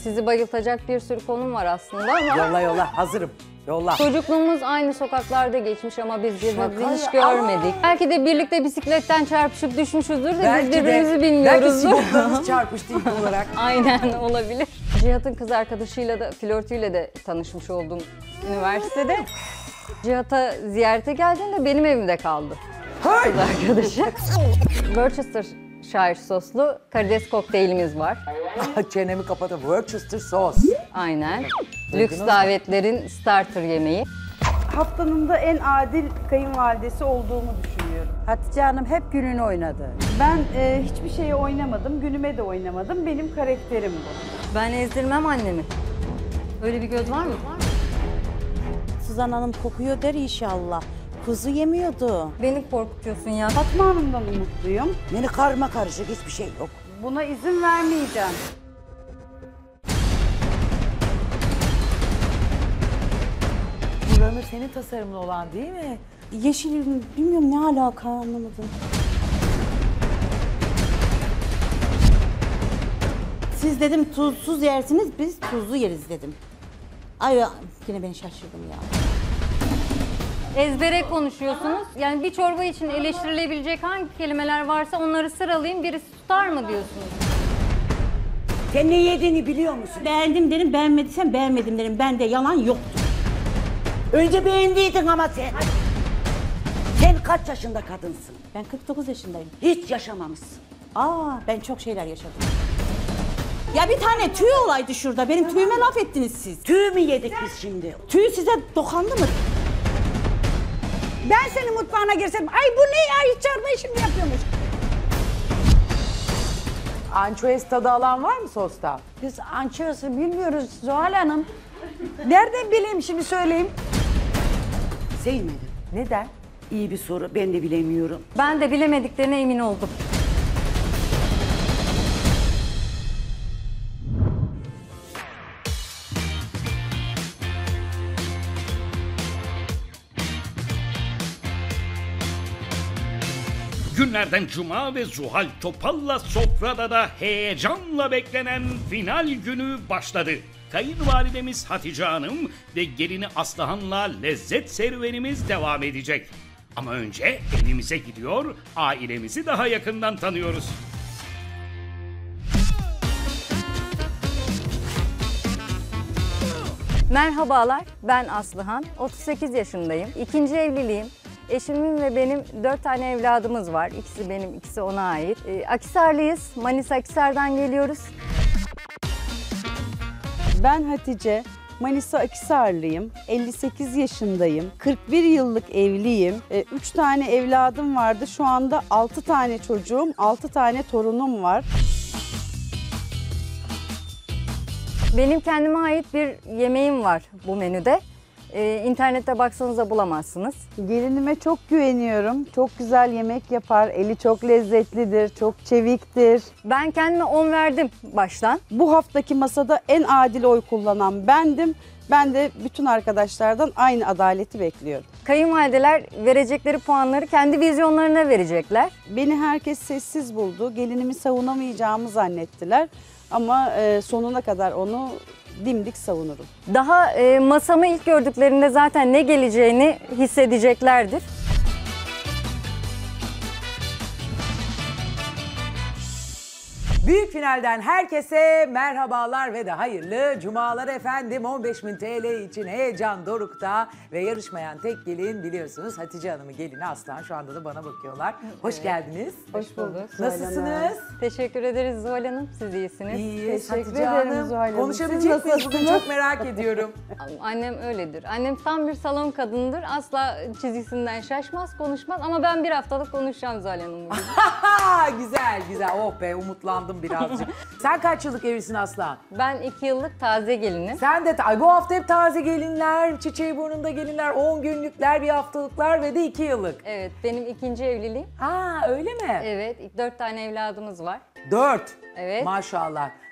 Sizi bayıltacak bir sürü konum var aslında ama Yolla yolla, hazırım. Yolla. çocukluğumuz aynı sokaklarda geçmiş ama biz birbirimizi Şaka hiç ya. görmedik. Belki de birlikte bisikletten çarpışıp düşmüşüzdür de Belki biz de, birbirimizi belki bilmiyoruzdur. sigortalarınız çarpıştı ilk olarak. Aynen olabilir. Cihat'ın kız arkadaşıyla da, flörtüyle de tanışmış oldum üniversitede. Cihat'a ziyarete geldiğinde benim evimde kaldı. Hay! Kız arkadaşı. Worcestershire soslu karides kokteylimiz var. Çenemi kapatıp Worcester sos. Aynen. Duydunuz Lüks mu? davetlerin starter yemeği. Haftanın da en adil kayınvalidesi olduğumu düşünüyorum. Hatice Hanım hep gününü oynadı. Ben hiçbir şeye oynamadım, günüme de oynamadım. Benim karakterim bu. Ben ezdirmem annemi. Öyle bir göz var mı? Suzan Hanım kokuyor der inşallah. Kuzu yemiyordu. Beni korkutuyorsun ya. Fatma Hanım'dan umutluyum. Beni karma karışık, hiçbir şey yok. Buna izin vermeyeceğim. Buranın senin tasarımın olan değil mi? Yeşil bilmiyorum ne alaka anlamadım. Siz dedim tuzsuz yersiniz, biz tuzlu yeriz dedim. Ay yine beni şaşırdım ya. Ezbere konuşuyorsunuz. Yani bir çorba için eleştirilebilecek hangi kelimeler varsa onları sıralayayım. Birisi tutar mı diyorsunuz? Sen ne yediğini biliyor musun? Beğendim derim, beğenmediysen beğenmedim derim. Bende yalan yoktur. Önce beğendiydin ama sen. Sen kaç yaşında kadınsın? Ben 49 yaşındayım. Hiç yaşamamışsın. Ben çok şeyler yaşadım. Ya bir tane tüy olaydı şurada. Benim tüyüme laf ettiniz siz. Tüy mü yedik biz şimdi? Tüy size dokandı mı? Ben senin mutfağına girsem, ay bu ne ya, hiç çorbayı şimdi yapıyormuş. Ançoez tadı alan var mı sosta? Biz ançıyorsa bilmiyoruz Zuhal Hanım. Nereden bileyim şimdi söyleyeyim. Sevmedim. Neden? İyi bir soru, ben de bilemiyorum. Ben de bilemediklerine emin oldum. Günlerden Cuma ve Zuhal Topal'la sofrada da heyecanla beklenen final günü başladı. Kayınvalidemiz Hatice Hanım ve gelini Aslıhan'la lezzet serüvenimiz devam edecek. Ama önce evimize gidiyor, ailemizi daha yakından tanıyoruz. Merhabalar, ben Aslıhan. 38 yaşındayım. İkinci evliliğim. Eşimin ve benim 4 tane evladımız var. İkisi benim, ikisi ona ait. Akhisarlıyız. Manisa Akhisar'dan geliyoruz. Ben Hatice, Manisa Akhisarlıyım, 58 yaşındayım, 41 yıllık evliyim, 3 tane evladım vardı, şu anda 6 tane çocuğum, 6 tane torunum var. Benim kendime ait bir yemeğim var bu menüde. İnternette baksanız da bulamazsınız. Gelinime çok güveniyorum, çok güzel yemek yapar, eli çok lezzetlidir, çok çeviktir. Ben kendime 10 verdim baştan. Bu haftaki masada en adil oy kullanan bendim. Ben de bütün arkadaşlardan aynı adaleti bekliyorum. Kayınvalideler verecekleri puanları kendi vizyonlarına verecekler. Beni herkes sessiz buldu, gelinimi savunamayacağımı zannettiler. Ama sonuna kadar onu dimdik savunurum. Daha masamı ilk gördüklerinde zaten ne geleceğini hissedeceklerdir. Büyük finalden herkese merhabalar ve de hayırlı cumalar efendim. 15.000 TL için heyecan dorukta ve yarışmayan tek gelin biliyorsunuz Hatice Hanım'ın gelini Aslan. Şu anda da bana bakıyorlar. Hoş geldiniz. Hoş bulduk. Nasılsınız? Teşekkür ederiz Zuhal Hanım. Siz iyisiniz. İyiyiz Teşekkür Hatice ederim Hanım. Zuhal Hanım. Konuşabilecek Siz miyiz bugün? nasılsınız? Çok merak ediyorum. Annem öyledir. Annem tam bir salon kadınıdır. Asla çizgisinden şaşmaz, konuşmaz. Ama ben bir haftalık konuşacağım Zuhal Hanım'la. Güzel güzel. Oh be, umutlandım birazcık. Sen kaç yıllık evlisin Aslan? Ben 2 yıllık taze gelinim. Sen de ay bu hafta hep taze gelinler, çiçeği burnunda gelinler, 10 günlükler, bir haftalıklar ve de 2 yıllık. Evet, benim ikinci evliliğim. Ha öyle mi? Evet, 4 tane evladımız var. 4. Evet. Maşallah.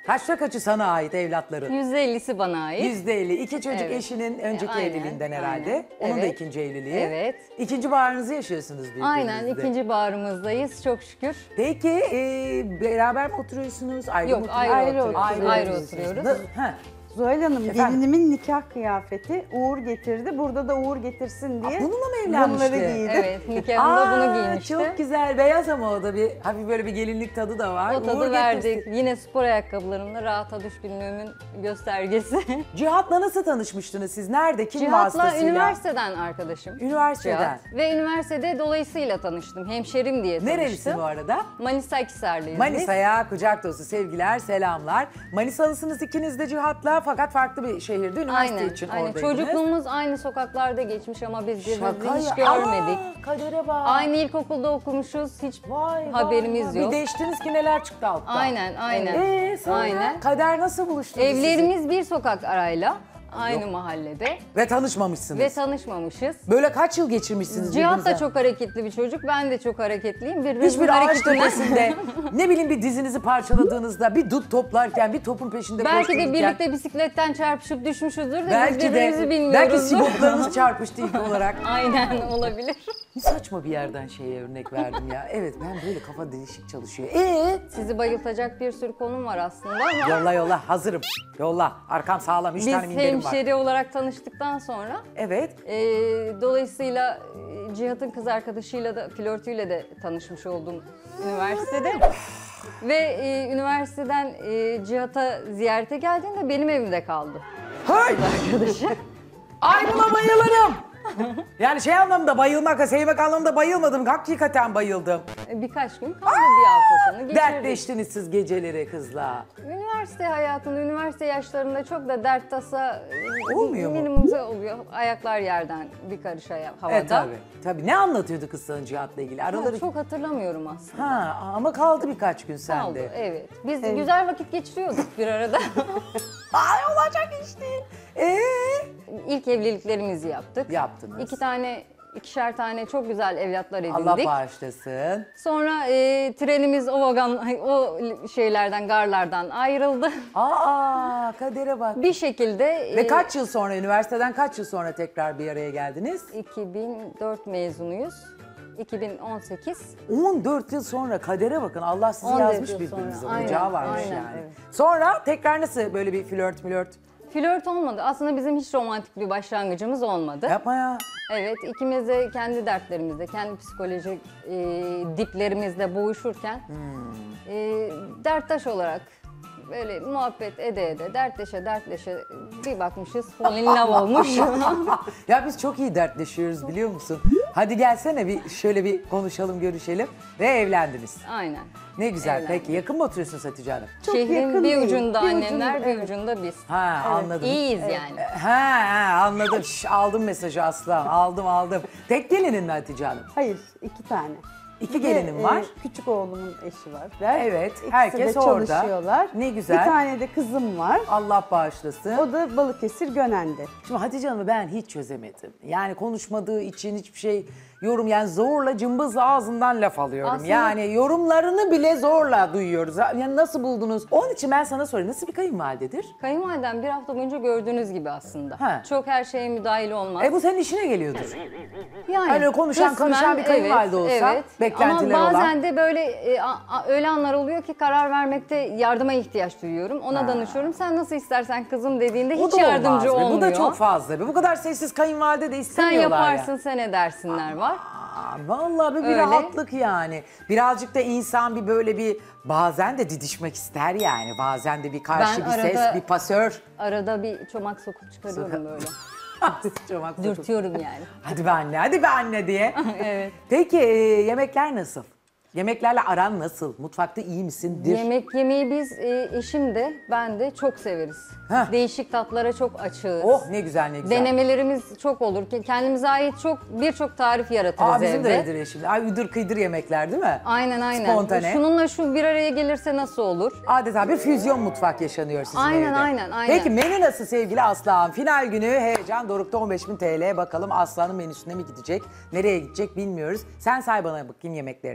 Kaçta kaçı sana ait evlatların? %50'si bana ait. %50. İki çocuk Evet. eşinin önceki Aynen, evliliğinden herhalde. aynen. Onun da Evet. ikinci evliliği. Evet. İkinci baharınızı yaşıyorsunuz birbirinizle. Aynen, ikinci baharımızdayız çok şükür. Peki beraber mi oturuyorsunuz? Ayrı Yok, mı ayrı oturuyorsunuz? oturuyoruz. Ha. Zuhal Hanım, Efendim? gelinimin nikah kıyafeti Uğur getirdi. Burada da Uğur getirsin diye bununla mı evlenmişti? bunları giydi. Evet, nikahında bunu Aa, giymişti. çok güzel. Beyaz ama o da bir hafif böyle bir gelinlik tadı da var. O tadı Uğur verdik. getirsin. Yine spor ayakkabılarımla rahata düşkünlüğümün göstergesi. Cihat'la nasıl tanışmıştınız siz? Nerede? Kim Cihat'la vasıtasıyla? üniversiteden arkadaşım. Üniversiteden. Cihat. Ve üniversitede dolayısıyla tanıştım. Hemşerim diye tanıştım. Nerelisin bu arada? Manisa Akhisarlıyız biz. Manisa'ya kucak dolusu sevgiler, selamlar. Manisalısınız ikiniz de Cihat'la fakat farklı bir şehirde üniversite Aynen, için aynen. oradaydınız. Çocukluğumuz aynı sokaklarda geçmiş ama biz birbirimizi hiç ya. görmedik. Aa, kadere bak. Aynı ilkokulda okumuşuz, hiç Vay, haberimiz vay. yok. Bir değiştiniz ki neler çıktı alttan. Aynen, aynen. Sonra Aynen. kader nasıl buluştunuz sizi? Evlerimiz bir sokak arayla, aynı mahallede Ve tanışmamışsınız. ve tanışmamışız. Böyle kaç yıl geçirmişsiniz Cihat da birbirinize? çok hareketli bir çocuk, ben de çok hareketliyim. Birbirimizin Hiçbir ağaç hareketine- tepesinde ne bileyim bir dizinizi parçaladığınızda bir dut toplarken bir topun peşinde Belki de koştururken birlikte bisikletten çarpışıp düşmüşüzdür de biz belki birbirimizi de bilmiyoruz. belki sigortalarınız çarpıştı ilk olarak. Aynen olabilir. Ne saçma bir yerden şeye örnek verdim ya. Evet ben böyle kafa değişik çalışıyor. Sizi bayıltacak bir sürü konum var aslında ama Yolla yolla hazırım. Yolla arkam sağlam 3 biz tane minderim var. hemşeri olarak tanıştıktan sonra Evet. dolayısıyla Cihat'ın kız arkadaşıyla da flörtüyle de tanışmış oldum üniversitede. Ve üniversiteden Cihat'a ziyarete geldiğinde benim evimde kaldı. Hay! Ay buna bayılırım. Yani şey anlamda bayılmak, sevmek anlamında bayılmadım. Hakikaten bayıldım. Birkaç gün kaldı, bir hafta sonu geçirdik. Dertleştiniz siz geceleri kızla. Üniversite hayatında, üniversite yaşlarında çok da dert tasa Olmuyor mu? minimumda oluyor. Ayaklar yerden bir karış havada. Tabii. Tabii. Ne anlatıyordu kız sana Cihat'la ilgili? Ya, Araları... çok hatırlamıyorum aslında. Ha ama kaldı birkaç gün Oldu, sende. evet. Biz güzel vakit geçiriyorduk bir arada. Ay olacak iş değil. İlk evliliklerimizi yaptık. Yaptınız. İkişer tane çok güzel evlatlar edindik. Allah bağışlasın. Sonra trenimiz o şeylerden, garlardan ayrıldı. Aa kadere bak. Bir şekilde Ve kaç yıl sonra, üniversiteden kaç yıl sonra tekrar bir araya geldiniz? 2004 mezunuyuz. 2018. 14 yıl sonra kadere bakın. Allah sizi 14 yazmış yıl birbirinize. sonra. Aynen, Ocağı varmış aynen, yani. evet. Sonra tekrar nasıl böyle bir flört? Flört olmadı. Aslında bizim hiç romantik bir başlangıcımız olmadı. Yapma ya. Evet, ikimiz de kendi dertlerimizde, kendi psikolojik diplerimizle boğuşurken derttaş olarak böyle muhabbet ede dertleşe bir bakmışız fall in love olmuş. Ya biz çok iyi dertleşiyoruz biliyor musun? Hadi gelsene bir şöyle bir konuşalım, görüşelim ve evlendiniz. Aynen. Ne güzel. Evlendik. Peki yakın mı oturuyorsunuz Hatice Hanım? Çok Şehrin yakın bir değil, ucunda bir annemler, ucunda, bir evet. ucunda biz. Ha anladım. İyiyiz yani. Ha anladım. Aldım mesajı Aslan. Aldım. Tek gelinin mi Hatice Hanım? Hayır, 2 tane. İki Bir de, gelinim var. Küçük oğlumun eşi var. Evet, İkisi herkes de orada. çalışıyorlar. Ne güzel. Bir tane de kızım var. Allah bağışlasın. O da Balıkesir Gönen'de. Şimdi Hatice Hanım'ı ben hiç çözemedim. Yani konuşmadığı için hiçbir şey yani zorla cımbızla ağzından laf alıyorum. Aslında- Yani yorumlarını bile zorla duyuyoruz. Yani nasıl buldunuz? Onun için ben sana sorayım. Nasıl bir kayınvalidedir? Kayınvalidem bir hafta boyunca gördüğünüz gibi aslında. Ha. Çok her şeye müdahil olmaz. Bu senin işine geliyordur. Yani Hani konuşan, konuşan bir kayınvalide olsa, beklentileri Ama olan. bazen de böyle öyle anlar oluyor ki karar vermekte yardıma ihtiyaç duyuyorum. Ona danışıyorum. Sen nasıl istersen kızım dediğinde O hiç da yardımcı olmaz be. olmuyor. Bu da çok fazla be. Bu kadar sessiz kayınvalide de Sen istemiyorlar yaparsın, sen edersinler var. Vallahi bir Öyle. rahatlık yani. Birazcık da insan bir böyle bir bazen de didişmek ister yani. Bazen de bir karşı Ben bir ses, arada- bir pasör. Arada bir çomak sokup çıkarıyorum böyle. Çomak sokup. Dürtüyorum yani. Hadi be anne diye. Evet. Peki yemekler nasıl? Yemeklerle aran nasıl? Mutfakta iyi misindir? Yemek yemeyi biz eşim de ben de çok severiz. Heh. Değişik tatlara çok açığız. Oh ne güzel ne güzel. Denemelerimiz çok olur. Kendimize ait birçok tarif yaratırız Bizim de evde. öyledir eşim. Ay udur kıydır yemekler değil mi? Aynen. Spontane. Şununla şu bir araya gelirse nasıl olur? Adeta bir füzyon mutfak yaşanıyor sizin Aynen, evde. aynen. Peki menü nasıl sevgili Aslan? Final günü heyecan Doruk'ta 15.000 TL. Bakalım Aslan'ın menüsüne mi gidecek? Nereye gidecek bilmiyoruz. Sen say bana bakayım yemeklerini. Çorba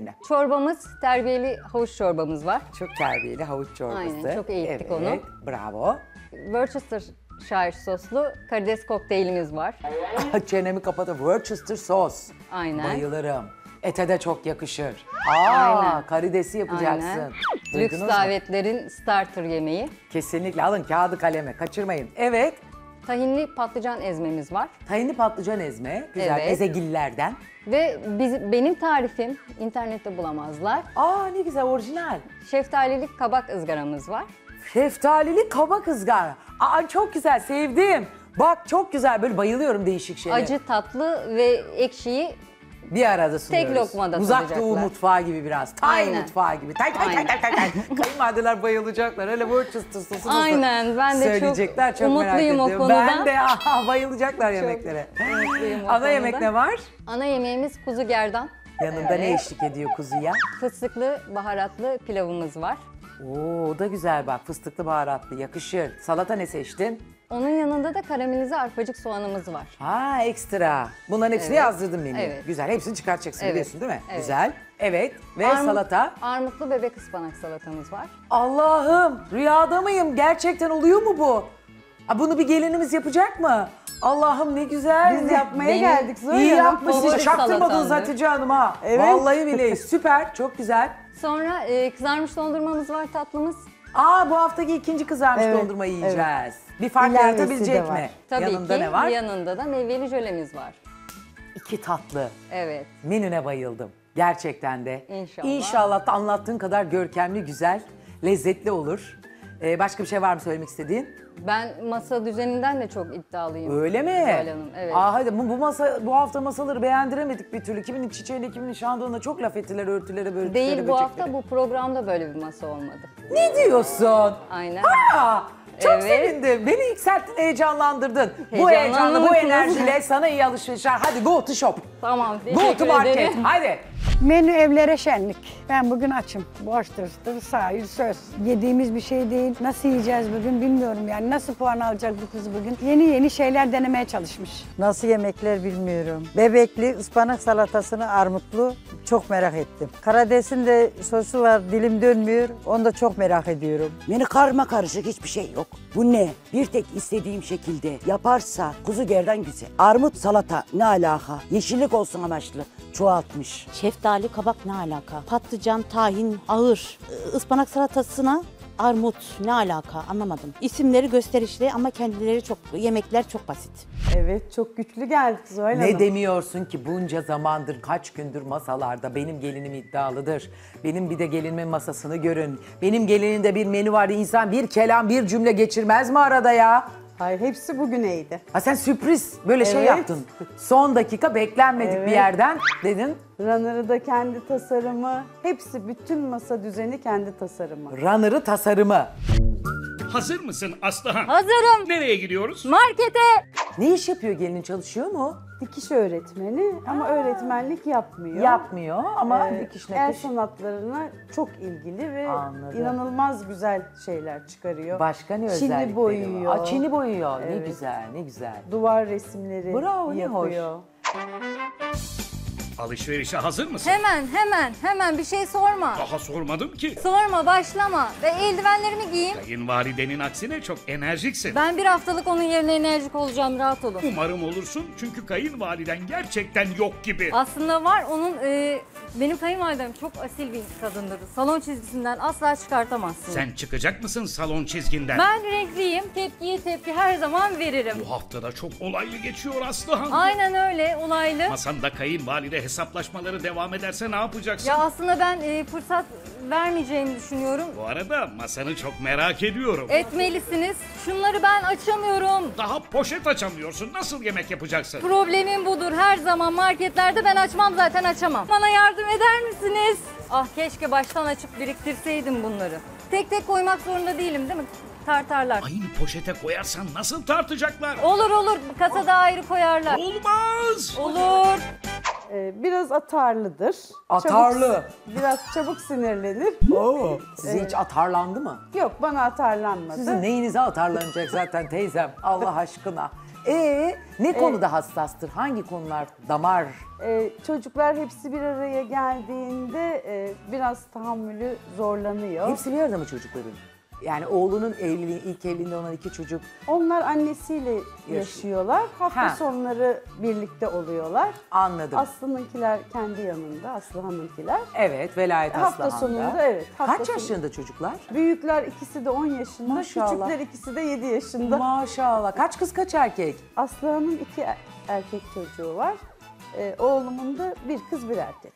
çorbamız, terbiyeli havuç çorbamız var. Çok terbiyeli havuç çorbası. Aynen, çok eğittik evet, onu. Bravo. Worcestershire soslu karides kokteylimiz var. Çenemi kapatıp Worcester sos. Aynen. Bayılırım. Ete de çok yakışır. Aynen. Karidesi yapacaksın. Aynen. Duydunuz Lüks mu? davetlerin starter yemeği. Kesinlikle alın kağıdı kaleme kaçırmayın. Evet. Tahinli patlıcan ezmemiz var. Tahinli patlıcan ezme. Güzel. Evet. Ezegillerden. Ve benim tarifim internette bulamazlar. Aa ne güzel orijinal. Şeftalili kabak ızgaramız var. Şeftalili kabak ızgara. Aa çok güzel sevdim. Bak çok güzel böyle bayılıyorum değişik şeylere. Acı, tatlı ve ekşiyi Bir arada sunuyoruz. lokmada Uzak Doğu tadacaklar. mutfağı gibi biraz. Tay Aynen. mutfağı gibi. Tay. Kayınvalideler bayılacaklar. Hele Worcester sosu nasıl Aynen, ben de çok söyleyecekler çok merak umutluyum o ediyorum. konuda. Ben de bayılacaklar yemeklere. umutluyum o Ana yemek konuda. ne var? Ana yemeğimiz kuzu gerdan. Yanında ne eşlik ediyor kuzuya? Fıstıklı, baharatlı pilavımız var. Oo o da güzel bak fıstıklı baharatlı yakışır. Salata ne seçtin? Onun yanında da karamelize arpacık soğanımız var. Ha ekstra. Bunların hepsini Evet. yazdırdın menüye. Evet. Güzel hepsini çıkartacaksın Evet. biliyorsun değil mi? Evet. Güzel. Evet ve Armut- salata. Armutlu bebek ıspanak salatamız var. Allah'ım rüyada mıyım? Gerçekten oluyor mu bu? Ha, bunu bir gelinimiz yapacak mı? Allah'ım ne güzel. Biz yapmaya Benim geldik Zoya İyi Hanım. yapmışsınız. favori Çaktırmadınız salatamdır. Hatice Hanım ha. Evet. Vallahi billahi süper. Çok güzel. Sonra kızarmış dondurmamız var, tatlımız. Aa bu haftaki ikinci kızarmış Evet, dondurmayı yiyeceğiz. Bir fark İlavesi yaratabilecek de var. mi? Tabii Yanında ki ne var? yanında da meyveli jölemiz var. İki tatlı. Evet. Menüne bayıldım. Gerçekten de. İnşallah. İnşallah da anlattığın kadar görkemli, güzel, lezzetli olur. Başka bir şey var mı söylemek istediğin? Ben masa düzeninden de çok iddialıyım. Öyle mi? Zuhal Hanım, evet. Aa hadi bu hafta masaları beğendiremedik bir türlü. Kimin çiçeğine, kimin şandığına çok laf ettiler örtülere, börtülere, Değil bu böceklere. hafta bu programda böyle bir masa olmadı. Ne diyorsun? Aynen. Aa, çok Evet. sevindim. Beni yükselttin, heyecanlandırdın. Bu Heyecanlandınız. heyecanla, bu enerjiyle sana iyi alışverişler. Hadi go to shop. Tamam, Go to teşekkür market. ederim. Hadi. Menü evlere şenlik. Ben bugün açım. Boştur, sahil, söz. Yediğimiz bir şey değil. Nasıl yiyeceğiz bugün bilmiyorum yani. Nasıl puan alacak bu kız bugün? Yeni şeyler denemeye çalışmış. Nasıl yemekler bilmiyorum. Bebekli ıspanak salatasını armutlu çok merak ettim. Karadesin de sosu var dilim dönmüyor. Onu da çok merak ediyorum. Menü karma karışık hiçbir şey yok. Bu ne? Bir tek istediğim şekilde yaparsa kuzu gerdan güzel. Armut salata ne alaka? Yeşillik olsun amaçlı. Çoğaltmış. Şeftali kabak ne alaka? Patlıcan, tahin, ağır. Ispanak salatasına armut ne alaka anlamadım. İsimleri gösterişli ama kendileri yemekler çok basit. Evet çok güçlü geldik Zuhal Hanım. Ne demiyorsun ki bunca zamandır, kaç gündür masalarda benim gelinim iddialıdır. Benim bir de gelinimin masasını görün. Benim gelinimde bir menü vardı. İnsan bir kelam, bir cümle geçirmez mi arada ya? Hayır hepsi bugüneydi. Ha sen sürpriz böyle şey Evet. yaptın. Son dakika beklenmedik bir Evet. yerden dedin. Runner'ı da kendi tasarımı. Hepsi bütün masa düzeni kendi tasarımı. Runner'ı tasarımı. Hazır mısın Aslıhan? Hazırım. Nereye gidiyoruz? Markete. Ne iş yapıyor gelinin, çalışıyor mu? Dikiş öğretmeni ama öğretmenlik yapmıyor. Yapmıyor ama Ee, dikiş El nakış. sanatlarına çok ilgili ve Anladım. inanılmaz güzel şeyler çıkarıyor. Başka ne Çini özellikleri boyuyor. var? Aa, çini boyuyor. Ne Evet. güzel, ne güzel. Duvar resimleri Bravo, ne hoş. yapıyor. Alışverişe hazır mısın? Hemen bir şey sorma. Daha sormadım ki. Sorma, başlama ve eldivenlerimi giyeyim. Kayınvalidenin aksine çok enerjiksin. Ben bir haftalık onun yerine enerjik olacağım, rahat olun. Umarım olursun çünkü kayınvaliden gerçekten yok gibi. Aslında var onun, benim kayınvalidem çok asil bir kadındır. Salon çizgisinden asla çıkartamazsın. Sen çıkacak mısın salon çizginden? Ben renkliyim, tepkiye tepki her zaman veririm. Bu haftada çok olaylı geçiyor Aslıhan. Aynen öyle, olaylı. Masanda kayınvalide hesaplaşmaları devam ederse ne yapacaksın? Ya aslında ben fırsat vermeyeceğini düşünüyorum. Bu arada masanı çok merak ediyorum. Etmelisiniz. Şunları ben açamıyorum. Daha poşet açamıyorsun. Nasıl yemek yapacaksın? Problemim budur. Her zaman marketlerde ben açmam, zaten açamam. Bana yardım eder misiniz? Ah keşke baştan açıp biriktirseydim bunları. Tek tek koymak zorunda değilim değil mi? Tartarlar. Aynı poşete koyarsan nasıl tartacaklar? Olur. Kasada ayrı koyarlar. Olmaz. Olur. Biraz atarlıdır. Atarlı. Biraz çabuk sinirlenir. Oo. Size hiç atarlandı mı? Yok bana atarlanmadı. Sizin neyinize atarlanacak zaten teyzem Allah aşkına. Ne konuda hassastır? Hangi konular damar? Çocuklar hepsi bir araya geldiğinde biraz tahammülü zorlanıyor. Hepsi bir arada mı çocukların? Yani oğlunun evliliği, ilk evliliğinde olan 2 çocuk. Onlar annesiyle yaşıyorlar. Hafta Ha. sonları birlikte oluyorlar. Anladım. Aslı'nınkiler kendi yanında, Aslıhan'ınkiler. Evet, velayet Hafta Aslıhan'da. sonunda evet. Kaç yaşlarında çocuklar? Büyükler ikisi de 10 yaşında, Maşallah. küçükler ikisi de 7 yaşında. Maşallah. Kaç kız kaç erkek? Aslıhan'ın 2 erkek çocuğu var. Oğlumun da bir kız bir erkek.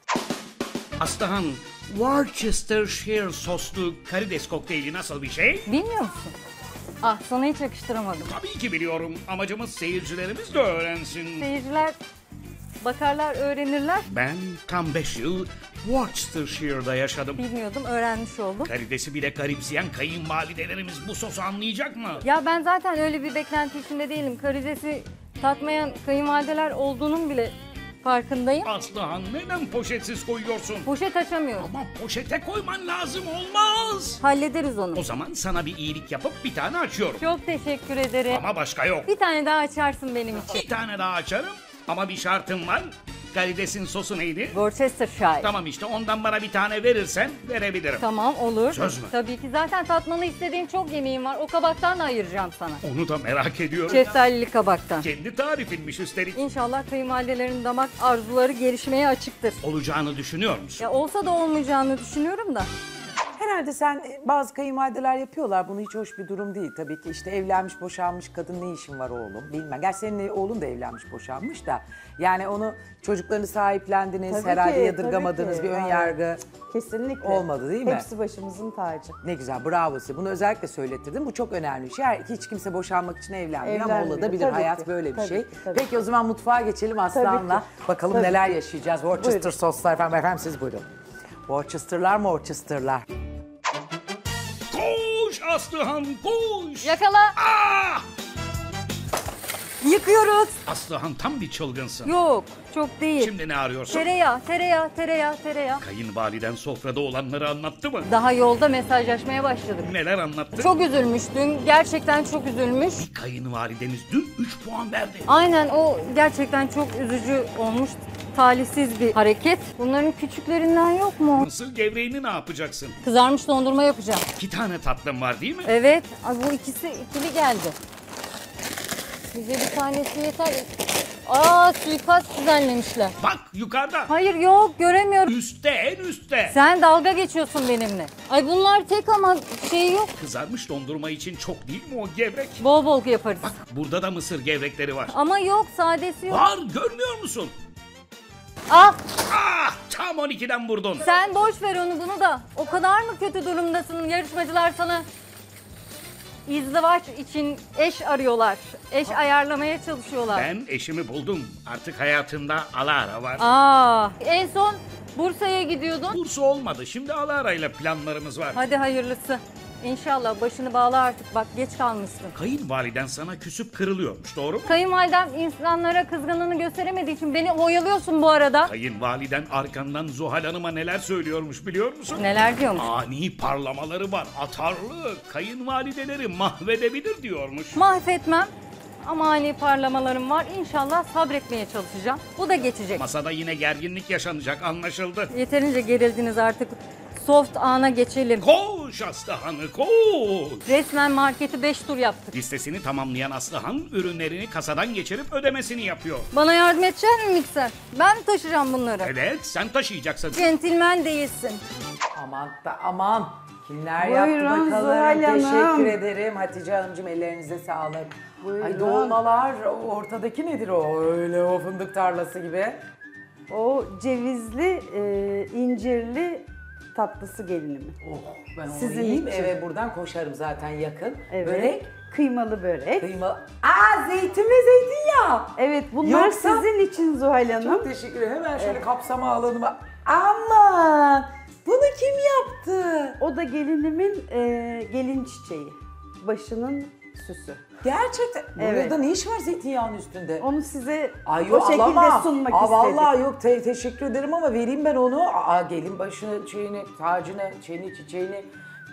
Aslıhan, Worcestershire soslu karides kokteyli nasıl bir şey? Bilmiyor musun? Ah, sana hiç yakıştıramadım. Tabii ki biliyorum. Amacımız seyircilerimiz de öğrensin. Seyirciler bakarlar, öğrenirler. Ben tam 5 yıl Worcestershire'da yaşadım. Bilmiyordum, öğrenmiş oldum. Karidesi bile garipseyen kayınvalidelerimiz bu sosu anlayacak mı? Ya ben zaten öyle bir beklenti içinde değilim. Karidesi tatmayan kayınvalideler olduğunun bile farkındayım. Aslıhan, neden poşetsiz koyuyorsun? Poşet açamıyorum. Ama poşete koyman lazım, olmaz. Hallederiz onu. O zaman sana bir iyilik yapıp bir tane açıyorum. Çok teşekkür ederim. Ama başka yok. Bir tane daha açarsın benim için. Bir tane daha açarım ama bir şartım var. Karidesin sosu neydi? Worcestershire. Tamam işte, ondan bana bir tane verirsen verebilirim. Tamam, olur. Söz mü? Tabii ki, zaten tatmanı istediğim çok yemeğim var. O kabaktan da ayıracağım sana. Onu da merak ediyorum. Şeftalili kabaktan. Kendi tarifinmiş üstelik. İnşallah kayınvalidelerin damak arzuları gelişmeye açıktır. Olacağını düşünüyor musun? Ya olsa da olmayacağını düşünüyorum da. Herhalde sen bazı kayınvalideler yapıyorlar. Bunu hiç hoş bir durum değil. Tabii ki işte evlenmiş, boşanmış kadın ne işin var oğlum? Bilmem. Gerçi senin oğlun da evlenmiş, boşanmış da. Yani onu çocuklarını sahiplendiniz, Tabii herhalde ki, yadırgamadınız, tabii bir ki. ön yargı. Kesinlikle. Olmadı değil mi? Hepsi başımızın tacı. Ne güzel, bravo size. Bunu özellikle söylettirdim. Bu çok önemli bir şey. Hiç kimse boşanmak için evlenmiyor ama Evlenmiyor, olabilir. tabii Hayat ki, böyle bir tabii şey. ki, tabii. Peki o zaman mutfağa geçelim Aslan'la. ki. Bakalım Tabii neler ki. yaşayacağız. Worcester Buyurun. soslar efendim. Efendim siz buyurun. Worcester'lar mı Worcester'lar? Koş Aslıhan, koş! Yakala. Ah! Yıkıyoruz. Aslıhan, tam bir çılgınsın. Yok, çok değil. Şimdi ne arıyorsun? Tereyağı, tereyağı, tereyağı, tereyağı. Kayınvaliden sofrada olanları anlattı mı? Daha yolda mesajlaşmaya başladık. Neler anlattı? Çok üzülmüş dün. Gerçekten çok üzülmüş. Kayınvalideniz dün 3 puan verdi. Aynen, o gerçekten çok üzücü olmuş. Talihsiz bir hareket. Bunların küçüklerinden yok mu? Mısır gevreğini ne yapacaksın? Kızarmış dondurma yapacağım. 2 tane tatlım var değil mi? Evet. Ay, bu ikisi ikili geldi. Bize bir tanesi yeter. Aa, suikast düzenlemişler. Bak yukarıda. Hayır, yok, göremiyorum. Üstte, en üstte. Sen dalga geçiyorsun benimle. Ay, bunlar tek ama şey yok. Kızarmış dondurma için çok değil mi o gevrek? Bol bol yaparız. Bak burada da mısır gevrekleri var. Ama yok, sadesi yok. Var, görmüyor musun? Ah, Ah, tam 12'den vurdun. sen boş ver onu bunu da. O kadar mı kötü durumdasın? Yarışmacılar sana izdivaç için eş arıyorlar. Eş ayarlamaya çalışıyorlar. Ben eşimi buldum. Artık hayatında Alara var. Aa, en son Bursa'ya gidiyordun. Bursa olmadı. Şimdi Alara ile planlarımız var. Hadi hayırlısı. İnşallah başını bağla artık. Bak, geç kalmışsın. Kayınvaliden sana küsüp kırılıyormuş, doğru mu? Kayınvalidem insanlara kızgınlığını gösteremediği için beni oyalıyorsun bu arada. Kayınvaliden arkandan Zuhal Hanım'a neler söylüyormuş biliyor musun? Neler diyormuş? Ani parlamaları var, atarlı. Kayınvalideleri mahvedebilir diyormuş. Mahvetmem. Ama ani parlamalarım var. İnşallah sabretmeye çalışacağım. Bu da geçecek. Masada yine gerginlik yaşanacak, anlaşıldı. Yeterince gerildiniz artık. Soft ana geçelim. Koş Aslıhan'ı, koş! Resmen marketi 5 tur yaptık. Listesini tamamlayan Aslıhan ürünlerini kasadan geçirip ödemesini yapıyor. Bana yardım edecek misin mikser? Ben mi taşıyacağım bunları? Evet, sen taşıyacaksın. Centilmen değilsin. Aman da aman. Kimler Buyurun yaptı bakalım. Zuhal Hanım. Teşekkür ederim. Hatice Hanımcığım, ellerinize sağlık. Buyurun. Ay, dolmalar, ortadaki nedir o? Öyle o fındık tarlası gibi. O cevizli, incirli tatlısı gelinimi. Oh, ben onu Sizin yiyeyim, için. eve buradan koşarım zaten yakın. Evet. Börek, Kıymalı börek. kıyma. Aa, zeytin ve zeytinyağı. Evet, bunlar Yoksa- sizin için Zuhal Hanım. Çok teşekkür ederim. Hemen şöyle kapsama alanıma. Aman! Bunu kim yaptı? O da gelinimin gelin çiçeği. Başının süsü. Gerçekten. Evet. Burada ne iş var zeytinyağının üstünde? Onu size Ay o yok, şekilde alamam. sunmak Aa, istedim. vallahi yok, teşekkür ederim ama vereyim ben onu. Aa, gelin başını, şeyini, tacını, çiçeğini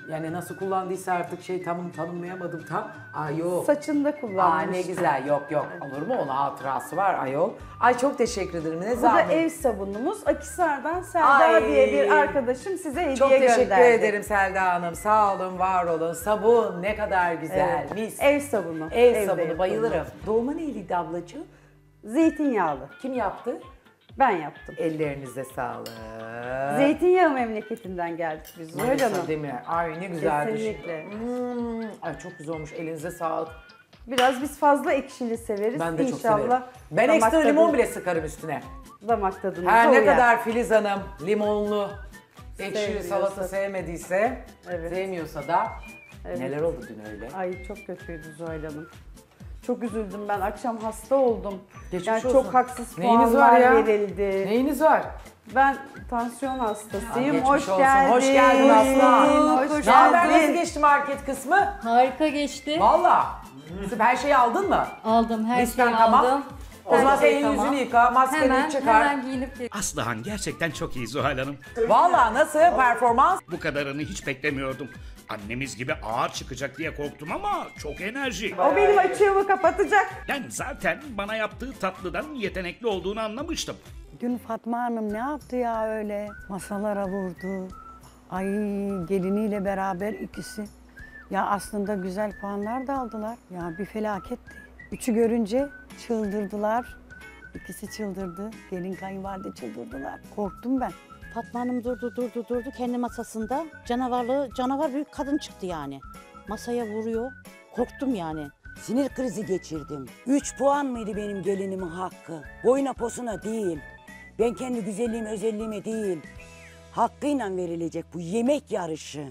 Yani nasıl kullandıysa artık tanımlayamadım tam. Yok. Saçında kullanmıştım. Ne güzel, yok olur mu? Onun hatırası var ayol. Ay çok teşekkür ederim. Ne Bu da zahmet. ev sabunumuz. Akisar'dan Selda Ay. diye bir arkadaşım size hediye Çok gönderdi. teşekkür ederim Selda Hanım. Sağ olun, var olun. Sabun ne kadar güzel. Evet. Mis. Ev sabunu. Ev Evde sabunu yapılmış. bayılırım. Dolma neyliydi ablacığım? Zeytinyağlı. Kim yaptı? Ben yaptım. Ellerinize sağlık. Zeytinyağı memleketinden geldik biz. Öyle Manisa mi? değil mi? Ay ne güzel Kesinlikle. Ay çok güzel olmuş. Elinize sağlık. Biraz biz fazla ekşili severiz. Ben de çok İnşallah severim. Ben damak ekstra limon tadı- bile sıkarım üstüne. Damak tadınıza Her ne uyar. kadar Filiz Hanım limonlu ekşi Sevmiyorsa. salata sevmediyse, Evet. sevmiyorsa da neler oldu dün öyle? Ay çok kötüydü Zuhal Hanım. Çok üzüldüm ben. Akşam hasta oldum. Geçmiş yani olsun. çok haksız Neyiniz puanlar var ya? verildi. Neyiniz var? Ben tansiyon hastasıyım. Geçmiş Hoş olsun. geldin. Hoş geldin Aslan. Hoş Ne haber? Nasıl geldin. geçti market kısmı? Harika geçti. Valla. Kızım her şeyi aldın mı? Aldım, her Listen şeyi tamam. aldım. O zaman Her sen şey tamam. yüzünü yıka, maskeni çıkar. Hemen giyinip Aslıhan gerçekten çok iyi Zuhal Hanım. Valla nasıl performans? Bu kadarını hiç beklemiyordum. Annemiz gibi ağır çıkacak diye korktum ama çok enerji. O benim açığımı kapatacak. Ben zaten bana yaptığı tatlıdan yetenekli olduğunu anlamıştım. Dün Fatma Hanım ne yaptı ya öyle? Masalara vurdu. Ay geliniyle beraber ikisi. Ya aslında güzel puanlar da aldılar. Ya bir felaketti. Üçü görünce çıldırdılar. İkisi çıldırdı. Gelin kayınvalide çıldırdılar. Korktum ben. Fatma Hanım durdu kendi masasında. Canavar büyük kadın çıktı yani. Masaya vuruyor. Korktum yani. Sinir krizi geçirdim. 3 puan mıydı benim gelinimin hakkı? Boyuna posuna değil. Ben kendi güzelliğim, özelliğime değil. Hakkıyla verilecek bu yemek yarışı.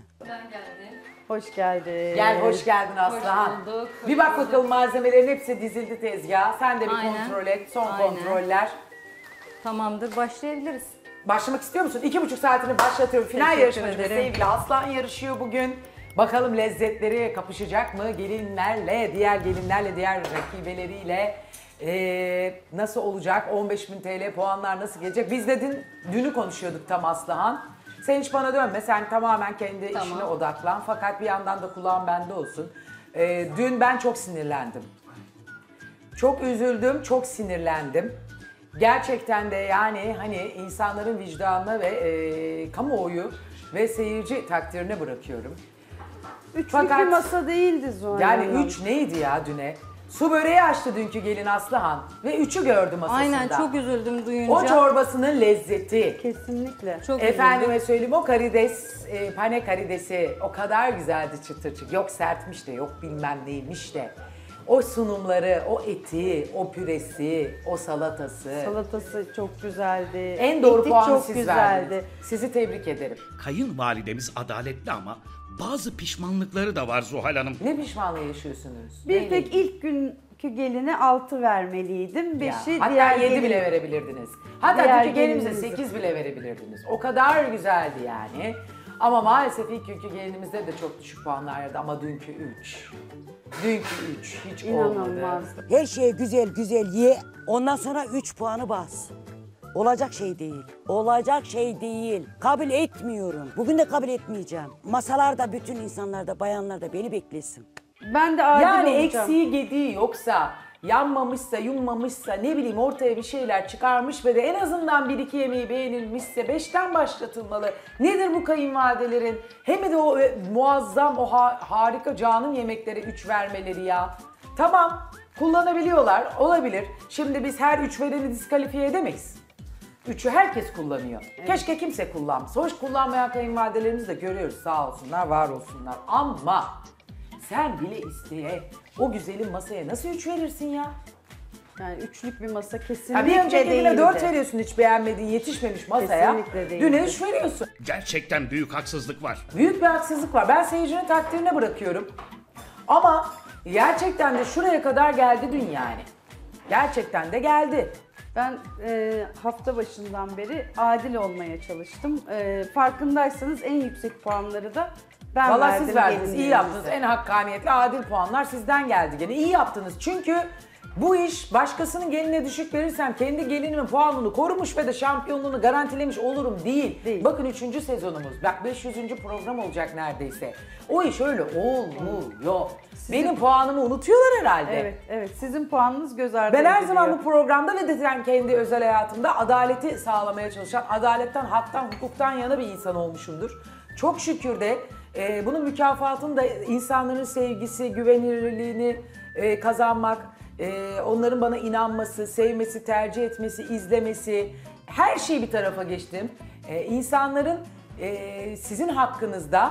Hoş geldin. Gel hoş geldin Aslıhan. bulduk. Bir bak bakalım malzemelerin hepsi dizildi tezgaha. Sen de bir Aynen. kontrol et. Son Aynen. kontroller. tamamdır, başlayabiliriz. Başlamak istiyor musun? 2,5 saatini başlatıyorum. Final Teşekkür yarışmacımız ederim. sevgili Aslan yarışıyor bugün. Bakalım lezzetleri kapışacak mı? Gelinlerle, diğer gelinlerle, diğer rakibeleriyle nasıl olacak? 15.000 TL puanlar nasıl gelecek? Biz de dünü konuşuyorduk tam Aslıhan. Sen hiç bana dönme. Sen tamamen kendi Tamam. işine odaklan. Fakat bir yandan da kulağın bende olsun. Dün ben çok sinirlendim. Çok üzüldüm, çok sinirlendim. Gerçekten de yani hani insanların vicdanına ve kamuoyu ve seyirci takdirine bırakıyorum. Üçlük Fakat- bir masa değildi Zuhal Yani Hanım. 3 neydi ya düne? Su böreği açtı dünkü gelin Aslıhan ve 3'ü gördü masasında. Aynen, çok üzüldüm duyunca. O çorbasının lezzeti. Kesinlikle. Çok Efendime söyleyeyim o karides, pane karidesi o kadar güzeldi çıtır çıtır. Yok sertmiş de yok bilmem neymiş de. O sunumları, o eti, o püresi, o salatası. Salatası çok güzeldi. En doğru Eti puanı çok siz güzeldi. verdiniz. Sizi tebrik ederim. Kayınvalidemiz adaletli ama bazı pişmanlıkları da var Zuhal Hanım. Ne pişmanlığı yaşıyorsunuz? Bir Neyle tek ilgili? ilk günkü geline 6 vermeliydim. Ya, 5'i hatta diğer 7 gelin- bile verebilirdiniz. Hatta Diğer dünkü gelinimize gelinimize. 8 bile verebilirdiniz. O kadar güzeldi yani. Ama maalesef ilk günkü gelinimizde de çok düşük puanlar verdi ama dünkü 3. Dünkü 3 hiç olmadı. İnanılmaz. Her şeye güzel güzel ye. Ondan sonra 3 puanı bas. Olacak şey değil. Olacak şey değil. Kabul etmiyorum. Bugün de kabul etmeyeceğim. Masalarda bütün insanlar da bayanlar da beni beklesin. Ben de adil Yani olacağım. eksiği gediği yoksa, yanmamışsa, yummamışsa, ne bileyim ortaya bir şeyler çıkarmış ve de en azından bir iki yemeği beğenilmişse 5'ten başlatılmalı. Nedir bu kayınvalidelerin? Hem de o muazzam, o harika canım yemeklere 3 vermeleri ya. Tamam, kullanabiliyorlar, olabilir. Şimdi biz her 3 vereni diskalifiye edemeyiz. 3'ü herkes kullanıyor. Keşke kimse kullanmasa. Hoş kullanmayan kayınvalidelerimizi de görüyoruz, sağ olsunlar, var olsunlar. Ama sen bile isteye o güzelim masaya nasıl 3 verirsin ya? Yani üçlük bir masa Ya kesinlikle bir önceki değildi. güne 4 veriyorsun hiç beğenmediğin, yetişmemiş masaya. Kesinlikle değildi. Düne 3 veriyorsun. Gerçekten büyük haksızlık var. Büyük bir haksızlık var. Ben seyircinin takdirine bırakıyorum. Ama gerçekten de şuraya kadar geldi dün yani. Gerçekten de geldi. Ben hafta başından beri adil olmaya çalıştım. Farkındaysanız en yüksek puanları da ben Vallahi verdim. siz verdiniz, iyi gelinlerimize. yaptınız. En hakkaniyetli, adil puanlar sizden geldi gene. İyi yaptınız çünkü Bu iş başkasının geline düşük verirsem kendi gelinimin puanını korumuş ve de şampiyonluğunu garantilemiş olurum değil. Değil. Bakın 3. sezonumuz. Bak 500. program olacak neredeyse. O iş öyle olmuyor. Benim puanımı unutuyorlar herhalde. Evet, evet. Sizin puanınız göz ardı Ben her ediliyor. zaman bu programda ve de ben kendi özel hayatımda adaleti sağlamaya çalışan, adaletten, haktan, hukuktan yana bir insan olmuşumdur. Çok şükür de bunun mükafatını da insanların sevgisi, güvenilirliğini kazanmak, onların bana inanması, sevmesi, tercih etmesi, izlemesi, her şeyi bir tarafa geçtim. İnsanların sizin hakkınızda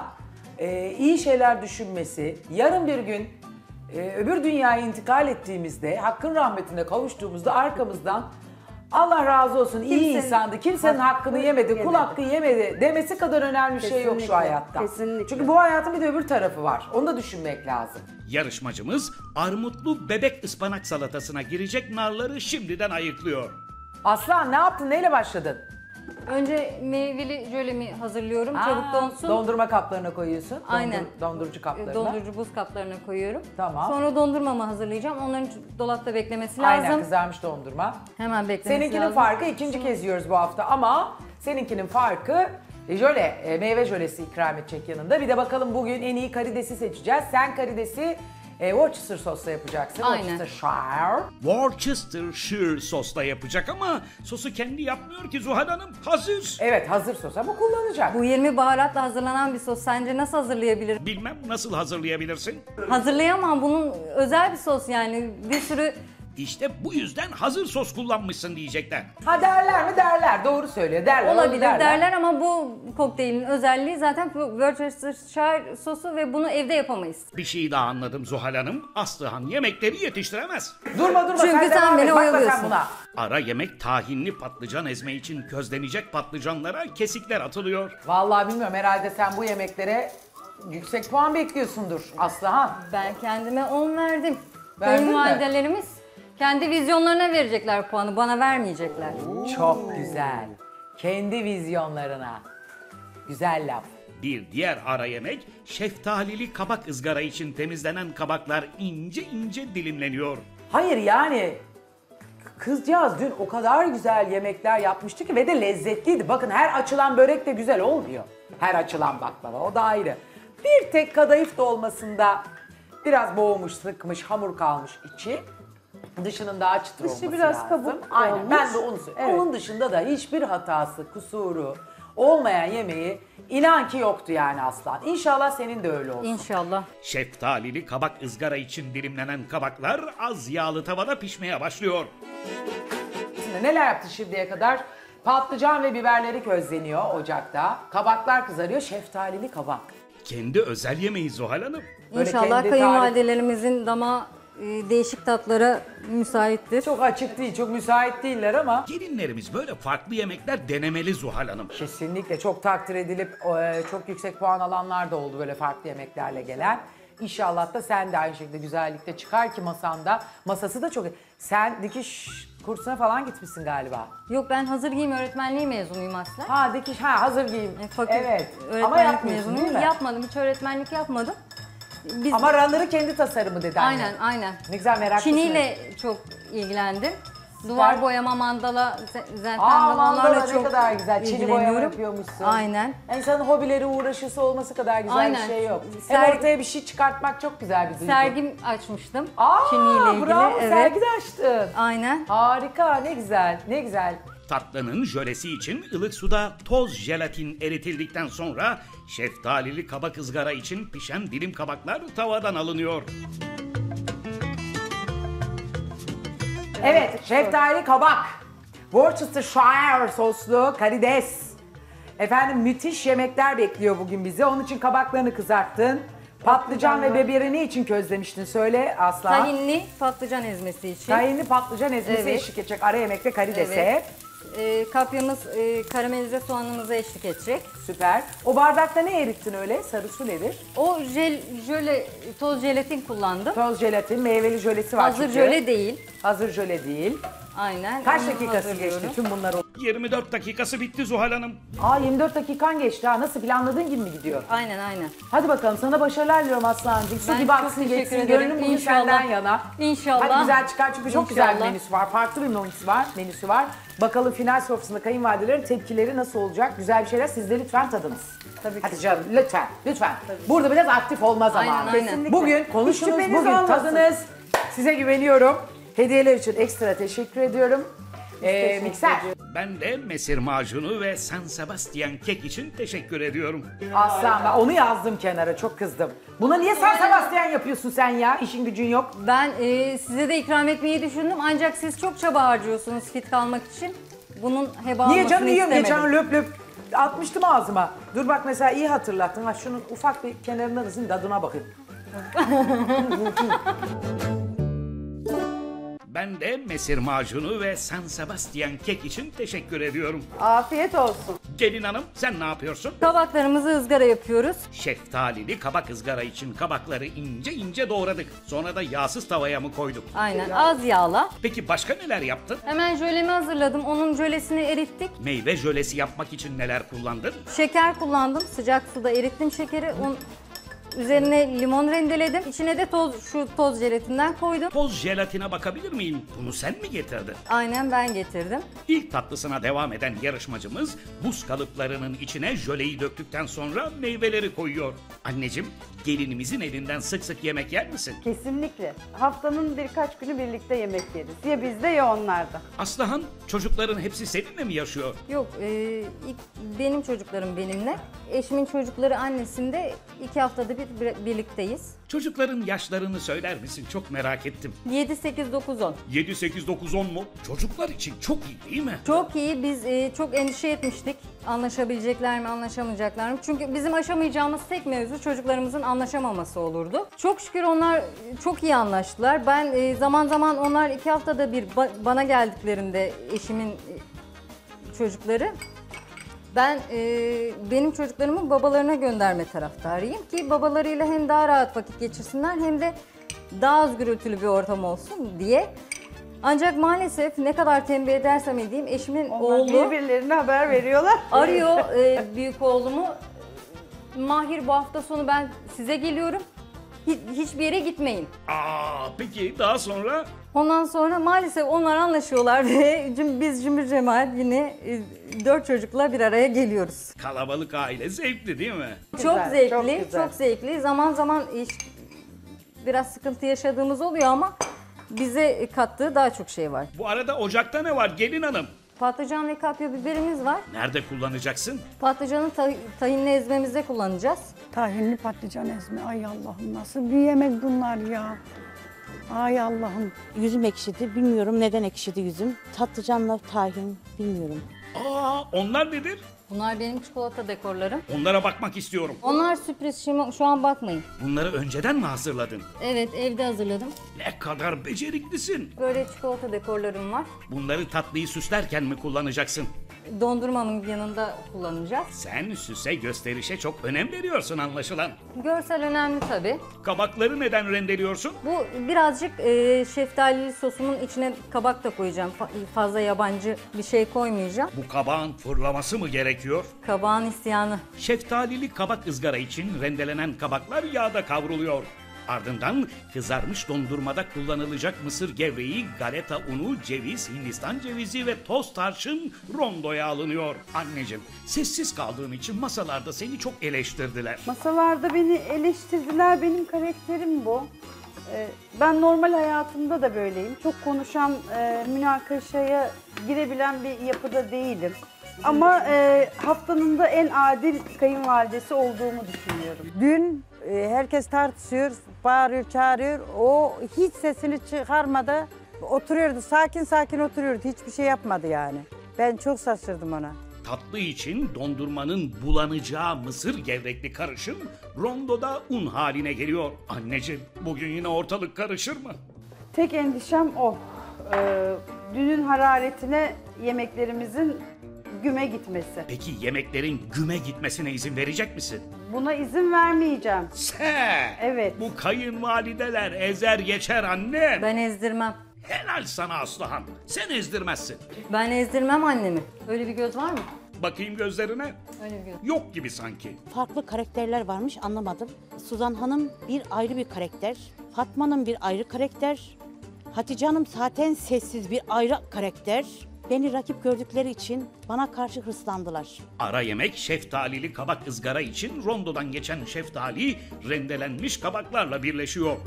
iyi şeyler düşünmesi, yarın bir gün öbür dünyaya intikal ettiğimizde, hakkın rahmetine kavuştuğumuzda arkamızdan Allah razı olsun iyi insandı, kimsenin hakkını yemedi, kul hakkı yemedi demesi kadar önemli bir şey yok şu Kesinlikle, hayatta. kesinlikle. Çünkü bu hayatın bir de öbür tarafı var. Onu da düşünmek lazım. Yarışmacımız armutlu bebek ıspanak salatasına girecek narları şimdiden ayıklıyor. Aslan ne yaptın? Neyle başladın? Önce meyveli jölemi hazırlıyorum. Çabuk donsun. Dondurma kaplarına koyuyorsun. Aynen. Dondurucu kaplarına. Dondurucu buz kaplarına koyuyorum. Tamam. Sonra dondurmamı hazırlayacağım. Onların dolapta beklemesi lazım. Aynen kızarmış dondurma. Hemen beklemesi Seninkinin lazım. farkı ikinci kez yiyoruz bu hafta ama seninkinin farkı jöle, meyve jölesi ikram edecek yanında. Bir de bakalım bugün en iyi karidesi seçeceğiz. Sen karidesi Worcester sosla yapacaksın. Aynen. Worcestershire. Worcestershire sosla yapacak ama sosu kendi yapmıyor ki Zuhal Hanım. Hazır. Evet hazır sos ama kullanacak. Bu 20 baharatla hazırlanan bir sos. Sence nasıl hazırlayabilirim? Bilmem nasıl hazırlayabilirsin? Hazırlayamam. Bunun özel bir sos yani. Bir sürü İşte bu yüzden hazır sos kullanmışsın diyecekler. Ha derler mi derler. Doğru söylüyor. Derler. olabilir onu derler ama bu kokteylin özelliği zaten Worcestershire sosu ve bunu evde yapamayız. Bir şey daha anladım Zuhal Hanım. Aslıhan yemekleri yetiştiremez. Durma Çünkü sen sen devam beni et. Bakma sen oyalıyorsun. buna. Ara yemek tahinli patlıcan ezme için közlenecek patlıcanlara kesikler atılıyor. Vallahi bilmiyorum herhalde sen bu yemeklere yüksek puan bekliyorsundur Aslıhan. Ben kendime 10 verdim. Verdin mi? Kayınvalidelerimiz kendi vizyonlarına verecekler puanı, bana vermeyecekler. Çok güzel. Kendi vizyonlarına. Güzel laf. Bir diğer ara yemek şeftalili kabak ızgara için temizlenen kabaklar ince ince dilimleniyor. Hayır yani kızcağız dün o kadar güzel yemekler yapmıştı ki ve de lezzetliydi. Bakın her açılan börek de güzel olmuyor. Her açılan baklava o da ayrı. Bir tek kadayıf dolmasında biraz boğmuş, sıkmış, hamur kalmış içi. Dışının daha çıtır Dışı olması biraz lazım. kabuk Aynen olmuş. ben de onu söylüyorum. Evet. Onun dışında da hiçbir hatası, kusuru olmayan yemeği inan ki yoktu yani Aslan. İnşallah senin de öyle olsun. İnşallah. Şeftalili kabak ızgara için dilimlenen kabaklar az yağlı tavada pişmeye başlıyor. Neler yaptın şimdiye kadar? Patlıcan ve biberleri közleniyor ocakta. Kabaklar kızarıyor. Şeftalili kabak. Kendi özel yemeği Zuhal Hanım. Böyle İnşallah kendi kayınvalidelerimizin damağı değişik tatlara müsaittir. Çok açık değil, çok müsait değiller ama Gelinlerimiz böyle farklı yemekler denemeli Zuhal Hanım. kesinlikle çok takdir edilip çok yüksek puan alanlar da oldu böyle farklı yemeklerle gelen. İnşallah da sen de aynı şekilde güzellikte çıkar ki masanda. Masası da çok... Sen dikiş kursuna falan gitmişsin galiba. Yok ben hazır giyim öğretmenliği mezunuyum aslında. Ha dikiş, ha hazır giyim. Evet. Ama öğretmenlik yapmıyorsun değil mezunuyum. mi? Yapmadım, hiç öğretmenlik yapmadım. Biz Ama ranları kendi tasarımı dedi anne. aynen, aynen. Ne güzel meraklısın. Çiniyle çok ilgilendim. Duvar boyama, mandala, zentel Aa mandala onlarla ne çok kadar güzel. Çini boyama ilgileniyorum. yapıyormuşsun. Aynen. İnsanın hobileri uğraşısı olması kadar güzel Aynen. bir şey yok. Hem Sergi- ortaya bir şey çıkartmak çok güzel bir duygu. Sergim açmıştım. Aa, Çiniyle ilgili. bravo Evet. sergi de açtın. Aynen. Harika ne güzel ne güzel. Tatlının jölesi için ılık suda toz jelatin eritildikten sonra şeftalili kabak ızgara için pişen dilim kabaklar tavadan alınıyor. Evet şeftali kabak. Worcestershire soslu karides. Efendim müthiş yemekler bekliyor bugün bizi. Onun için kabaklarını kızarttın. Patlıcan ve biberi ne için közlemiştin? Söyle Aslan. Tahinli patlıcan ezmesi için. Tahinli patlıcan ezmesi Evet. eşlik edecek ara yemekte karidese. Evet. Kapyamız karamelize soğanımıza eşlik edecek. Süper. O bardakta ne erittin öyle? Sarı su nedir? O jöle, toz jelatin kullandım. Toz jelatin, meyveli jölesi var Hazır çünkü. jöle değil. Hazır jöle değil. Aynen. Kaç onu dakikası hazırlıyorum. geçti tüm bunlar oldu? 24 dakikası bitti Zuhal Hanım. Aa 24 dakikan geçti ha. Nasıl, planladığın gibi mi gidiyor? Aynen aynen. Hadi bakalım, sana başarılar diliyorum Aslancığım. Su Ben gibi çok aksın teşekkür geçsin. ederim. Gönlüm bugün İnşallah. senden yana. İnşallah. Hadi güzel çıkar çünkü çok güzel bir İnşallah. menüsü var. Farklı bir menüsü var. Bakalım final sofrasında kayınvalidelerin tepkileri nasıl olacak? Güzel bir şeyler siz de lütfen tadınız. Tabii ki. Hadi canım lütfen. Burada biraz aktif olma zamanı. Aynen, aynen. Kesinlikle. Bugün Hiç konuşunuz, şüpheniz bugün olmasın. tadınız. Size güveniyorum. Hediyeler için ekstra teşekkür ediyorum. Mikser. Ben de mesir macunu ve San Sebastian kek için teşekkür ediyorum. Aslan, ben onu yazdım kenara, çok kızdım. Buna niye San Sebastian yapıyorsun sen ya? İşin gücün yok. Ben size de ikram etmeyi düşündüm ancak siz çok çaba harcıyorsunuz fit kalmak için. Bunun heba Niye olmasını canım, yiyorum istemedim. geçen löp löp atmıştım ağzıma. Dur bak mesela, iyi hatırlattın. Ha şunun ufak bir kenarından ısın, tadına bakayım. Ben de mesir macunu ve San Sebastian kek için teşekkür ediyorum. Afiyet olsun. Gelin hanım sen ne yapıyorsun? Kabaklarımızı ızgara yapıyoruz. Şeftalili kabak ızgara için kabakları ince ince doğradık. Sonra da yağsız tavaya mı koyduk? Aynen az yağla. Peki başka neler yaptın? Hemen jölemi hazırladım. Onun jölesini erittik. Meyve jölesi yapmak için neler kullandın? Şeker kullandım. Sıcak suda erittim şekeri. Üzerine limon rendeledim. İçine de şu toz jelatinden koydum. Toz jelatine bakabilir miyim? Bunu sen mi getirdin? Aynen ben getirdim. İlk tatlısına devam eden yarışmacımız buz kalıplarının içine jöleyi döktükten sonra meyveleri koyuyor. Anneciğim, gelinimizin elinden sık sık yemek yer misin? Kesinlikle. Haftanın birkaç günü birlikte yemek yeriz. Ya bizde ya onlarda. Aslıhan, çocukların hepsi seninle mi yaşıyor? Yok, benim çocuklarım benimle. Eşimin çocukları annesinde 2 haftada bir birlikteyiz. Çocukların yaşlarını söyler misin? Çok merak ettim. 7, 8, 9, 10. 7, 8, 9, 10 mu? Çocuklar için çok iyi değil mi? Çok iyi. Biz çok endişe etmiştik. Anlaşabilecekler mi, anlaşamayacaklar mı? Çünkü bizim aşamayacağımız tek mevzu çocuklarımızın anlaşamaması olurdu. Çok şükür onlar çok iyi anlaştılar. Ben zaman zaman onlar 2 haftada bir bana geldiklerinde eşimin çocukları, ben benim çocuklarımı babalarına gönderme taraftarıyım ki babalarıyla hem daha rahat vakit geçirsinler hem de daha az gürültülü bir ortam olsun diye. Ancak maalesef ne kadar tembih edersem edeyim eşimin Onlar oğlu birbirlerine haber veriyorlar. arıyor büyük oğlumu. Mahir bu hafta sonu ben size geliyorum. Hiçbir yere gitmeyin. Peki daha sonra? Ondan sonra maalesef onlar anlaşıyorlar ve biz cümbür cemaat yine 4 çocukla bir araya geliyoruz. Kalabalık aile zevkli değil mi? Çok zevkli, çok güzel. çok zevkli. Zaman zaman biraz sıkıntı yaşadığımız oluyor ama bize kattığı daha çok şey var. Bu arada ocakta ne var gelin hanım? Patlıcan ve kapya biberimiz var. Nerede kullanacaksın? Patlıcanı tahinli ezmemizde kullanacağız. Tahinli patlıcan ezme. Ay Allah'ım, nasıl bir yemek bunlar ya. Ay Allah'ım. Yüzüm ekşidi. Bilmiyorum neden ekşidi yüzüm. Patlıcanla tahin bilmiyorum. Onlar nedir? Bunlar benim çikolata dekorlarım. Onlara bakmak istiyorum. Onlar sürpriz, şu an bakmayın. Bunları önceden mi hazırladın? Evet, evde hazırladım. Ne kadar beceriklisin. Böyle çikolata dekorlarım var. Bunları tatlıyı süslerken mi kullanacaksın? Dondurmamın yanında kullanacağız. Sen süse gösterişe çok önem veriyorsun anlaşılan. Görsel önemli tabii. Kabakları neden rendeliyorsun? Bu birazcık şeftalili sosumun içine kabak da koyacağım. Fazla yabancı bir şey koymayacağım. Bu kabağın fırlaması mı gerekiyor? Kabağın isyanı. Şeftalili kabak ızgara için rendelenen kabaklar yağda kavruluyor. Ardından kızarmış dondurmada kullanılacak mısır gevreği, galeta unu, ceviz, hindistan cevizi ve toz tarçın rondoya alınıyor. Anneciğim, sessiz kaldığın için masalarda seni çok eleştirdiler. Masalarda beni eleştirdiler. Benim karakterim bu. Ben normal hayatımda da böyleyim. Çok konuşan, münakaşaya girebilen bir yapıda değilim. Ama haftanın da en adil kayınvalidesi olduğumu düşünüyorum. Dün herkes tartışıyor, bağırıyor, çağırıyor. O hiç sesini çıkarmadı. Oturuyordu, sakin sakin oturuyordu. Hiçbir şey yapmadı yani. Ben çok şaşırdım ona. Tatlı için dondurmanın bulanacağı mısır gevrekli karışım rondoda un haline geliyor. Anneciğim, bugün yine ortalık karışır mı? Tek endişem o. Dünün hararetine yemeklerimizin güme gitmesi. Peki yemeklerin güme gitmesine izin verecek misin? Buna izin vermeyeceğim. Sen! Evet. Bu kayınvalideler ezer geçer anne. Ben ezdirmem. Helal sana Aslıhan. Sen ezdirmezsin. Ben ezdirmem annemi. Öyle bir göz var mı? Bakayım gözlerine. Öyle bir göz. Yok gibi sanki. Farklı karakterler varmış, anlamadım. Suzan Hanım bir ayrı bir karakter. Fatma Hanım bir ayrı karakter. Hatice Hanım zaten sessiz bir ayrı karakter. Beni rakip gördükleri için bana karşı hırslandılar. Ara yemek şeftalili kabak ızgara için rondodan geçen şeftali rendelenmiş kabaklarla birleşiyor.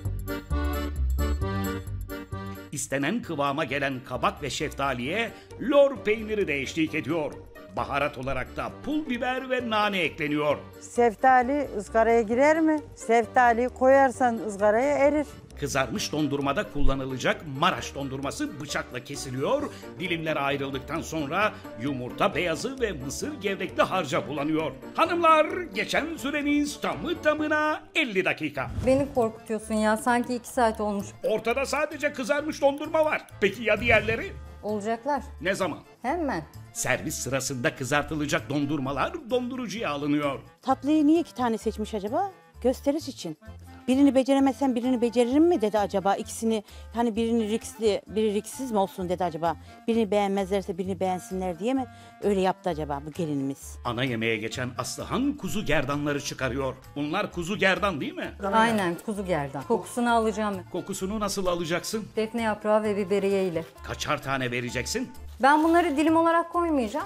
İstenen kıvama gelen kabak ve şeftaliye lor peyniri de eşlik ediyor. Baharat olarak da pul biber ve nane ekleniyor. Seftali ızgaraya girer mi? Seftaliyi koyarsan ızgaraya erir. Kızarmış dondurmada kullanılacak Maraş dondurması bıçakla kesiliyor. Dilimlere ayrıldıktan sonra yumurta beyazı ve mısır gevrekli harca bulanıyor. Hanımlar, geçen süreniz tamı tamına 50 dakika. Beni korkutuyorsun ya. Sanki 2 saat olmuş. Ortada sadece kızarmış dondurma var. Peki ya diğerleri? Olacaklar. Ne zaman? Hemen. Servis sırasında kızartılacak dondurmalar dondurucuya alınıyor. Tatlıyı niye 2 tane seçmiş acaba? Gösteriş için. Birini beceremezsem birini beceririm mi dedi acaba? İkisini hani birini riskli, biri risksiz mi olsun dedi acaba? Birini beğenmezlerse birini beğensinler diye mi öyle yaptı acaba bu gelinimiz? Ana yemeğe geçen Aslıhan kuzu gerdanları çıkarıyor. Bunlar kuzu gerdan değil mi? Aynen kuzu gerdan. Kokusunu alacağım. Kokusunu nasıl alacaksın? Defne yaprağı ve biberiye ile. Kaçar tane vereceksin? Ben bunları dilim olarak koymayacağım.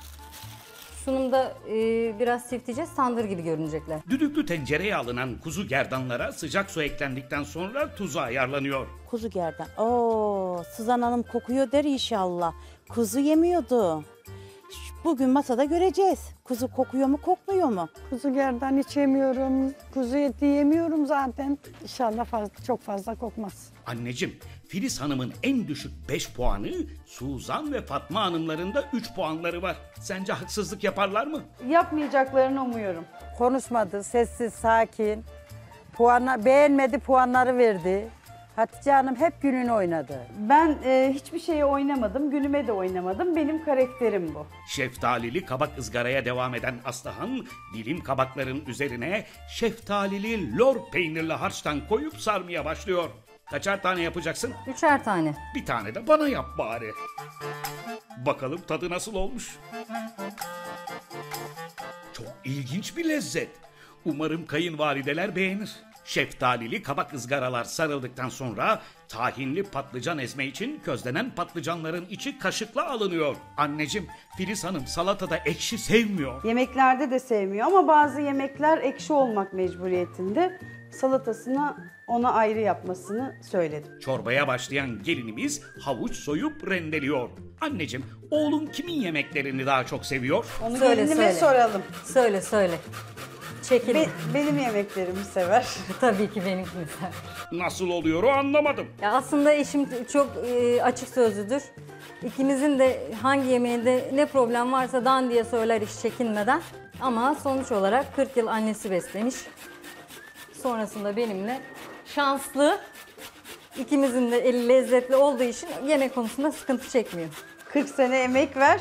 Sunumda biraz sirteceğiz. Tandır gibi görünecekler. Düdüklü tencereye alınan kuzu gerdanlara sıcak su eklendikten sonra tuzu ayarlanıyor. Kuzu gerdan. Oo, Suzan Hanım kokuyor der inşallah. Kuzu yemiyordu. Bugün masada göreceğiz. Kuzu kokuyor mu kokmuyor mu? Kuzu gerdan hiç yemiyorum. Kuzu eti yemiyorum zaten. İnşallah çok fazla kokmaz. Anneciğim, Filiz Hanım'ın en düşük 5 puanı, Suzan ve Fatma Hanımların da 3 puanları var. Sence haksızlık yaparlar mı? Yapmayacaklarını umuyorum. Konuşmadı, sessiz, sakin. Beğenmedi, puanları verdi. Hatice Hanım hep gününü oynadı. Ben hiçbir şeye oynamadım, günüme de oynamadım. Benim karakterim bu. Şeftalili kabak ızgaraya devam eden Aslıhan, dilim kabakların üzerine şeftalili lor peynirli harçtan koyup sarmaya başlıyor. Kaçar tane yapacaksın? 3'er tane. Bir tane de bana yap bari. Bakalım tadı nasıl olmuş? Çok ilginç bir lezzet. Umarım kayınvalideler beğenir. Şeftalili kabak ızgaralar sarıldıktan sonra tahinli patlıcan ezme için közlenen patlıcanların içi kaşıkla alınıyor. Anneciğim, Filiz Hanım salatada ekşi sevmiyor. Yemeklerde de sevmiyor ama bazı yemekler ekşi olmak mecburiyetinde. Salatasını ona ayrı yapmasını söyledim. Çorbaya başlayan gelinimiz havuç soyup rendeliyor. Anneciğim, oğlum kimin yemeklerini daha çok seviyor? Onu Söyle, gelinime söyle. soralım. Söyle. Çekil. Benim yemeklerimi sever. Tabii ki benimkini sever. Nasıl oluyor o anlamadım. Ya aslında eşim çok açık sözlüdür. İkimizin de hangi yemeğinde ne problem varsa dan diye söyler hiç çekinmeden. Ama sonuç olarak 40 yıl annesi beslemiş. Sonrasında benimle şanslı. İkimizin de eli lezzetli olduğu için yemek konusunda sıkıntı çekmiyor. 40 sene emek ver.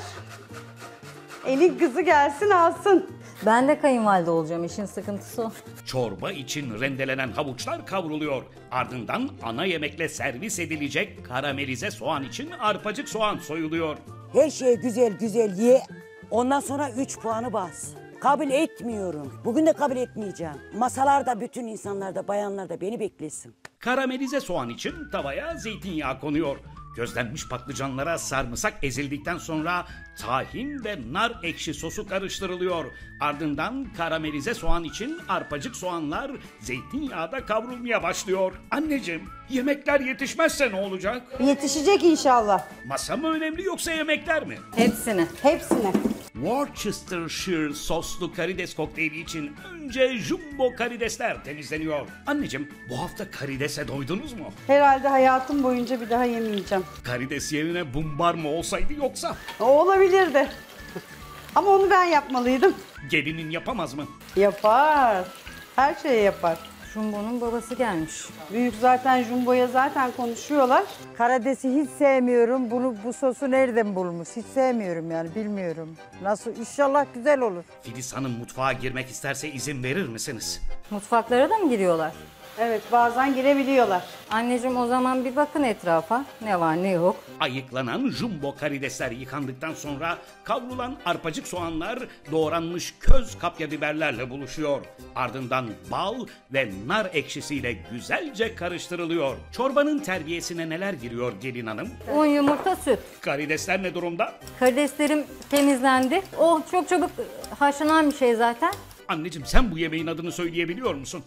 Elin kızı gelsin alsın. Ben de kayınvalide olacağım, işin sıkıntısı o. Çorba için rendelenen havuçlar kavruluyor. Ardından ana yemekle servis edilecek karamelize soğan için arpacık soğan soyuluyor. Her şeyi güzel güzel ye. Ondan sonra 3 puanı bas. Kabul etmiyorum. Bugün de kabul etmeyeceğim. Masalarda bütün insanlar da bayanlar da beni beklesin. Karamelize soğan için tavaya zeytinyağı konuyor. Közlenmiş patlıcanlara sarımsak ezildikten sonra tahin ve nar ekşi sosu karıştırılıyor. Ardından karamelize soğan için arpacık soğanlar zeytinyağda kavrulmaya başlıyor. Anneciğim, yemekler yetişmezse ne olacak? Yetişecek inşallah. Masa mı önemli yoksa yemekler mi? Hepsini. Hepsine. Worcestershire soslu karides kokteyli için önce jumbo karidesler temizleniyor. Anneciğim, bu hafta karidese doydunuz mu? Herhalde hayatım boyunca bir daha yemeyeceğim. Karides yerine bumbar mı olsaydı yoksa? O olabilirdi. Ama onu ben yapmalıydım. Gelinin yapamaz mı? Yapar. Her şeyi yapar. Jumbo'nun babası gelmiş. Büyük zaten Jumbo'ya zaten konuşuyorlar. Karadesi hiç sevmiyorum. Bu sosu nereden bulmuş? Hiç sevmiyorum yani, bilmiyorum. Nasıl? İnşallah güzel olur. Filiz Hanım mutfağa girmek isterse izin verir misiniz? Mutfaklara da mı giriyorlar? Evet, bazen girebiliyorlar. Anneciğim o zaman bir bakın etrafa. Ne var ne yok. Ayıklanan jumbo karidesler yıkandıktan sonra kavrulan arpacık soğanlar doğranmış köz kapya biberlerle buluşuyor. Ardından bal ve nar ekşisiyle güzelce karıştırılıyor. Çorbanın terbiyesine neler giriyor gelin hanım? Un, yumurta, süt. Karidesler ne durumda? Karideslerim temizlendi. O çok çabuk haşlanan bir şey zaten. Anneciğim sen bu yemeğin adını söyleyebiliyor musun?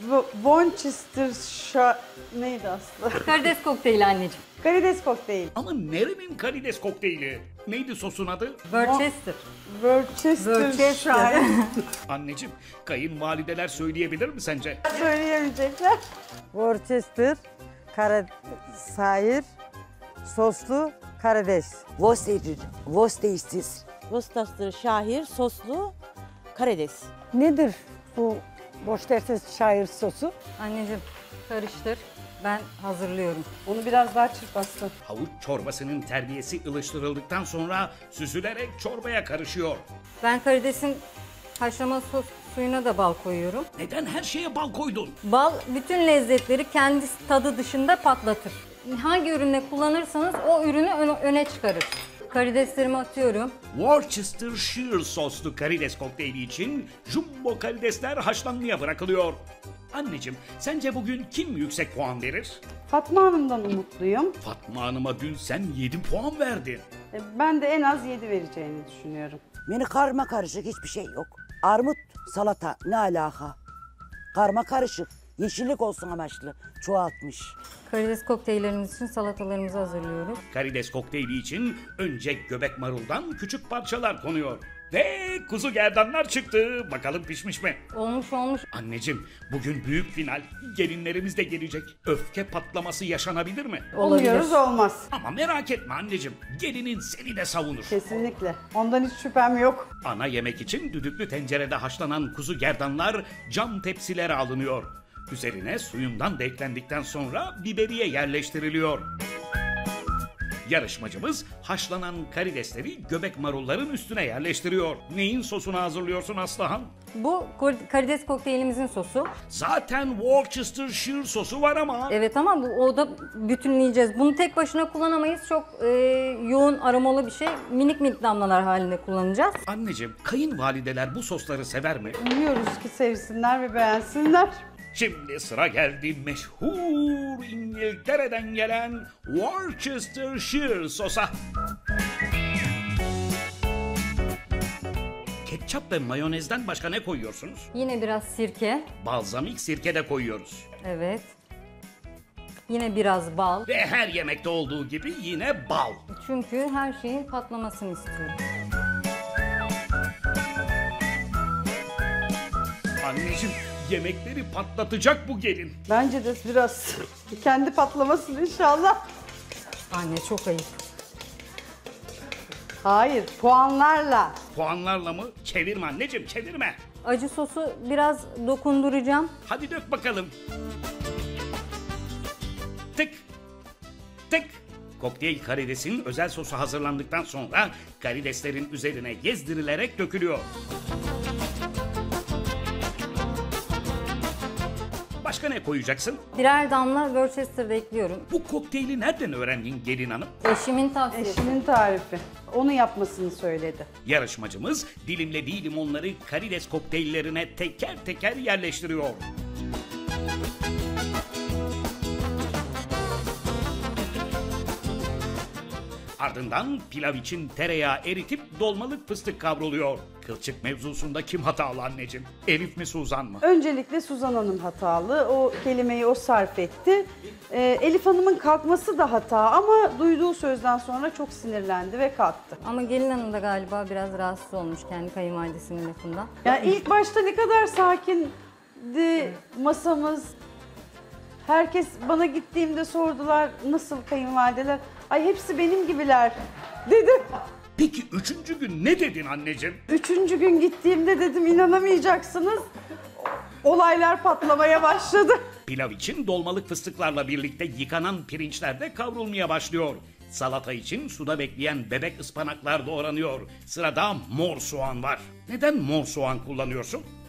Worcester neydi aslında? Karides kokteyli anneciğim. Karides kokteyl. Ama nerenin karides kokteyli? Neydi sosun adı? Worcester. Worcester. Anneciğim kayınvalideler söyleyebilir mi sence? Söyleyemeyecekler. Worcester, sayır, soslu karides. Worcester. Worcester şahir soslu karides. Nedir bu boş dersiz şair sosu? Anneciğim karıştır. Ben hazırlıyorum. Onu biraz daha çırp Aslı. Havuç çorbasının terbiyesi ılıştırıldıktan sonra süzülerek çorbaya karışıyor. Ben karidesin haşlama suyuna da bal koyuyorum. Neden her şeye bal koydun? Bal bütün lezzetleri kendi tadı dışında patlatır. Hangi ürünle kullanırsanız o ürünü öne çıkarır. Karideslerimi atıyorum. Worcestershire soslu karides kokteyli için jumbo karidesler haşlanmaya bırakılıyor. Anneciğim sence bugün kim yüksek puan verir? Fatma Hanım'dan umutluyum. Fatma Hanım'a dün sen 7 puan verdin. Ben de en az 7 vereceğini düşünüyorum. Beni karma karışık hiçbir şey yok. Armut, salata ne alaka? Karma karışık. Yeşillik olsun amaçlı. Çoğaltmış. Karides kokteyllerimiz için salatalarımızı hazırlıyoruz. Karides kokteyli için önce göbek maruldan küçük parçalar konuyor. Ve kuzu gerdanlar çıktı. Bakalım pişmiş mi? Olmuş. Anneciğim bugün büyük final. Gelinlerimiz de gelecek. Öfke patlaması yaşanabilir mi? Umuyoruz olmaz. Ama merak etme anneciğim. Gelinin seni de savunur. Kesinlikle. Ondan hiç şüphem yok. Ana yemek için düdüklü tencerede haşlanan kuzu gerdanlar cam tepsilere alınıyor. Üzerine suyundan da eklendikten sonra biberiye yerleştiriliyor. Yarışmacımız haşlanan karidesleri göbek marulların üstüne yerleştiriyor. Neyin sosunu hazırlıyorsun Aslıhan? Bu karides kokteylimizin sosu. Zaten Worcestershire sosu var ama. Evet ama o da bütünleyeceğiz. Bunu tek başına kullanamayız. Çok yoğun aromalı bir şey. Minik minik damlalar halinde kullanacağız. Anneciğim kayınvalideler bu sosları sever mi? Umuyoruz ki sevsinler ve beğensinler. Şimdi sıra geldi meşhur İngiltere'den gelen Worcestershire sosa. Ketçap ve mayonezden başka ne koyuyorsunuz? Yine biraz sirke. Balzamik sirke de koyuyoruz. Evet. Yine biraz bal. Ve her yemekte olduğu gibi yine bal. Çünkü her şeyin patlamasını istiyorum. Anneciğim yemekleri patlatacak bu gelin. Bence de biraz kendi patlamasın inşallah. Anne çok ayıp. Hayır, puanlarla. Puanlarla mı? Çevirme anneciğim çevirme. Acı sosu biraz dokunduracağım. Hadi dök bakalım. Tık. Tık. Kokteyl karidesin özel sosu hazırlandıktan sonra karideslerin üzerine gezdirilerek dökülüyor. Başka ne koyacaksın? Birer damla Worcester'da ekliyorum. Bu kokteyli nereden öğrendin gelin hanım? Eşimin tavsiyesi. Eşimin tarifi. Onu yapmasını söyledi. Yarışmacımız dilimlediği limonları karides kokteyllerine teker teker yerleştiriyor. Ardından pilav için tereyağı eritip dolmalık fıstık kavruluyor. Kılçık mevzusunda kim hatalı anneciğim? Elif mi Suzan mı? Öncelikle Suzan Hanım hatalı. O kelimeyi o sarf etti. Elif Hanım'ın kalkması da hata ama duyduğu sözden sonra çok sinirlendi ve kalktı. Ama gelin hanım da galiba biraz rahatsız olmuş kendi kayınvalidesinin lafından. Yani ilk başta ne kadar sakindi masamız. Herkes bana gittiğimde sordular nasıl kayınvalideler. Ay hepsi benim gibiler dedim. Peki 3. gün ne dedin anneciğim? 3. gün gittiğimde dedim inanamayacaksınız. Olaylar patlamaya başladı. Pilav için dolmalık fıstıklarla birlikte yıkanan pirinçler de kavrulmaya başlıyor. Salata için suda bekleyen bebek ıspanaklar doğranıyor. Sırada mor soğan var. Neden mor soğan kullanıyorsun?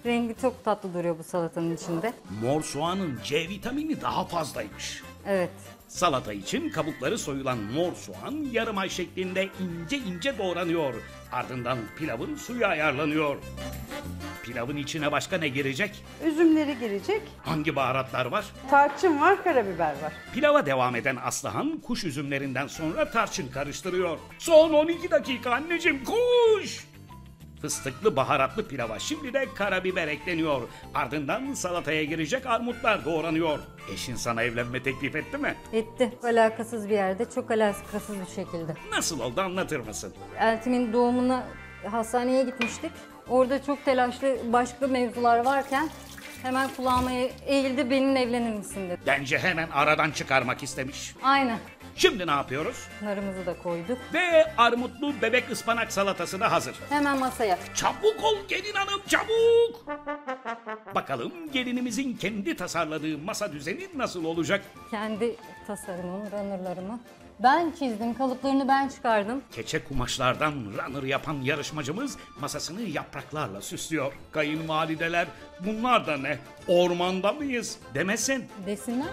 Rengi çok tatlı duruyor bu salatanın içinde. Mor soğanın C vitamini daha fazlaymış. Evet. Salata için kabukları soyulan mor soğan yarım ay şeklinde ince ince doğranıyor. Ardından pilavın suyu ayarlanıyor. Pilavın içine başka ne girecek? Üzümleri girecek. Hangi baharatlar var? Tarçın var, karabiber var. Pilava devam eden Aslıhan kuş üzümlerinden sonra tarçın karıştırıyor. Son 12 dakika anneciğim koş! Fıstıklı baharatlı pilava şimdi de karabiber ekleniyor. Ardından salataya girecek armutlar doğranıyor. Eşin sana evlenme teklif etti mi? Etti. Alakasız bir yerde, çok alakasız bir şekilde. Nasıl oldu anlatır mısın? Eltim'in doğumuna hastaneye gitmiştik. Orada çok telaşlı başka mevzular varken hemen kulağıma eğildi, benimle evlenir misin dedi. Bence hemen aradan çıkarmak istemiş. Aynen. Şimdi ne yapıyoruz? Narımızı da koyduk. Ve armutlu bebek ıspanak salatası da hazır. Hemen masaya. Çabuk ol gelin hanım çabuk! Bakalım gelinimizin kendi tasarladığı masa düzeni nasıl olacak? Kendi tasarımımı, runnerlarımı ben çizdim, kalıplarını ben çıkardım. Keçe kumaşlardan runner yapan yarışmacımız masasını yapraklarla süslüyor. Kayınvalideler bunlar da ne? Ormanda mıyız? Demesin. Desinler.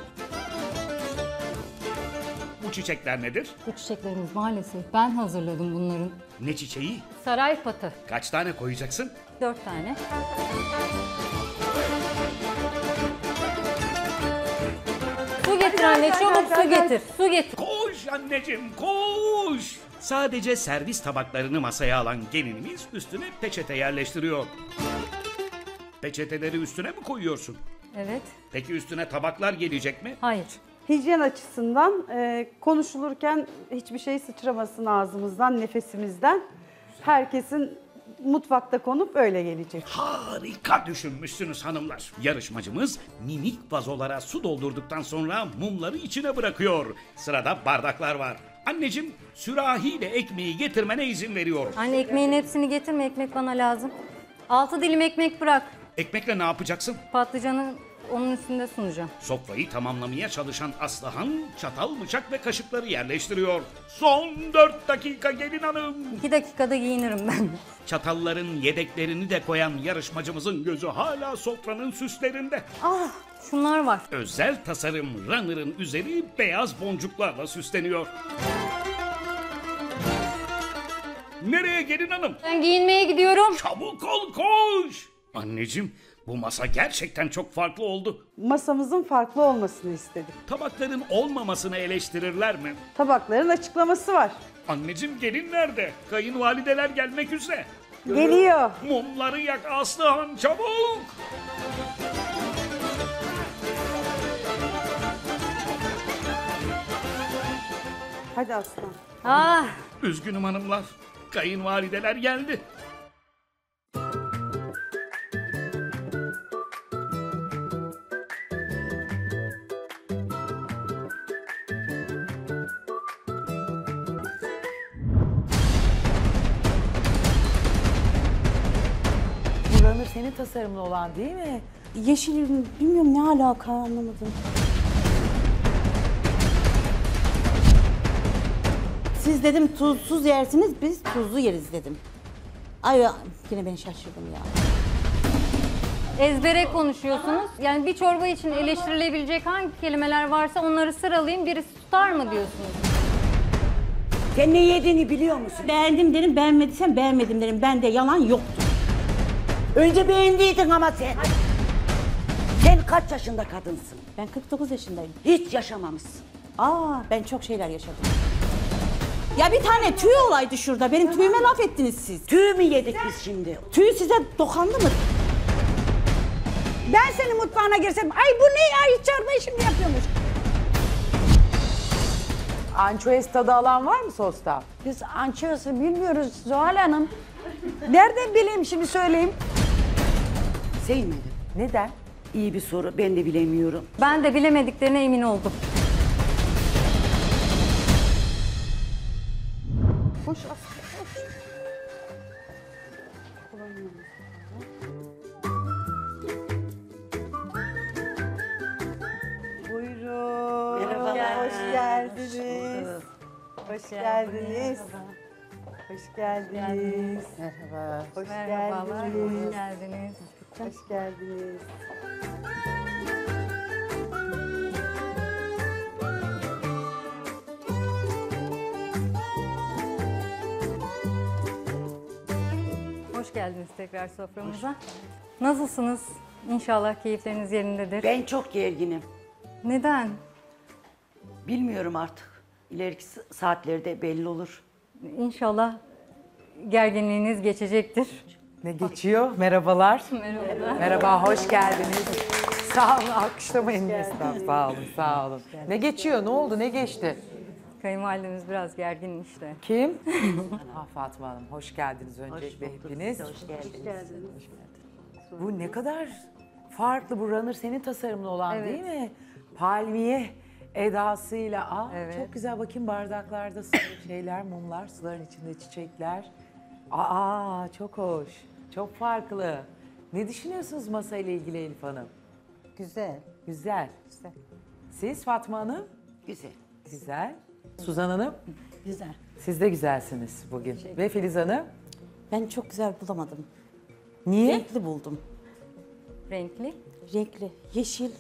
Bu çiçekler nedir? Bu çiçeklerimiz maalesef ben hazırladım bunların. Ne çiçeği? Saray patı. Kaç tane koyacaksın? 4 tane. Su getir anne, çabuk su getir. Su getir. Koş anneciğim koş! Sadece servis tabaklarını masaya alan gelinimiz üstüne peçete yerleştiriyor. Peçeteleri üstüne mi koyuyorsun? Evet. Peki üstüne tabaklar gelecek mi? Hayır. Hijyen açısından konuşulurken hiçbir şey sıçramasın ağzımızdan, nefesimizden. Herkesin mutfakta konup öyle gelecek. Harika düşünmüşsünüz hanımlar. Yarışmacımız minik vazolara su doldurduktan sonra mumları içine bırakıyor. Sırada bardaklar var. Anneciğim sürahiyle ekmeği getirmene izin veriyorum. Anne ekmeğin hepsini getirme, ekmek bana lazım. 6 dilim ekmek bırak. Ekmekle ne yapacaksın? Patlıcanı onun üstünde sunacağım. Sofrayı tamamlamaya çalışan Aslıhan çatal, bıçak ve kaşıkları yerleştiriyor. Son 4 dakika gelin hanım. 2 dakikada giyinirim ben. Çatalların yedeklerini de koyan yarışmacımızın gözü hala sofranın süslerinde. Ah, şunlar var. Özel tasarım runner'ın üzeri beyaz boncuklarla süsleniyor. Nereye gelin hanım? Ben giyinmeye gidiyorum. Çabuk ol koş. Anneciğim bu masa gerçekten çok farklı oldu. Masamızın farklı olmasını istedik. Tabakların olmamasını eleştirirler mi? Tabakların açıklaması var. Anneciğim gelin nerede? Kayınvalideler gelmek üzere. Geliyor. Mumları yak Aslıhan çabuk. Hadi aslan. Ah, Üzgünüm hanımlar. Kayınvalideler geldi. Bu runner senin tasarımın olan değil mi? Yeşil bilmiyorum ne alaka anlamadım. Siz dedim tuzsuz yersiniz, biz tuzlu yeriz dedim. Ay yine beni şaşırdım ya. ezbere konuşuyorsunuz. Yani bir çorba için eleştirilebilecek hangi kelimeler varsa onları sıralayayım. Birisi tutar mı diyorsunuz? Sen ne yediğini biliyor musun? Beğendim derim, beğenmediysen beğenmedim derim. Bende yalan yoktur. Önce beğendiydin ama sen. Sen kaç yaşında kadınsın? Ben 49 yaşındayım. Hiç yaşamamışsın. Ben çok şeyler yaşadım. Ya bir tane tüy olaydı şurada. Benim tüyüme laf ettiniz siz. Tüy mü yedik biz şimdi? Tüy size dokandı mı? Ben senin mutfağına girsem, ay bu ne ya, hiç çorbayı şimdi yapıyormuş. Ançoez tadı alan var mı sosta? Biz ançosu bilmiyoruz Zuhal Hanım. Nereden bileyim şimdi söyleyeyim. Sevmedim. Neden? İyi bir soru. Ben de bilemiyorum. Ben de bilemediklerine emin oldum. Koş aslan, koş. Buyurun. Merhabalar. Hoş geldiniz. Hoş geldiniz. Hoş geldiniz. Merhaba. Hoş Merhabalar, hoş geldiniz. geldiniz. Hoş geldiniz. Hoş geldiniz tekrar soframıza. Nasılsınız? İnşallah keyifleriniz yerindedir. Ben çok gerginim. Neden? Bilmiyorum artık. İleriki saatlerde belli olur. İnşallah gerginliğiniz geçecektir. Ne geçiyor? Merhabalar. Merhabalar. Merhaba, hoş geldiniz. Sağ olun, alkışlamayın Neslihan. Sağ olun, sağ olun. Ne geçiyor? Ne oldu? Ne geçti? Kayınvalidemiz biraz gerginmiş de. Kim? Fatma Hanım, hoş geldiniz öncelikle hepiniz. Hoş geldiniz. Bu ne kadar farklı bu runner senin tasarımlı olan Evet. değil mi? Palmiye edasıyla. Evet. Çok güzel, bakayım bardaklarda şeyler, mumlar, suların içinde çiçekler. Çok hoş, çok farklı. Ne düşünüyorsunuz masayla ilgili Elif Hanım? Güzel. Güzel. Siz Fatma Hanım? Güzel. Güzel. Suzan Hanım? Güzel. Siz de güzelsiniz bugün. Ve Filiz Hanım? Ben çok güzel bulamadım. Niye? Renkli buldum. Renkli. Renkli. Yeşil.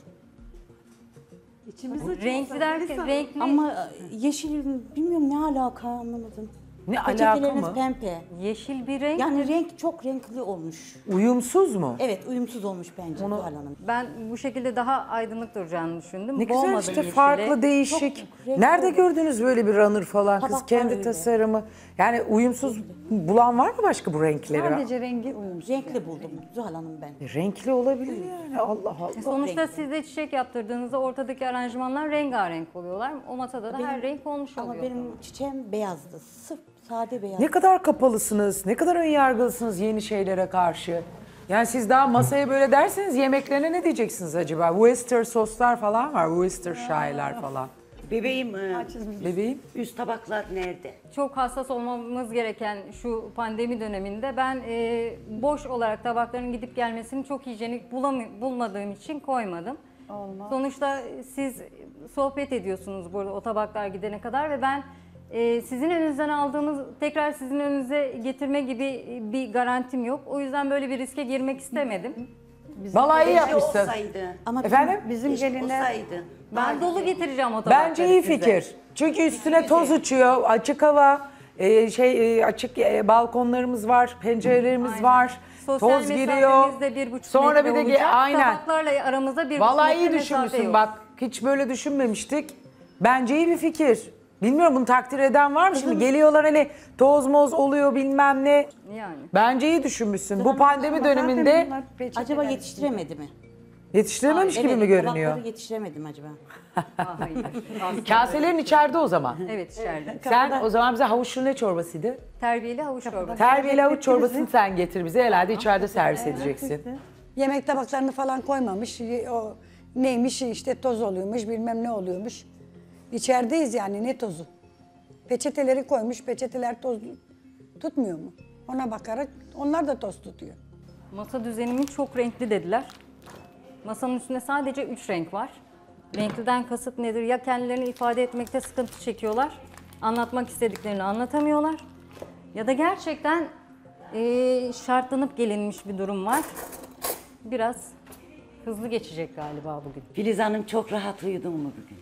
Renkli derken renkli. Ama yeşil bilmiyorum ne alaka anlamadım. Ne alaka Peçeteleriniz mı? pembe. Yeşil bir renk. Yani renk çok renkli olmuş. Uyumsuz mu? Evet uyumsuz olmuş bence Zuhal Hanım. Ben bu şekilde daha aydınlık duracağını düşündüm. Ne güzel Boğmadım işte, yeşili. farklı, değişik. Çok renkli Nerede oldu. gördünüz böyle bir runner falan? Kız Tabaklar kendi öyle. tasarımı. Yani uyumsuz bulan var mı başka bu renkleri? Sadece rengi uyumsuz. Renkli buldum Zuhal Hanım ben. Renkli olabilir yani, Allah Allah. Sonuçta siz de çiçek yaptırdığınızda ortadaki aranjmanlar rengarenk oluyorlar. O masada da her renk olmuş Ama oluyor. benim çiçeğim beyazdı. Sırf sade beyaz. Ne kadar kapalısınız, ne kadar önyargılısınız yeni şeylere karşı. Yani siz daha masaya böyle derseniz yemeklerine ne diyeceksiniz acaba? Worcester soslar falan var, Worcestershire falan. Bebeğim, Bebeğim? üst tabaklar nerede? Çok hassas olmamız gereken şu pandemi döneminde ben boş olarak tabakların gidip gelmesini çok hijyenik bulmadığım için koymadım. Sonuçta siz sohbet ediyorsunuz burada o tabaklar gidene kadar ve ben sizin önünüzden aldığınız tekrar sizin önünüze getirme gibi bir garantim yok. O yüzden böyle bir riske girmek istemedim. Vallahi iyi Keşke yapmışsın. olsaydı. Ama Efendim? Bizim Keşke gelinler olsaydı. Ben dolu getireceğim o tabakları Bence iyi size. fikir. Çünkü üstüne toz uçuyor, açık hava, açık balkonlarımız var, pencerelerimiz Aynen. var. Sosyal Toz giriyor. mesafemiz de 1,5 Sonra bir metre de olacak. aynen. Tabaklarla aramızda 1,5 Vallahi metre iyi mesafe düşünmüşsün yok. bak. Hiç böyle düşünmemiştik. Bence iyi bir fikir. Bilmiyorum, bunu takdir eden var mı? Şimdi geliyorlar hani toz moz oluyor bilmem ne. Yani. Bence iyi düşünmüşsün. Bu pandemi döneminde acaba yetiştiremedi mi? yetiştirememiş gibi Evet, mi görünüyor? tabakları yetiştiremedim acaba? Hayır. Asla. Kaselerin içeride o zaman. Evet içeride. Sen o zaman bize havuçlu ne çorbasıydı? Terbiyeli havuç çorbası. Terbiyeli havuç çorbasını sen getir bize. Herhalde içeride servis edeceksin. Yemek tabaklarını falan koymamış. O neymiş işte toz oluyormuş bilmem ne oluyormuş. İçerideyiz yani, ne tozu? Peçeteleri koymuş, peçeteler toz tutmuyor mu? Ona bakarak onlar da toz tutuyor. Masa düzenimin çok renkli dediler. Masanın üstünde sadece 3 renk var. Renkliden kasıt nedir? Ya kendilerini ifade etmekte sıkıntı çekiyorlar, anlatmak istediklerini anlatamıyorlar. Ya da gerçekten şartlanıp gelinmiş bir durum var. Biraz hızlı geçecek galiba bugün. Filiz Hanım çok rahat uyudun mu bugün?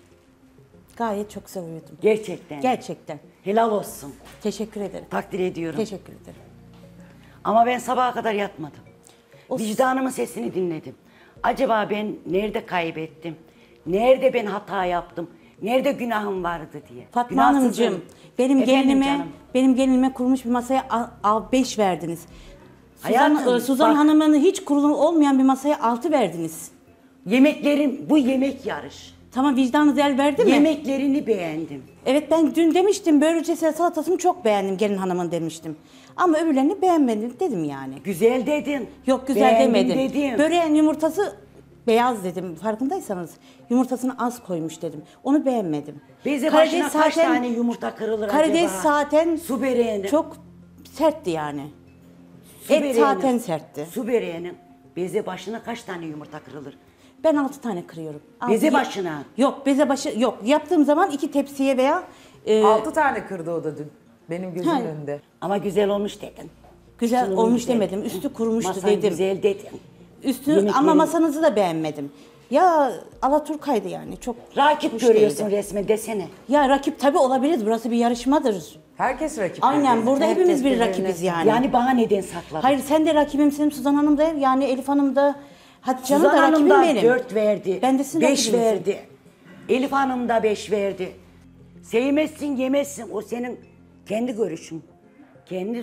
Gayet çok güzel uyudum. Gerçekten. Gerçekten. Helal olsun. Teşekkür ederim. Takdir ediyorum. Teşekkür ederim. Ama ben sabaha kadar yatmadım. Vicdanımın sesini dinledim. Acaba ben nerede kaybettim? Nerede ben hata yaptım? Nerede günahım vardı diye. Fatma Günahsızım. Hanımcığım, benim Efendim canım. gelinime kurmuş bir masaya 5 verdiniz. Hayatım, Suzan bak. Hanım'ın hiç kurulu olmayan bir masaya 6 verdiniz. Bu yemek yarış. Tamam, vicdanınız el verdi mi? Yemeklerini beğendim. Evet, ben dün demiştim börülcesi salatasını çok beğendim gelin hanımın demiştim. Ama öbürlerini beğenmedim dedim yani. Güzel dedin. Yok, güzel Beğendim demedim. dedim. Böreğin yumurtası beyaz dedim, farkındaysanız. Yumurtasını az koymuş dedim. Onu beğenmedim. Beze Karides başına kaç zaten- tane yumurta kırılır Karides acaba? zaten Su böreğinin. çok sertti yani. Su Et böreğinin- zaten sertti. Su böreğinin beze başına kaç tane yumurta kırılır? Ben 6 tane kırıyorum. Beze başına. Yok, beze başı yok. Yaptığım zaman 2 tepsiye veya 6 tane kırdı o da dün. Benim gözümün Ha. önünde. Ama güzel olmuş dedin. güzel Sunum olmuş güzel. demedim. Üstü kurumuştu Masan dedim. güzel dedin. Üstünü Yemekleri- ama masanızı da beğenmedim. Ya alaturkaydı yani çok Rakip hoş görüyorsun değildi. resmen desene. Ya rakip tabii olabilir. Burası bir yarışmadır. Herkes rakip. Aynen burada Herkes hepimiz bir birbirine rakibiz yani. Yani bana neden sakladın? Hayır sen de rakibimsin Suzan Hanım da yani Elif Hanım da Hatice Hanım Suzan da Hanım rakibim da benim. 4 verdi. Ben de sizin 5 rakibinizim. verdi. Elif Hanım da 5 verdi. Sevmezsin yemezsin o senin kendi görüşün. Kendi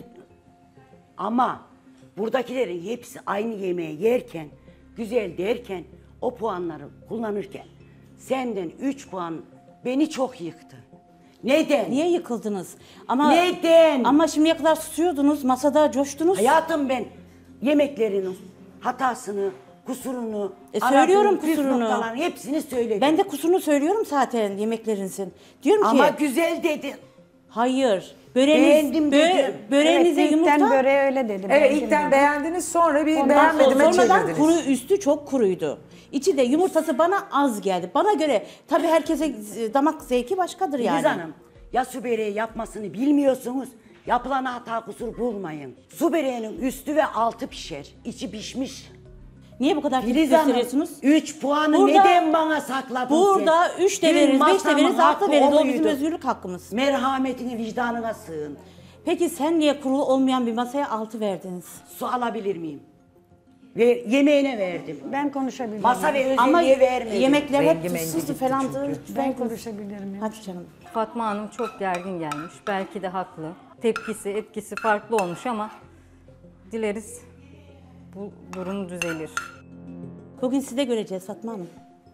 ama buradakilerin hepsi aynı yemeği yerken, güzel derken o puanları kullanırken senden 3 puan beni çok yıktı. Neden? Niye yıkıldınız? Ama Neden? Ama şimdiye kadar susuyordunuz, masada coştunuz. Hayatım ben yemeklerinin hatasını, kusurunu, Söylüyorum aradığım püf kusurunu. noktaların hepsini söyledim. Ben de kusurunu söylüyorum zaten yemeklerinizin. Diyorum ki Ama güzel dedin. hayır. Böreğiniz, Beğendim dedim. böreğinize evet, yumurta. ilkten böreği öyle dedim. Evet beğendim ilkten dedim. beğendiniz sonra bir Ondan beğenmedime sonradan çevirdiniz. kuru üstü çok kuruydu. İçi de yumurtası bana az geldi. Bana göre tabii herkese damak zevki başkadır yani. Filiz Hanım, ya su böreği yapmasını bilmiyorsunuz, yapılan hata kusur bulmayın. Su böreğinin üstü ve altı pişer, içi pişmiş. Niye bu kadar tepki Filiz Hanım, gösteriyorsunuz? 3 puanı Burada- neden bana sakladın Burada sen? 3 de Dün veririz, 5 de masamın veririz, 6 hakkı veririz. O oydu. bizim özgürlük hakkımız. Merhametini vicdanına sığın. Peki sen niye kurulu olmayan bir masaya 6 verdiniz? Su alabilir miyim? Ve yemeğine verdim. Ben konuşabilirim. Masa ve özelliğe Ama vermedim. yemekler hep Rengi mengi tuzsuzdu gitti falandı. Ben Verdiniz. konuşabilirim. Hadi canım. Fatma Hanım çok gergin gelmiş. Belki de haklı. Tepkisi, etkisi farklı olmuş ama dileriz bu durum düzelir. Bugün size göreceğiz Fatma Hanım.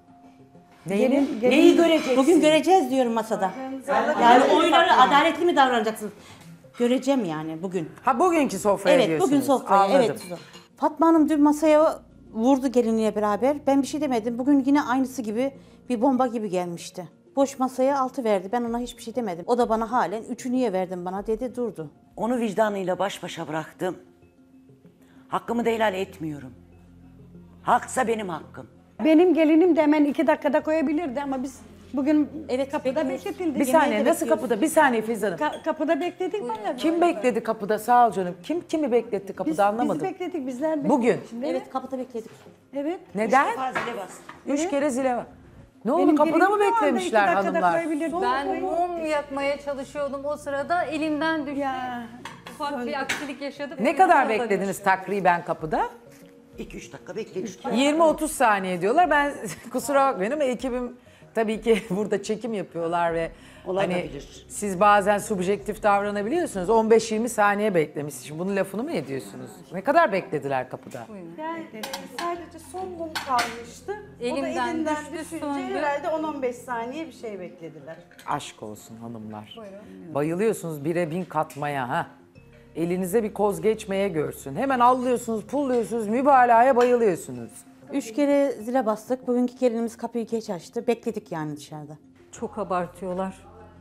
Neyini? Neyi göreceksin? Bugün göreceğiz diyorum masada. Yani oyları adaletli mi davranacaksınız? Göreceğim yani bugün. Ha bugünkü sofraya Evet diyorsunuz. bugün sofraya. Anladım. Evet. Fatma Hanım dün masaya vurdu gelinliğe beraber. Ben bir şey demedim. Bugün yine aynısı gibi bir bomba gibi gelmişti. Boş masaya 6 verdi. Ben ona hiçbir şey demedim. O da bana halen 3'ü niye verdin bana dedi durdu. Onu vicdanıyla baş başa bıraktım. Hakkımı da helal etmiyorum. Haksa benim hakkım. Benim gelinim de hemen 2 dakikada koyabilirdi ama biz bugün Evet, kapıda bekliyoruz. bekletildi. Bir Yemeğe saniye de nasıl bekliyoruz. kapıda? Bir saniye Filiz Hanım. Kapıda bekledik valla. Kim bekledi kapıda? Sağ ol canım. Kimi bekletti kapıda Biz anlamadım. bekledik bizler bekledik. Bugün. Evet kapıda bekledik. Evet. Neden? Fazile bas. 3 kere zile var. Ne oldu Benim kapıda gelinim mı de orada, beklemişler 2 dakikada hanımlar? koyabilirdi. Ben mum yakmaya çalışıyordum o sırada elimden düştü. Ya. Ufak bir aksilik yaşadık. Ne kadar beklediniz takriben kapıda? 2-3 dakika bekledik. 20-30 saniye diyorlar. Ben kusura bakmayın ama ekibim tabii ki burada çekim yapıyorlar ve hani Olabilir. siz bazen subjektif davranabiliyorsunuz. 15-20 saniye beklemişsiniz. Şimdi bunun lafını mı ediyorsunuz? Ne kadar beklediler kapıda? Yani sadece son mum kalmıştı. O da Elimden elinden düştü, düşünce söndü. herhalde 10-15 saniye bir şey beklediler. Aşk olsun hanımlar. Bayılıyorsunuz bire bin katmaya ha. Elinize bir koz geçmeye görsün. Hemen allıyorsunuz, pulluyorsunuz, mübalağaya bayılıyorsunuz. 3 kere zile bastık. Bugünkü gelinimiz kapıyı geç açtı. Bekledik yani dışarıda. Çok abartıyorlar.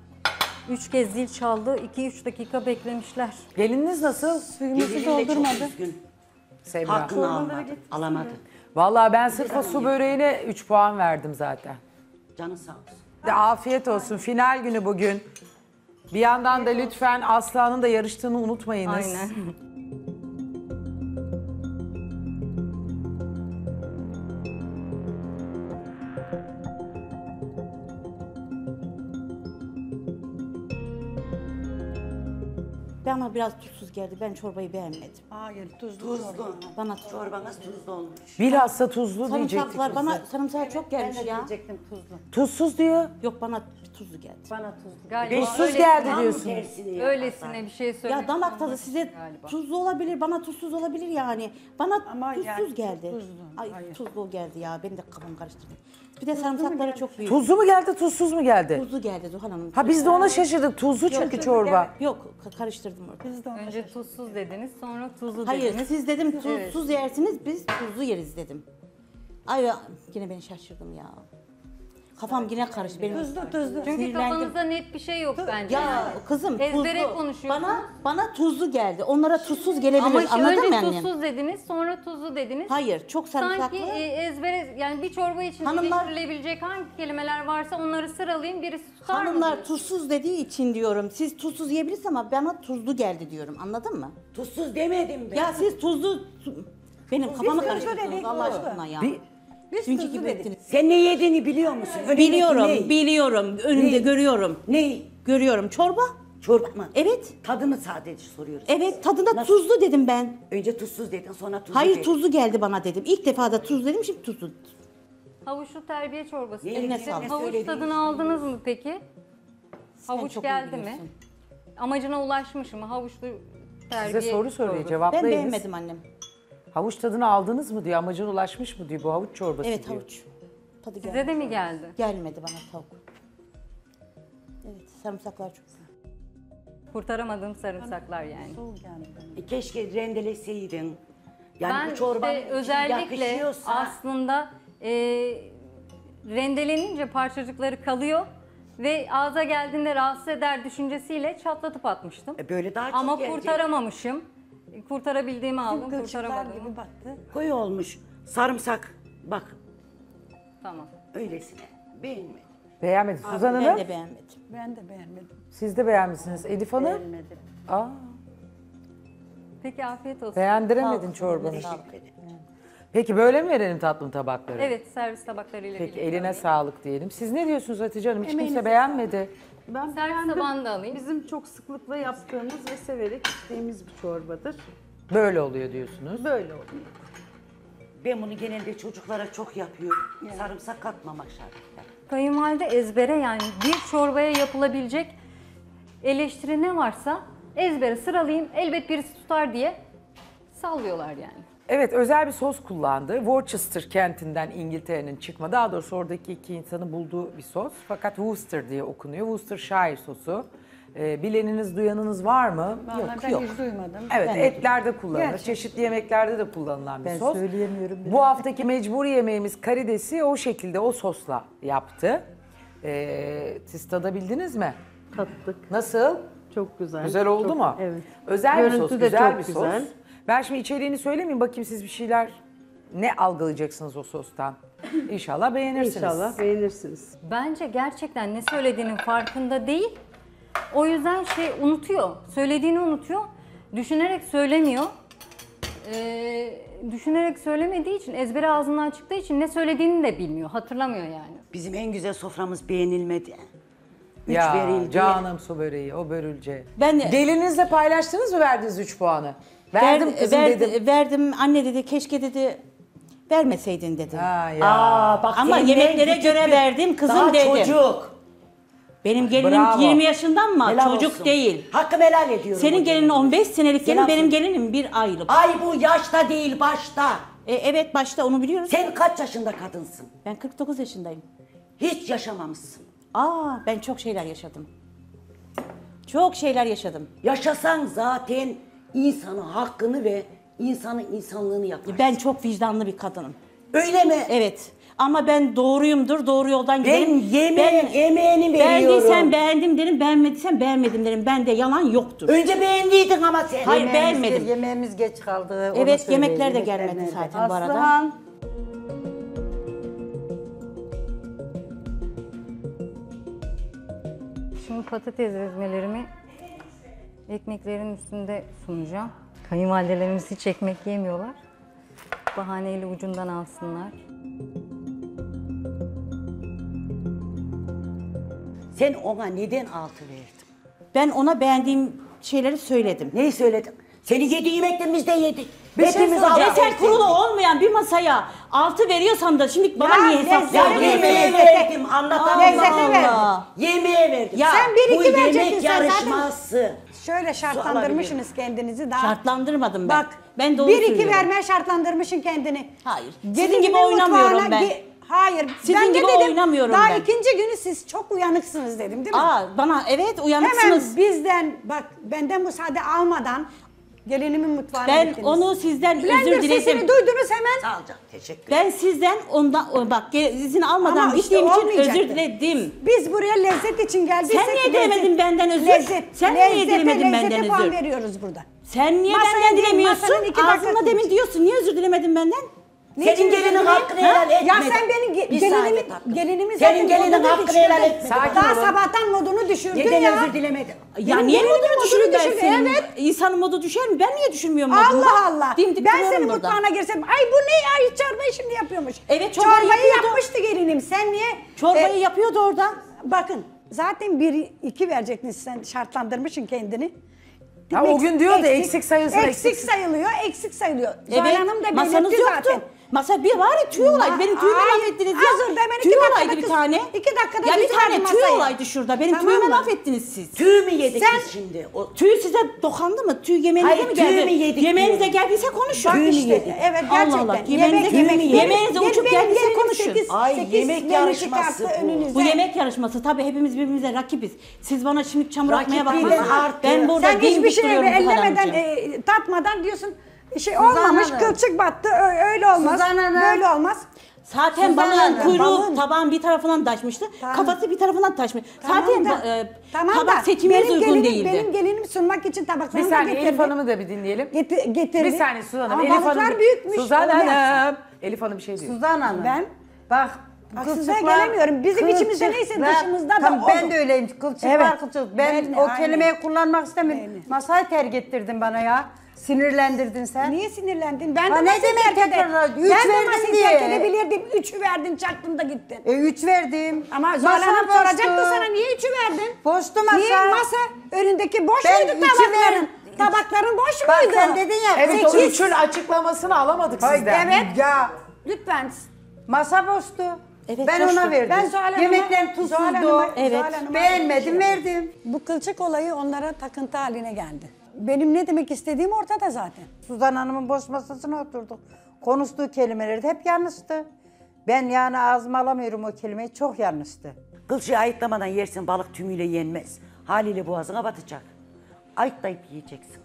3 kez zil çaldı, 2-3 dakika beklemişler. Gelininiz nasıl Suyumuzu doldurmadı. Semra? Hakkını almadı. Alamadı. Vallahi ben sırf o su böreğine 3 puan verdim zaten. Canı sağ olsun. De afiyet olsun. Final günü bugün. Bir yandan da lütfen Aslıhan'ın da yarıştığını unutmayınız. Aynen. Bana biraz tuzsuz geldi. Ben çorbayı beğenmedim. Hayır tuzlu. Tuzlu. Bana tuzlu. Çorbanız tuzlu olmuş. Bilhassa tuzlu diyecektik. Sarımsaklar bana sarımsak çok gelmiş ya. Diyecektim tuzlu. Tuzsuz diyor. Yok bana tuzlu geldi. Bana tuzlu. Galiba Tuzsuz geldi Tam diyorsun. tersini öylesine bir şey söyledim. Ya damak tadı size tuzlu olabilir, bana tuzsuz olabilir yani. Bana Ama tuzsuz yani geldi. tuzlu, Ay hayır. tuzlu geldi ya. Benim de kafam karıştırdı. Bir de sarımsakları çok büyük. Tuzlu mu geldi, tuzsuz mu geldi? Tuzlu geldi Zuhal Hanım. Ha biz de ona şaşırdık. Tuzlu çünkü çorba. Yok karıştırdım orada. Biz de onu Önce tuzsuz dediniz, sonra tuzlu Hayır dediniz. siz dedim tuzsuz yersiniz biz tuzlu yeriz dedim. Ay ya, yine ben şaşırdım ya. Kafam yine karıştı. Benim Tuzlu. Çünkü sinirlendim. kafanızda net bir şey yok bence. Ya kızım Ezbere tuzlu. konuşuyorsunuz. Bana tuzlu geldi. Onlara tuzsuz gelebilir. Ama Anladın mı önce yani? tuzsuz dediniz, sonra tuzlu dediniz. Hayır, çok sarımsaklı. Sanki ezbere, yani bir çorba için Hanımlar- birleştirilebilecek hangi kelimeler varsa onları sıralayayım, birisi tutar mı? Hanımlar tuzsuz dediği için diyorum. Siz tuzsuz yiyebilirsiniz ama bana tuzlu geldi diyorum. Anladın mı? Tuzsuz demedim ben. Ya siz tuzlu Benim kafamı tuzlu karıştırdınız dedik, Allah bu. aşkına ya. Bir, Çünkü gibi ettiniz. Sen ne yediğini biliyor musun? Önündeki Biliyorum, ne? biliyorum. Önümde Ne? görüyorum. Ne? Görüyorum. Çorba? Çorba mı? Evet. Tadını sadece soruyoruz. Evet, tadında Nasıl? tuzlu dedim ben. Önce tuzsuz dedin, sonra tuzlu Hayır, dedin. tuzlu geldi bana dedim. İlk defa da tuz dedim, şimdi tuzlu. Havuçlu terbiye çorbası. Ne Eline yedin, sağlık. ne Havuç söyledin? tadını aldınız mı peki? Sen Havuç çok iyi geldi mi? biliyorsun. Amacına ulaşmış mı? Havuçlu terbiye size soru soruyor, çorbası. Ben cevaplayınız. beğenmedim annem. Havuç tadını aldınız mı diyor, amacına ulaşmış mı diyor, bu havuç çorbası Evet, diyor. havuç. Tadı Size gelmedi. de mi geldi? Gelmedi bana tavuk. Evet, sarımsaklar çok güzel. Kurtaramadığım sarımsaklar yani. Keşke rendeleseydin. Yani Ben bu çorbanın işte içine özellikle yakışıyorsa- aslında rendelenince parçacıkları kalıyor ve ağza geldiğinde rahatsız eder düşüncesiyle çatlatıp atmıştım. Böyle daha çok Ama gelecek. kurtaramamışım. Kurtarabildiğimi aldım, Kılçıklar kurtaramadım. gibi baktı. Koyu olmuş. Sarımsak. Bak Tamam. öylesine. Beğenmedim. Beğenmedi Suzan Ben Hanım. de beğenmedim. Ben de beğenmedim. Siz de beğenmişsiniz. Elif Hanım. Beğenmedim. Aa, Peki afiyet olsun. beğendiremedin çorbanı. Teşekkür ederim. Peki böyle mi verelim tatlım tabakları? Evet, servis tabaklarıyla Peki birlikte eline alayım. sağlık diyelim. Siz ne diyorsunuz Hatice Hanım? Hiç kimse Emeğinize beğenmedi. Ben Servis beğendim. tabağını da alayım. Bizim çok sıklıkla yaptığımız ve severek içtiğimiz bir çorbadır. Böyle oluyor diyorsunuz. Böyle oluyor. Ben bunu genelde çocuklara çok yapıyorum. Sarımsak katmamak şartıyla. Kayınvalide ezbere yani bir çorbaya yapılabilecek eleştiri ne varsa ezbere sıralayayım elbet birisi tutar diye sallıyorlar yani. Evet, özel bir sos kullandı. Worcester kentinden İngiltere'nin çıkma. Daha doğrusu oradaki iki insanın bulduğu bir sos. Fakat Worcester diye okunuyor. Worcestershire sosu. Bileniniz, duyanınız var mı? Vallahi ben hiç duymadım. Evet, etlerde kullanılır. Gerçekten. Çeşitli yemeklerde de kullanılan bir Ben sos. söyleyemiyorum bile. Bu haftaki mecburi yemeğimiz karidesi o şekilde, o sosla yaptı. Siz tadabildiniz mi? Tattık. Nasıl? Çok güzel. Güzel oldu Çok- mu? Evet. Özel bir Görüntü sos, de güzel çok bir güzel. sos. Ben şimdi içeriğini söylemeyeyim, bakayım siz bir şeyler ne algılayacaksınız o sostan. İnşallah beğenirsiniz. İnşallah beğenirsiniz. Bence gerçekten ne söylediğinin farkında değil. O yüzden unutuyor. Söylediğini unutuyor. Düşünerek söylemiyor. Düşünerek söylemediği için, ezbere ağzından çıktığı için ne söylediğini de bilmiyor. Hatırlamıyor yani. Bizim en güzel soframız beğenilmedi. 3 Ya verildi. canım su böreği, o börülce. Ben- Gelininizle paylaştınız mı verdiğiniz 3 puanı? Verdim kızım dedim. Verdim. Anne dedi keşke dedi vermeseydin dedi. Ha ya. Aa, bak Ama senden yemeklere küçük göre bir- verdim, kızım daha dedim. çocuk. Benim gelinim Bravo. 20 yaşından mı? Helal Çocuk olsun. değil. Hakkımı helal ediyorum. Senin o gelinin gelinime. 15 senelik gelin, Helal benim olsun. gelinim 1 aylık. Ay bu yaşta değil başta. Evet başta onu biliyoruz. Sen kaç yaşında kadınsın? Ben 49 yaşındayım. Hiç yaşamamışsın. Ben çok şeyler yaşadım. Çok şeyler yaşadım. Yaşasan zaten insanın hakkını ve insanın insanlığını yaparsın. Ben çok vicdanlı bir kadınım. Öyle mi? Evet. Ama ben doğruyumdur, doğru yoldan Ben giderim. emeğini veriyorum. Beğendiysen beğendim derim, beğenmediysen beğenmedim derim. Bende yalan yoktur. Önce beğendiydin ama sen. Hayır, beğenmedim. Yemeğimiz geç kaldı. onu Evet, söyleyin. yemekler de Yemekler gelmedi nerede? zaten bu arada. Aslıhan. Şimdi patates ezmelerimi ekmeklerin üstünde sunacağım. Kayınvalidelerimiz hiç ekmek yemiyorlar. Bahaneyle ucundan alsınlar. Sen ona neden altı verdin? Ben ona beğendiğim şeyleri söyledim. Neyi söyledin? Seni yediği yemekten biz de yedik. Bir şey Hepimiz soracağım. altı Sen verdik. kurulu olmayan bir masaya 6 veriyorsan da şimdi bana niye hesap Ya veriyorsun? yemeğe verdim anlatamam. Lezzete verdim. Yemeğe verdim. Ya, Sen bir Bu iki verecektin yemek sen zaten. yarışması. Şöyle şartlandırmışsınız kendinizi daha. Şartlandırmadım ben. Bak, Ben doğru 1-2 söylüyorum. vermeye şartlandırmışsın kendini. Hayır. Sizin Gelinimin gibi oynamıyorum mutfağına ben. Hayır. Sizin ben de gibi dedim, oynamıyorum daha ben. ikinci günü siz çok uyanıksınız dedim değil mi? Bana evet Hemen uyanıksınız. bizden bak benden müsaade almadan gelinimin mutfağına Ben gittiniz. onu sizden Blender özür sesini diledim. duydunuz hemen. Sağ ol canım, teşekkür ederim. Ben sizden ondan bak izin almadan Ama işte gittiğim için olmayacaktı. özür diledim. Biz buraya lezzet için geldiysek Sen niye dilemedin benden özür? Sen niye dilemedin benden Lezzete puan özür? veriyoruz burada. Sen niye Masaya benden değil, dilemiyorsun? masanın iki dakika Ağzımla demin konuş. diyorsun. Niye özür dilemedin benden? Senin gelinin hakkını helal etmedi. Ya sen benim Bir saniye gelinimi, tatlım. gelinimi Senin zaten gelinin modunu hakkını helal düşürdün. etmedi. Sakin Daha olun. sabahtan modunu düşürdün Neden ya. özür dilemedin? Ya Benim niye gelinimin modunu düşürür ben düşürdü, senin? evet. İnsanın modu düşer mi? Ben niye düşürmüyorum modunu? Allah Allah. Dimdik Ben duruyorum senin burada. mutfağına girsem ay bu ne ya hiç çorbayı şimdi yapıyormuş. Evet, çorbayı yapıyordu. yapmıştı gelinim. Sen niye? Çorbayı yapıyordu orada. Bakın zaten 1-2 verecektin sen şartlandırmışsın kendini. Ha, o gün diyor da eksik sayılsın, Eksik eksik. sayılıyor, eksik sayılıyor. Zuhal Evet, Hanım da masanız belirtti yoktu. zaten. Masa bir var ya tüy olaydı. Benim tüyümü Hayır, laf ettiniz ya. hazır da ben Tüy 2 dakikada olaydı bir kız- tane. 2 dakikada Ya bir düzelttim tane tüy masayı. olaydı şurada. Benim Tamam tüyüme mı? laf ettiniz siz. Tüy mü yedik Sen- biz şimdi? O, Tüy size dokandı mı? Tüy yemeğinize Hayır, mi tüy geldi? mü yedik Yemeğinize diyorum. geldiyse konuşun. Bak Tüy mü işte, yedik? evet gerçekten. Allah Allah, yemeğinize- yemeğinize uçup geldiyse konuşun. Ay, yemek yarışması bu. Bu yemek yarışması tabii hepimiz birbirimize rakibiz. Siz bana şimdi çamur atmaya Rakip değil, bakmasın. artı. Ben burada Sen hiçbir dimdik şey duruyorum Zuhal ellemeden, Hanımcığım. tatmadan diyorsun olmamış, Hanım. kılçık battı, öyle olmaz, Suzan Hanım. böyle olmaz. Zaten Suzan balığın Hanım, kuyruğu balığın- tabağın bir tarafından taşmıştı. Tamam. Kafası bir tarafından taşmış. Tamam Zaten da- tamam tabak da seçiminiz benim uygun gelinim- değildi. Benim gelinim sunmak için Bir tabaklarını da saniye getirdi. Elif Hanım'ı da bir dinleyelim. Getirdi. Bir saniye Suzan Hanım. Ama Elif balıklar Hanım. büyükmüş. Suzan onu yapsın. Hanım. Elif Hanım bir şey diyor. Suzan Hanım. Ben Bak haksızlığa gelemiyorum. Bizim içimizde neyse dışımızda da Tamam, odur. ben de öyleyim. Kılçık Evet. var kılçık. Ben Ben- o aynen. kelimeyi kullanmak istemiyorum. Aynen. Masayı terk ettirdin bana ya. Sinirlendirdin sen. Niye sinirlendin? Ben Ha, de ne masayı demek terk tekrar? ederim. Üç Ben de verdin masayı diye. terk edebilirdim. 3'ü verdin, çaktın da gittin. 3 verdim. Ama Zuhal Masa Hanım boştu. soracaktı sana niye 3'ü verdin? Boştu masa. Niye masa önündeki boş Ben muydu üçü tabakların? verdim. Tabakların boş Bak muydu? sen dedin ya. Evet o 8. üçün açıklamasını alamadık sizden. Evet. Ya Lütfen. masa boştu. Evet, ben boştu. ona verdim. Ben Zuhal Hanım'a- Yemekler Zuhal tuzsuzdu. Hanım'a- Evet. Zuhal Hanım'a Beğenmedim bir şey verdim. Bu kılçık olayı onlara takıntı haline geldi. Benim ne demek istediğim ortada zaten. Suzan Hanım'ın boş masasına oturduk. Konuştuğu kelimeleri de hep yanlıştı. Ben yani ağzıma alamıyorum o kelimeyi. Çok yanlıştı. Kılçığı ayıtlamadan yersin, balık tümüyle yenmez. Haliyle boğazına batacak. Ayıtlayıp yiyeceksin.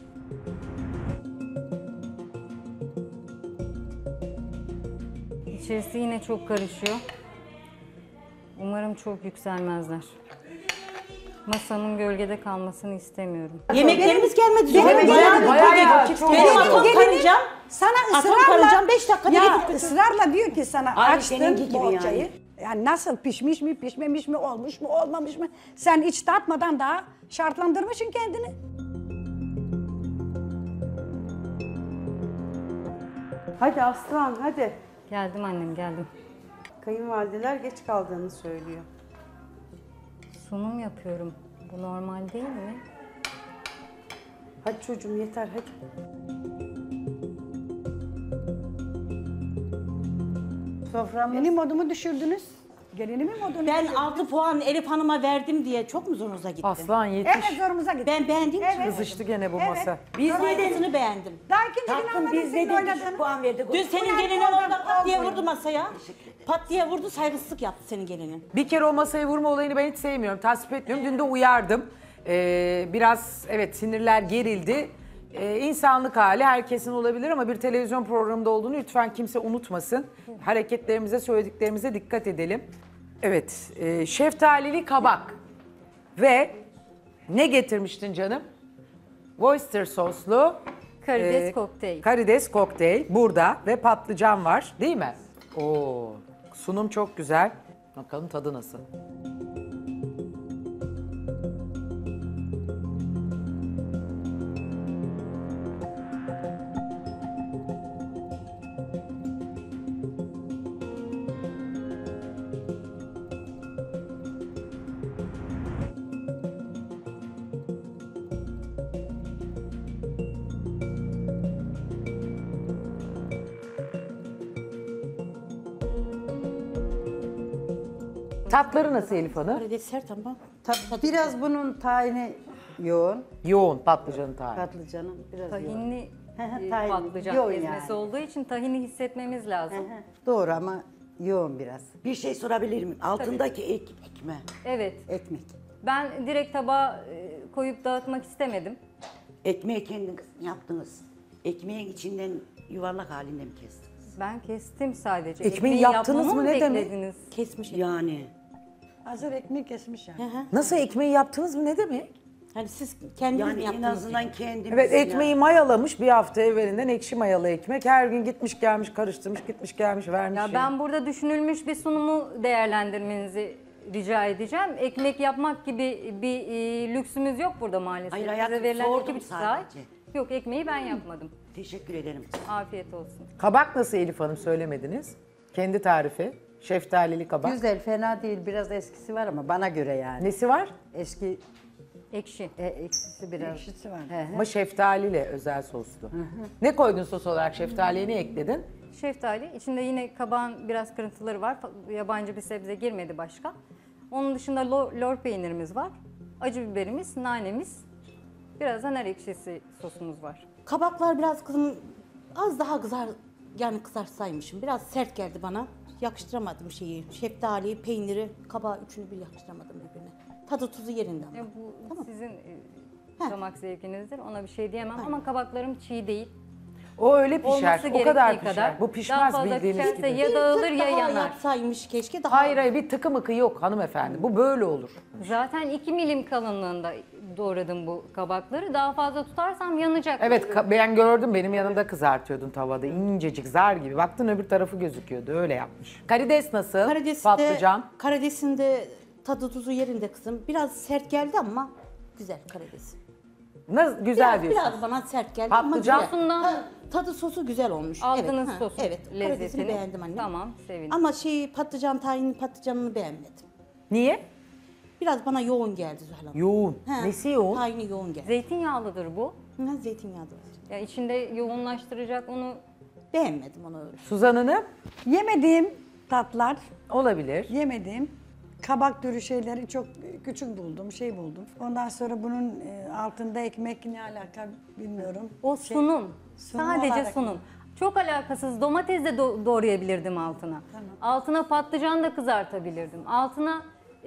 İçerisi yine çok karışıyor. Umarım çok yükselmezler. Masanın gölgede kalmasını istemiyorum. Yemeklerimiz gelmedi. Benim Zuhal Hanım. bayağı Benim çok benim oldu. atom Gelinim karıncam. sana Atom ısrarla karıncam 5 dakikada ya getirip götürdü. ısrarla diyor ki sana Aynı seninki açtın gibi bohçayı. yani. Yani nasıl pişmiş mi, pişmemiş mi, olmuş mu, olmamış mı? Sen hiç tatmadan daha şartlandırmışsın kendini. Hadi Aslan hadi. Geldim annem, geldim. Kayınvalideler geç kaldığını söylüyor. Sunum yapıyorum. Bu normal değil mi? Hadi çocuğum yeter hadi. Soframız Benim modumu düşürdünüz. Gelinimin modunu Ben düşürdünüz. 6 puan Elif Hanım'a verdim diye çok mu zorunuza gitti? Aslan yetiş. Evet zorumuza gitti. Ben beğendim. Evet. Kızıştı gene bu Evet. masa. Biz neden? Aynısını beğendim. Daha ikinci gün Tatlım anladım biz senin neden oynadığını. düşük puan verdik? Dün senin Ulan gelinin oradan orada pat diye olmuyor. vurdu masaya. Pat diye vurdu, saygısızlık yaptı senin gelinin. Bir kere o masaya vurma olayını ben hiç sevmiyorum, tasvip etmiyorum. Dün de uyardım. Biraz evet sinirler gerildi. İnsanlık hali herkesin olabilir ama bir televizyon programında olduğunu lütfen kimse unutmasın. Hareketlerimize, söylediklerimize dikkat edelim. Evet, şeftalili kabak ve ne getirmiştin canım? Worcester soslu Karides kokteyl. Karides kokteyl burada ve patlıcan var değil mi? Oo, sunum çok güzel. Bakalım tadı nasıl? Tatları nasıl Elif Hanım? Karides sert ama. biraz bunun tayini yoğun. Yoğun patlıcanın tarihi. Patlıcanın biraz yoğun. Tahinli Tahinli, patlıcan yoğun ezmesi yani. olduğu için tahini hissetmemiz lazım. Doğru ama yoğun biraz. Bir şey sorabilir miyim? Altındaki ekmek mi? Evet, Ekmek. ben direkt tabağa koyup dağıtmak istemedim. Ekmeği kendiniz yaptınız. Ekmeğin içinden yuvarlak halinde mi kestiniz? Ben kestim sadece. Ekmeği Ekmeği yaptınız yapmamı mı? Ne demek? beklediniz? Kesmiş. Yani Hazır ekmek kesmiş yani. Nasıl ekmeği yaptınız mı ne demek? Hani siz kendiniz mi Yani en yaptınız? azından kendimiz. Evet, ya. ekmeği mayalamış bir hafta evvelinden, ekşi mayalı ekmek. Her gün gitmiş gelmiş karıştırmış, gitmiş gelmiş vermiş. Ya ben burada düşünülmüş bir sunumu değerlendirmenizi rica edeceğim. Ekmek yapmak gibi bir lüksümüz yok burada maalesef. Hayır, Bize hayatım, verilen sordum 2,5 saat. sadece. Yok, ekmeği ben yapmadım. Teşekkür ederim. Afiyet olsun. Kabak nasıl Elif Hanım, söylemediniz? Kendi tarifi. Şeftalili kabak. Güzel, fena değil. Biraz eskisi var ama bana göre yani. Nesi var? Eski Ekşi. eksisi biraz. Ekşisi var. He he. Ama şeftaliyle özel soslu. Ne koydun sos olarak? Şeftaliye ne ekledin? Şeftali. İçinde yine kabağın biraz kırıntıları var. Yabancı bir sebze girmedi başka. Onun dışında lor peynirimiz var. Acı biberimiz, nanemiz. Biraz da nar ekşisi sosumuz var. Kabaklar biraz kızım az daha kızarsaymışım. Biraz sert geldi bana. Yakıştıramadım şeyi. Şeftali, peyniri, kabağı üçünü bir yakıştıramadım birbirine. Tadı tuzu yerinde ama. Ya bu sizin damak zevkinizdir. Ona bir şey diyemem ama kabaklarım çiğ değil. O öyle pişer. Olması O kadar gerektiği pişer. kadar. Bu Daha pişmez fazla bildiğiniz pişerse gibi. ya dağılır Bir tık ya daha yanar. yapsaymış keşke daha. Hayır bir tıkı mıkı yok hanımefendi. Bu böyle olur. Zaten 2 milim kalınlığında doğradım bu kabakları. Daha fazla tutarsam yanacak. Evet ben gördüm, benim yanımda kızartıyordun tavada. İncecik zar gibi. Baktın öbür tarafı gözüküyordu. Öyle yapmış. Karides nasıl? Patlıcan. Karidesin de tadı tuzu yerinde kızım. Biraz sert geldi ama güzel karides. Nasıl, güzel diyorsun. Biraz bana sert geldi Patlıcan. ama güzel. Sosundan- Tadı sosu güzel olmuş. Aldınız evet, sosu, Evet, karidesini lezzetini. beğendim anne. Tamam, sevindim. Ama tahinli patlıcanını beğenmedim. Niye? Biraz bana yoğun geldi Zuhal Hanım. Yoğun. Ha, Nesi yoğun? Tahini yoğun geldi. Zeytinyağlıdır bu. Zeytinyağlı var. Ya içinde yoğunlaştıracak onu. Beğenmedim onu öyle. Suzan Hanım? Yemediğim tatlar, Olabilir. yemediğim kabak türü şeyleri çok küçük buldum, şey buldum. Ondan sonra bunun altında ekmek ne alaka bilmiyorum. O sunum. sunum Sadece olarak. sunum. Çok alakasız. Domates de doğrayabilirdim altına. Altına patlıcan da kızartabilirdim. Altına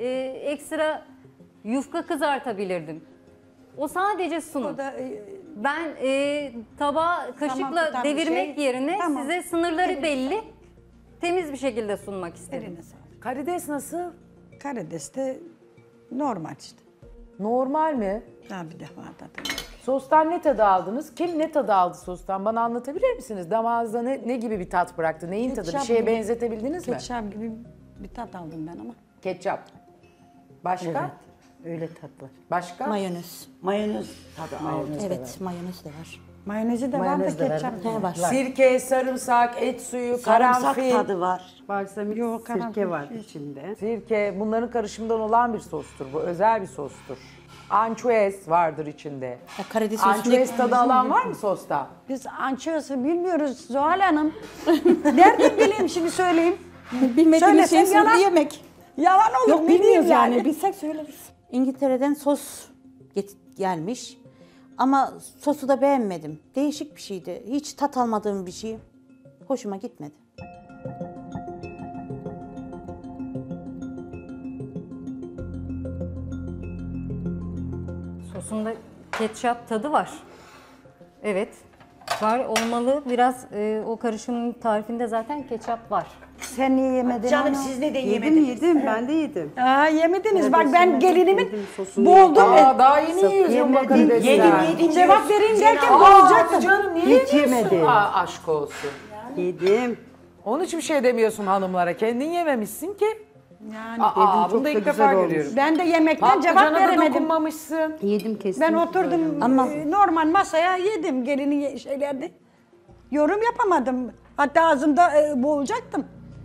ekstra yufka kızartabilirdim. O sadece sunum. O da Ben tabağı kaşıkla tutan bir devirmek şey. yerine Tamam. size sınırları belli, temiz bir şekilde sunmak istedim. eline sağlık. Karides nasıl? Karides de normal işte. Normal mi? Daha bir defa tadı. Sostan ne tadı aldınız? Kim ne tadı aldı sostan? Bana anlatabilir misiniz? Damağınızda ne gibi bir tat bıraktı? Neyin tadı? Bir Ketçap şeye gibi. benzetebildiniz mi? Ketçap gibi bir tat aldım ben ama. Ketçap. Başka? Öyle tatlar. Başka? Mayonez. Mayonez tadı aldım. Evet, mayonez de var. Mayonezi de Mayonez var de da var. ketçap da He var. var. Sirke, sarımsak, et suyu, Sarımsak karanfil. tadı var. Balsamik Yok, karanfil sirke var şey. içinde. Sirke, bunların karışımından olan bir sostur bu. Özel bir sostur. Ançuez vardır içinde. Ya karides Ançuez tadı alan var mı sosta? Biz ançosu bilmiyoruz Zuhal Hanım. Nereden bileyim şimdi söyleyeyim. bilmediğimiz Söylesem şeyi yalan. söyleyemek. Yalan olur Yok mu bilmiyoruz diyeyim yani. Bilsek söyleriz. İngiltere'den sos gelmiş. Ama sosu da beğenmedim. Değişik bir şeydi. Hiç tat almadığım bir şey. Hoşuma gitmedi. Sosunda ketçap tadı var. Evet. Var olmalı. Biraz o karışımın tarifinde zaten ketçap var. Sen niye yemedin Canım onu? siz neden Yedim yemediniz? ben de yedim. Aa, yemediniz. Bak ben Karidesini gelinimin yedim, sosunu boğuldum. Aa, daha yeni yiyorsun bak karidesi. Yedim. Cevap vereyim derken Aa, boğulacaktım. canım niye Hiç yemiyorsun? yemedim. Aa, aşk olsun. Yedim. Onun için bir şey demiyorsun hanımlara. Kendin yememişsin ki. Yani Aa, çok bunu da da ilk güzel defa olmuş. görüyorum. ben de yemekten cevap Patlıcana da veremedim. dokunmamışsın. Yedim kestim. Ben oturdum Ama- normal masaya yedim gelinin şeylerde. Yorum yapamadım. Hatta ağzımda boğulacaktım.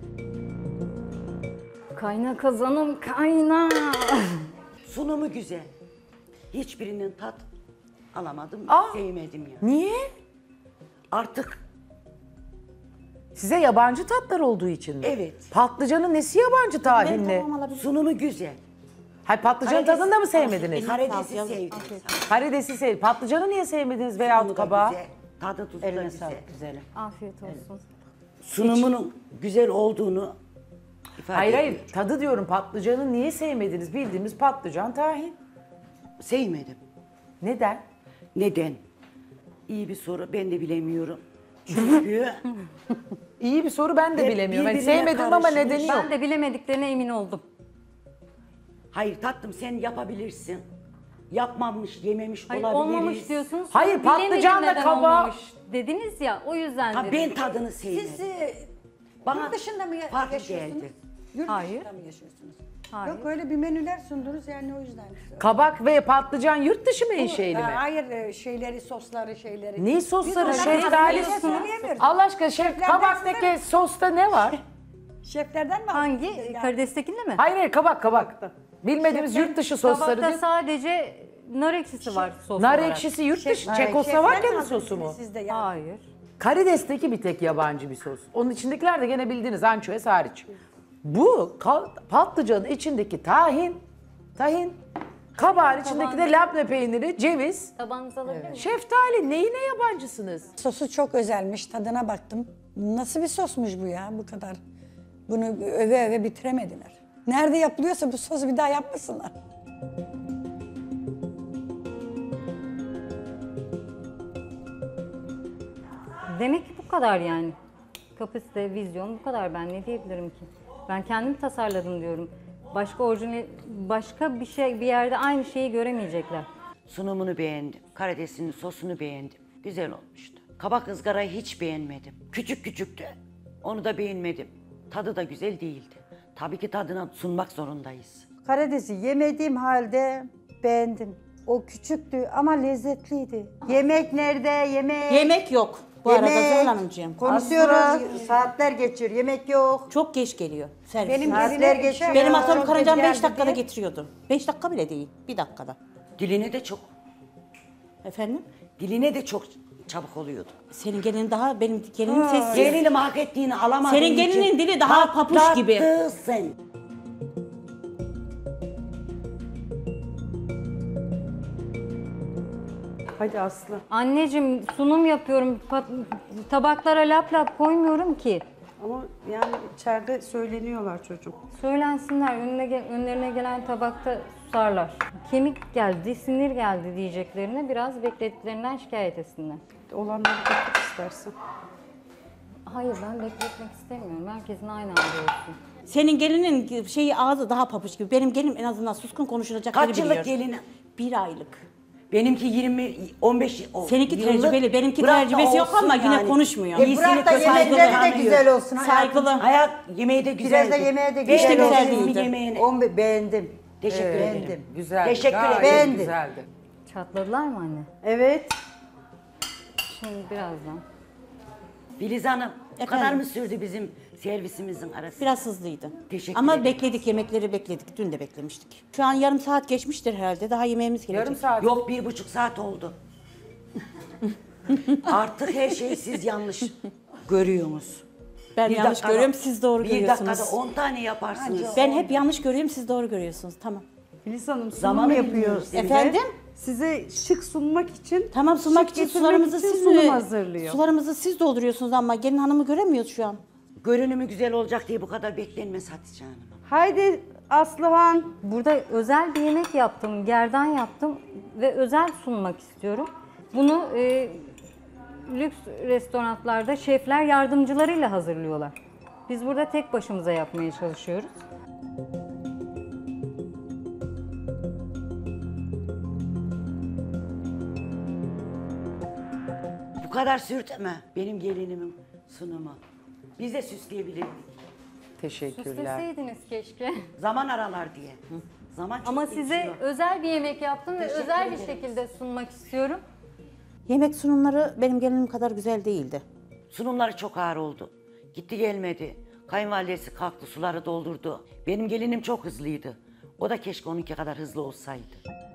Kayna kazanım kayna. Sunumu güzel. Hiçbirinin tat alamadım, sevmedim ya. Niye? Artık Size yabancı tatlar olduğu için mi? Evet. Patlıcanın nesi yabancı tahinli? sunumu güzel. Hayır, patlıcanın tadını da mı sevmediniz? Karidesi sevdim. Karidesi sevdiniz. Patlıcanı niye sevmediniz veyahut Sunumu da kabağı? güzel. Tadı tuzu da Eline güzel. sağlık güzelim. Afiyet olsun. Sunumunun güzel olduğunu ifade Hayır ediyorum. hayır, tadı diyorum, patlıcanı niye sevmediniz? Bildiğimiz patlıcan tahin. Sevmedim. Neden? Neden? İyi bir soru, ben de bilemiyorum. Çünkü İyi bir soru, ben de Hep bilemiyorum. Ben birbirine sevmedim ama karışmış. nedeni yok. Ben de bilemediklerine emin oldum. hayır tatlım sen yapabilirsin. yapmamış, yememiş Hayır, olabiliriz. olmamış diyorsunuz. Hayır, Bilemedim patlıcanla neden kabağı- olmamış dediniz ya, o yüzden Ha, dedim. ben tadını sevmedim. Siz Bana yurt dışında mı farklı yaşıyorsunuz? geldi. Yurt Hayır. dışında mı yaşıyorsunuz? Hayır. Yok öyle bir menüler sundunuz yani o yüzden. Kabak ve patlıcan yurt dışı menşeli mi? Hayır şeyleri, sosları, şeyleri. Ne sosları, Biz şeftali? onları söyleyemiyoruz. Allah aşkına şef, Şeflerden kabaktaki sosta ne var? Şeflerden mi? Hangi? aldınız? Karides'tekinde mi? Hayır hayır, kabak. Bilmediğimiz yurt dışı sosları Tabakta değil. sadece nar ekşisi var sos Nar olarak. ekşisi yurt dışı, Şeflerden Çekoslovakya'nın aldınız sosu mu? Siz de yani. Hayır. Karides'teki bir tek yabancı bir sos. Onun içindekiler de gene bildiğiniz ançoez hariç. Bu patlıcanın içindeki tahin, kabağın içindeki de labne peyniri, ceviz, Tabağınızı alabilir miyim? şeftali. Neyine yabancısınız? Sosu çok özelmiş. Tadına baktım. Nasıl bir sosmuş bu ya bu kadar. Bunu öve öve bitiremediler. Nerede yapılıyorsa bu sosu bir daha yapmasınlar. Demek ki bu kadar yani. Kapasite, vizyon bu kadar. Ben ne diyebilirim ki? Ben kendim tasarladım diyorum. Başka bir yerde aynı şeyi göremeyecekler. Sunumunu beğendim. Karidesinin sosunu beğendim. Güzel olmuştu. Kabak ızgarayı hiç beğenmedim. Küçük küçüktü. Onu da beğenmedim. Tadı da güzel değildi. Tabii ki tadına sunmak zorundayız. Karides'i yemediğim halde beğendim. O küçüktü ama lezzetliydi. Yemek nerede? Yemek yok bu arada Zuhal Hanımcığım. Konuşuyoruz. Saatler geçiyor. Yemek yok. Çok geç geliyor servis. Benim Saatler geline geçiyor. Benim Ya, atom çok karıncam geldi 5 dakikada diye. getiriyordu. 5 dakika bile değil, 1 dakikada. Diline de çok, Efendim? diline de çok çabuk oluyordu. Senin gelinin daha, benim gelinim sessiz. Gelinim hak ettiğini alamadığın Senin için gelinin dili daha papuç gibi. patlattın. Hadi Aslı. Anneciğim sunum yapıyorum. Tabaklara lap lap koymuyorum ki. Ama yani içeride söyleniyorlar çocuk. Söylensinler. Önlerine gelen tabakta susarlar. Kemik geldi, sinir geldi diyeceklerine biraz beklettiklerinden şikayet etsinler. Olanları getir istersen. Hayır, ben bekletmek istemiyorum. Herkesin aynı anda olsun. Senin gelinin şeyi ağzı daha papuç gibi. Benim gelinim en azından suskun konuşulacakları Kaç biliyor. yıllık gelini? 1 aylık. Benimki 15 Seninki yıllık. tecrübeli, benimki Bırak da tecrübesi yok olsun ama yine konuşmuyor. İyisini Bırak da kötüsünü yemekleri de tanıyor. güzel olsun hayatım. Saygılı. Hayat yemeği de güzeldi. Biraz da yemeğe de Beğendin güzel mi olsun. senin Güzeldi. yemeğini? Beğendim. Teşekkür ederim. Beğendim. Güzel. Teşekkür gayet ederim. Beğendim. Güzeldi. Çatladılar mı anne? Evet. Şimdi birazdan. Filiz Hanım, o Efendim? kadar mı sürdü bizim servisimizin arası? Biraz hızlıydı. Teşekkür Ama ederim. bekledik, yemekleri bekledik. Dün de beklemiştik. Şu an yarım saat geçmiştir herhalde. Daha yemeğimiz gelecek. Yarım saat. Yok 1,5 saat oldu. Artık her şeyi siz yanlış görüyorsunuz. Ben Bir yanlış dakikada- görüyorum, siz doğru Bir görüyorsunuz. dakikada 10 tane yaparsınız. Ben hep yanlış görüyorum, siz doğru görüyorsunuz. Tamam. Filiz Hanım sunum Zamanı yapıyor bilmiyoruz. size. Efendim? Size şık sunmak için Tamam, sunmak şık için getirmek sularımızı için siz sunum hazırlıyor. Sularımızı siz dolduruyorsunuz ama gelin hanımı göremiyoruz şu an. Görünümü güzel olacak diye bu kadar beklenmez Hatice Hanım. Haydi Aslıhan. Burada özel bir yemek yaptım, gerdan yaptım ve özel sunmak istiyorum. Bunu lüks restoranlarda şefler yardımcılarıyla hazırlıyorlar. Biz burada tek başımıza yapmaya çalışıyoruz. Bu kadar sürteme benim gelinimin sunumu. Biz de süsleyebilirdik. Teşekkürler. Süsleseydiniz keşke. Zaman aralar diye. Zaman çok Ama size geçiyor. özel bir yemek yaptım ve Teşekkür özel bir ederiz. şekilde sunmak istiyorum. Yemek sunumları benim gelinim kadar güzel değildi. Sunumları çok ağır oldu. Gitti gelmedi. Kayınvalidesi kalktı suları doldurdu. Benim gelinim çok hızlıydı. O da keşke onunki kadar hızlı olsaydı.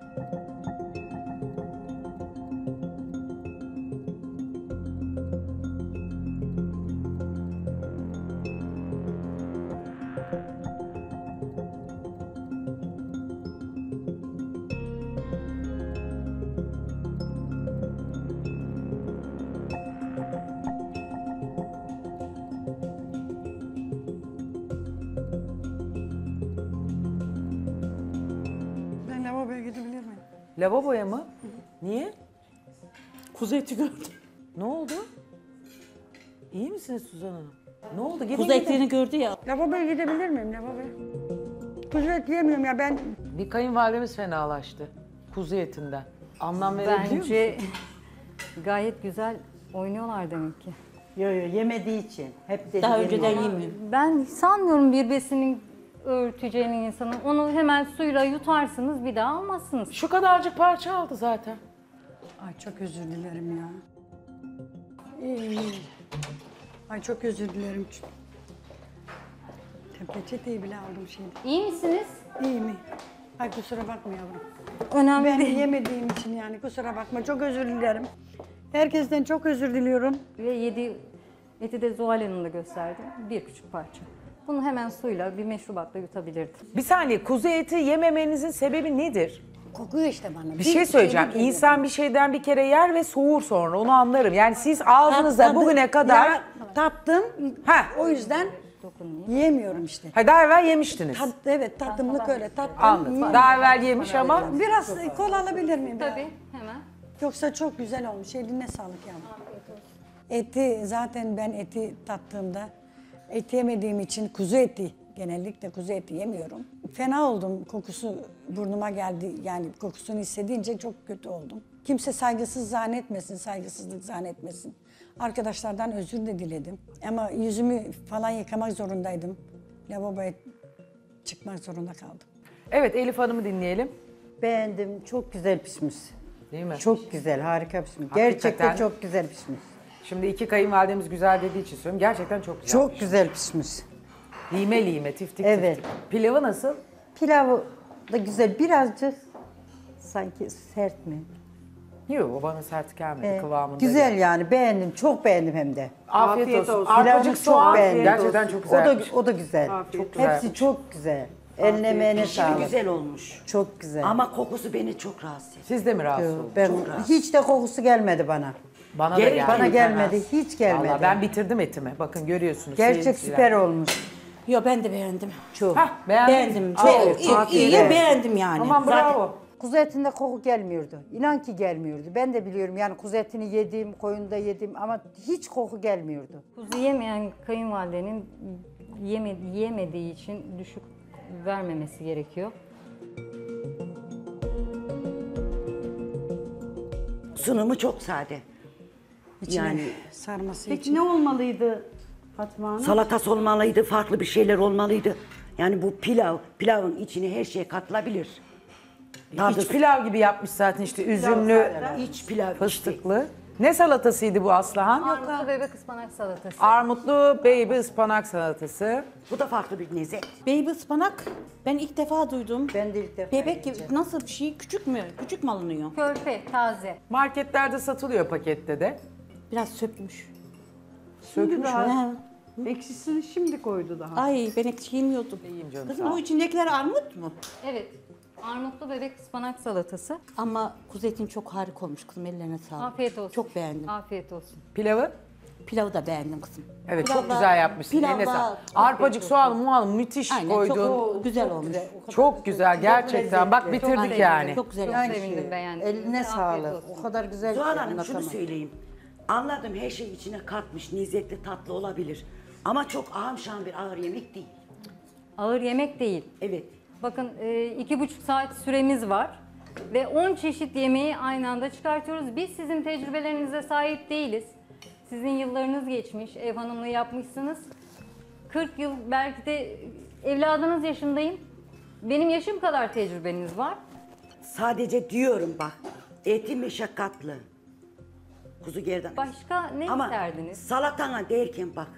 Ben lavaboya gidebilir miyim? Lavaboya mı? Niye? Kuzu eti gördüm. Ne oldu? İyi misiniz Suzan Hanım? Ne oldu? Gidin Kuzu gidin. etlerini gördü ya. Lavaboya gidebilir miyim lavaboya? Kuzu et yemiyorum ya ben. Bir kayınvalidemiz fenalaştı. kuzu etinden? Anlam verebiliyor musun? Bence gayet güzel oynuyorlar demek ki. Yo yo yemediği için. Hep dedi Daha yemiyor. önceden yemiyor. Ben sanmıyorum bir besinin örteceğini insanın. Onu hemen suyla yutarsınız, bir daha almazsınız. Şu kadarcık parça aldı zaten. Ay çok özür dilerim ya. İyi. Ay çok özür dilerim. Peçeteyi bile aldım şimdi. İyi misiniz? İyi mi? Ay kusura bakma yavrum. Önemli Ben değil. yemediğim için yani kusura bakma. Çok özür dilerim. Herkesten çok özür diliyorum. Ve yediği eti de Zuhal Hanım da gösterdi. Bir küçük parça. Bunu hemen suyla, bir meşrubatla yutabilirdim. Bir saniye, kuzu eti yememenizin sebebi nedir? Kokuyor işte bana. Bir şey söyleyeceğim. geliyor. İnsan bir şeyden bir kere yer ve soğur sonra, onu anlarım. Yani siz ağzınızda Tadı- bugüne kadar... Ya, tattım. Ha. O yüzden yiyemiyorum işte. Ha, daha evvel yemiştiniz. Evet tatlımlık öyle tattım. Anladım. yiyemiyorum. Daha evvel yemiş ama... Biraz kol alabilir miyim? ya? Tabii, hemen. Yoksa çok güzel olmuş. Eline sağlık yavrum. Eti zaten ben eti tattığımda et yemediğim için kuzu eti genellikle kuzu eti yemiyorum. Fena oldum. Kokusu burnuma geldi. Yani kokusunu hissedince çok kötü oldum. Kimse saygısız zannetmesin, saygısızlık zannetmesin. Arkadaşlardan özür de diledim. Ama yüzümü falan yıkamak zorundaydım. Lavaboya çıkmak zorunda kaldım. Evet, Elif Hanım'ı dinleyelim. Beğendim. Çok güzel pişmiş. Değil mi? Çok güzel, harika pişmiş. Hakikaten. Gerçekten çok güzel pişmiş. Şimdi iki kayınvalidemiz güzel dediği için söylüyorum. Gerçekten çok güzel. Çok güzel pişmiş. Lime lime, tiftik Evet. tiftik. Pilavı nasıl? Pilavı da güzel. Birazcık sanki sert mi? Yok, o bana sert gelmedi kıvamında. Güzel değil. yani beğendim. Çok beğendim hem de. Afiyet olsun. Pilavı Arpacık çok soğan beğendim. gerçekten çok güzel. O da güzel. Çok güzel. Hepsi çok güzel. Eline emeğine Pişimi sağlık. güzel olmuş. Çok güzel. Ama kokusu beni çok rahatsız etti. Siz de mi rahatsız oldunuz? Ben hiç de kokusu gelmedi bana. Bana da Gerek geldi. Bana gelmedi, hiç gelmedi. Vallahi ben bitirdim etimi. Bakın görüyorsunuz. Gerçek seyirciler. süper olmuş. Yo ben de beğendim. Çok. Hah, beğendiniz. Beğendim. Aferin. Çok iyi beğendim yani. Tamam, bravo. Kuzu etinde koku gelmiyordu. İnan ki gelmiyordu. Ben de biliyorum yani kuzu etini yedim, koyunu da yedim ama hiç koku gelmiyordu. Kuzu yemeyen kayınvalidenin yemediği için düşük vermemesi gerekiyor. Sunumu çok sade. Yani Sarması Peki için. ne olmalıydı Fatma Hanım? salatası olmalıydı, farklı bir şeyler olmalıydı. Yani bu pilavın içine her şey katılabilir. Tadı, İç pilav gibi yapmış zaten işte üzümlü, iç pilav işte. fıstıklı. Ne salatasıydı bu Aslıhan? Armutlu bebek ıspanak salatası. Armutlu baby ıspanak salatası. Bu da farklı bir lezzet. Baby ıspanak ben ilk defa duydum. Ben de ilk defa Bebek gibi yiyeceğim. nasıl bir şey? Küçük mü? Küçük mü alınıyor? Körpe, taze. Marketlerde satılıyor pakette de. Biraz sökmüş. Sökmüş daha- mü? Ha. Ekşisini şimdi koydu daha. Ay ben ekşi yemiyordum. İyiyim canım, Kızım sağ ol. o içindekiler armut mu? Evet. Armutlu bebek ıspanak salatası. Ama kuzu etin çok harika olmuş kızım ellerine sağlık. Afiyet olsun. Çok beğendim. Afiyet olsun. Pilavı? Pilavı da beğendim kızım. Evet, çok Pilavla- güzel yapmışsın. pilavla- Eline sağlık. Arpacık, soğan, muğan müthiş Aynen koydun. çok güzel olmuş. Çok güzel gerçekten. Bak bitirdik Aynen, yani. Çok güzel Çok olmuş. sevindim, beğendim. Eline Afiyet sağlık. olsun. O kadar güzel Zuhal ki Hanım şunu anlatamam. söyleyeyim. Anladım her şey içine katmış, lezzetli tatlı olabilir. Ama çok aham bir ağır yemek değil. Ağır yemek değil. Evet. Bakın 2,5 saat süremiz var. Ve 10 çeşit yemeği aynı anda çıkartıyoruz. Biz sizin tecrübelerinize sahip değiliz. Sizin yıllarınız geçmiş, ev hanımlığı yapmışsınız. 40 yıl belki de evladınız yaşındayım. Benim yaşım kadar tecrübeniz var. Sadece diyorum bak, eti meşakkatlı. Kuzu gerdan. Başka ne Ama isterdiniz? salatana derken bak.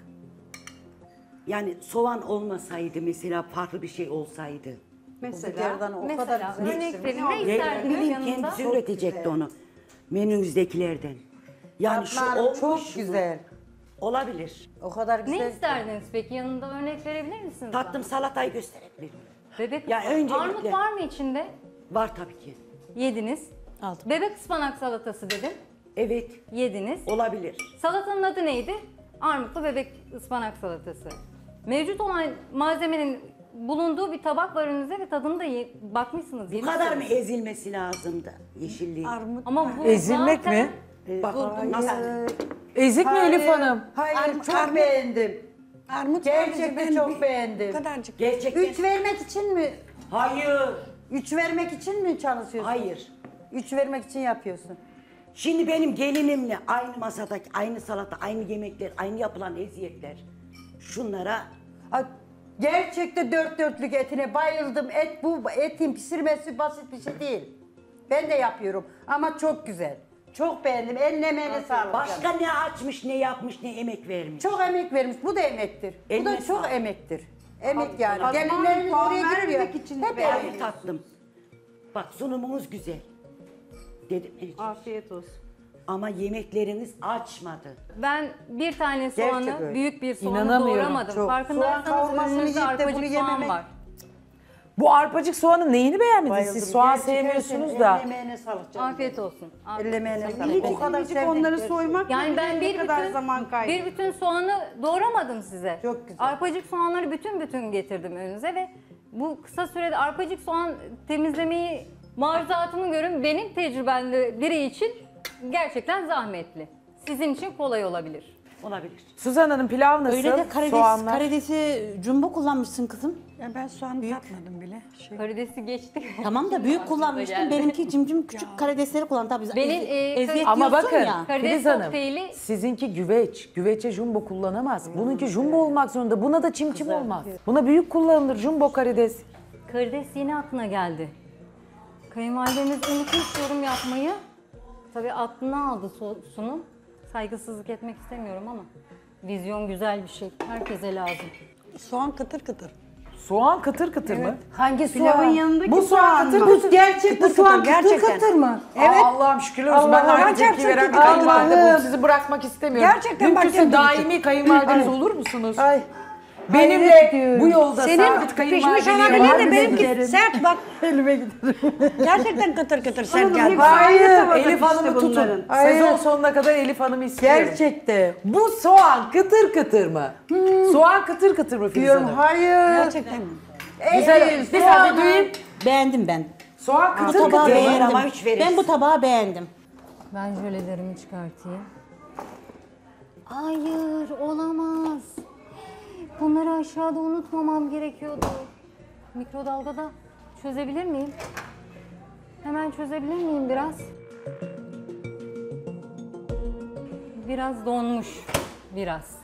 Yani soğan olmasaydı mesela farklı bir şey olsaydı. Gerdan o kadar Mesela güzel. örnek verin, ne Ne isterdiniz bileyim yanında? kendisi üretecekti onu. Menümüzdekilerden. Yani şu Tatlar olmuş çok mu? güzel. Olabilir. O kadar güzel. Ne isterdiniz peki? Yanında örnek verebilir misiniz? Tattım salatayı gösterebilirim. Bebek Ya öncelikle- Armut var mı içinde? Var tabii ki. Yediniz. Aldım. Bebek ıspanak salatası dedim. Evet, Yediniz. olabilir. Salatanın adı neydi? Armutlu bebek ıspanak salatası. Mevcut olan malzemenin bulunduğu bir tabak var önünüzde ve tadını da bakmışsınız. Bu kadar mı ezilmesi lazımdı yeşilliği? Armut. Ama bu Ezilmek zaten- mi? Bak nasıl? Ezik mi Elif Hanım? Hayır, çok beğendim. Armut Gerçekten sadece ben çok bir- beğendim. Bu kadarcık. Gerçekten. 3 vermek için mi? Hayır. 3 vermek için mi çalışıyorsun? Hayır. 3 vermek için yapıyorsun. Şimdi benim gelinimle aynı masadaki aynı salata, aynı yemekler, aynı yapılan eziyetler. Şunlara Ay, gerçekten dört dörtlük etine bayıldım. Bu etin pişirmesi basit bir şey değil. Ben de yapıyorum ama çok güzel. Çok beğendim. Eline emeğine sağlık. başka ne açmış, ne yapmış, ne emek vermiş. Çok emek vermiş. Bu da emektir. Bu Eline da çok sağlık. emektir. Emek yani. Fatma Hanım, Gelinlerimiz puan oraya giriyor. vermek için Hep beğendim. emek. Ay tatlım. Bak sunumunuz güzel. Dedim Afiyet olsun. ama yemekleriniz açmadı. Ben bir tane soğanı, Gerçek öyle. büyük bir soğanı İnanamıyorum, doğramadım. çok. Farkındaysanız Soğan kavurmasını önünüzde yiyip de arpacık bunu soğan yememek- var. Bu arpacık soğanın neyini beğenmediniz? Bayıldım. Siz soğan Gerçekten sevmiyorsunuz eline da. emeğine sağlık canım. Afiyet olsun. Eline emeğine Afiyet sağlık. olsun. O kadar Minicik sevdik onları ki. soymak Yani ben ne bir kadar bütün, zaman kaybı. bir bütün soğanı doğramadım size. Çok güzel. Arpacık soğanları bütün getirdim önünüze ve bu kısa sürede arpacık soğan temizlemeyi maruzatımı görün benim tecrübemde biri için gerçekten zahmetli. Sizin için kolay olabilir. Olabilir. Suzan Hanım pilav nasıl? Öyle de Soğanlar. karidesi jumbo kullanmışsın kızım. Ya ben soğanı tatmadım bile. Karidesi geçti. Tamam da büyük kullanmıştın. Benimki cimcim küçük karidesleri kullan. Tabii Benim, eziyet Ama diyorsun bakın ya. Karides Filiz Hanım kokteyli- sizinki güveç. Güveçe jumbo kullanamaz. Bununki jumbo olmak zorunda. Buna da çim olmaz. Buna büyük kullanılır jumbo karides. Karides yeni aklına geldi. Kayınvalidemiz unutmuş yorum yapmayı. Tabii aklına aldı sunum. Saygısızlık etmek istemiyorum ama vizyon güzel bir şey. Herkese lazım. Soğan kıtır kıtır. Soğan kıtır kıtır mı? Hangi Pilavın soğan? yanındaki Bu soğan kıtır mı? kıtır. Gerçek bu soğan kıtır gerçekten. kıtır mı? Evet. Allah'ım şükürler olsun. Ben Allah'ım, aynı tepki gerçekten veren bir kıtır. kayınvalide Allah'ım. bu. Sizi bırakmak istemiyorum. Gerçekten bak, Mümkünse gerçekten. daimi kayınvalideniz olur musunuz? Ay. Benimle hayret ediyorum. bu yolda Senin sabit pişmiş kayınvalideliğim olabilir var de mı? benimki sert bak. Elime giderim. Gerçekten kıtır kıtır sert Oğlum, geldi. hepsi aynı tabaka Elif işte Hanım'ı tutun. bunların. Hayır. Sezon sonuna kadar Elif Hanım'ı istiyorum. Gerçekten. Bu soğan kıtır kıtır mı? Soğan kıtır kıtır mı Filiz Diyorum Hanım? hayır. Gerçekten mi? Güzel. Bir saniye duyayım. Beğendim ben. Soğan Bu kıtır tabağı kıtır mı? beğendim. ama üç verirsin. Ben bu tabağı beğendim. Ben jölelerimi çıkartayım. Hayır, olamaz. Bunları aşağıda unutmamam gerekiyordu. Mikrodalgada çözebilir miyim? Hemen çözebilir miyim biraz? Biraz donmuş, biraz.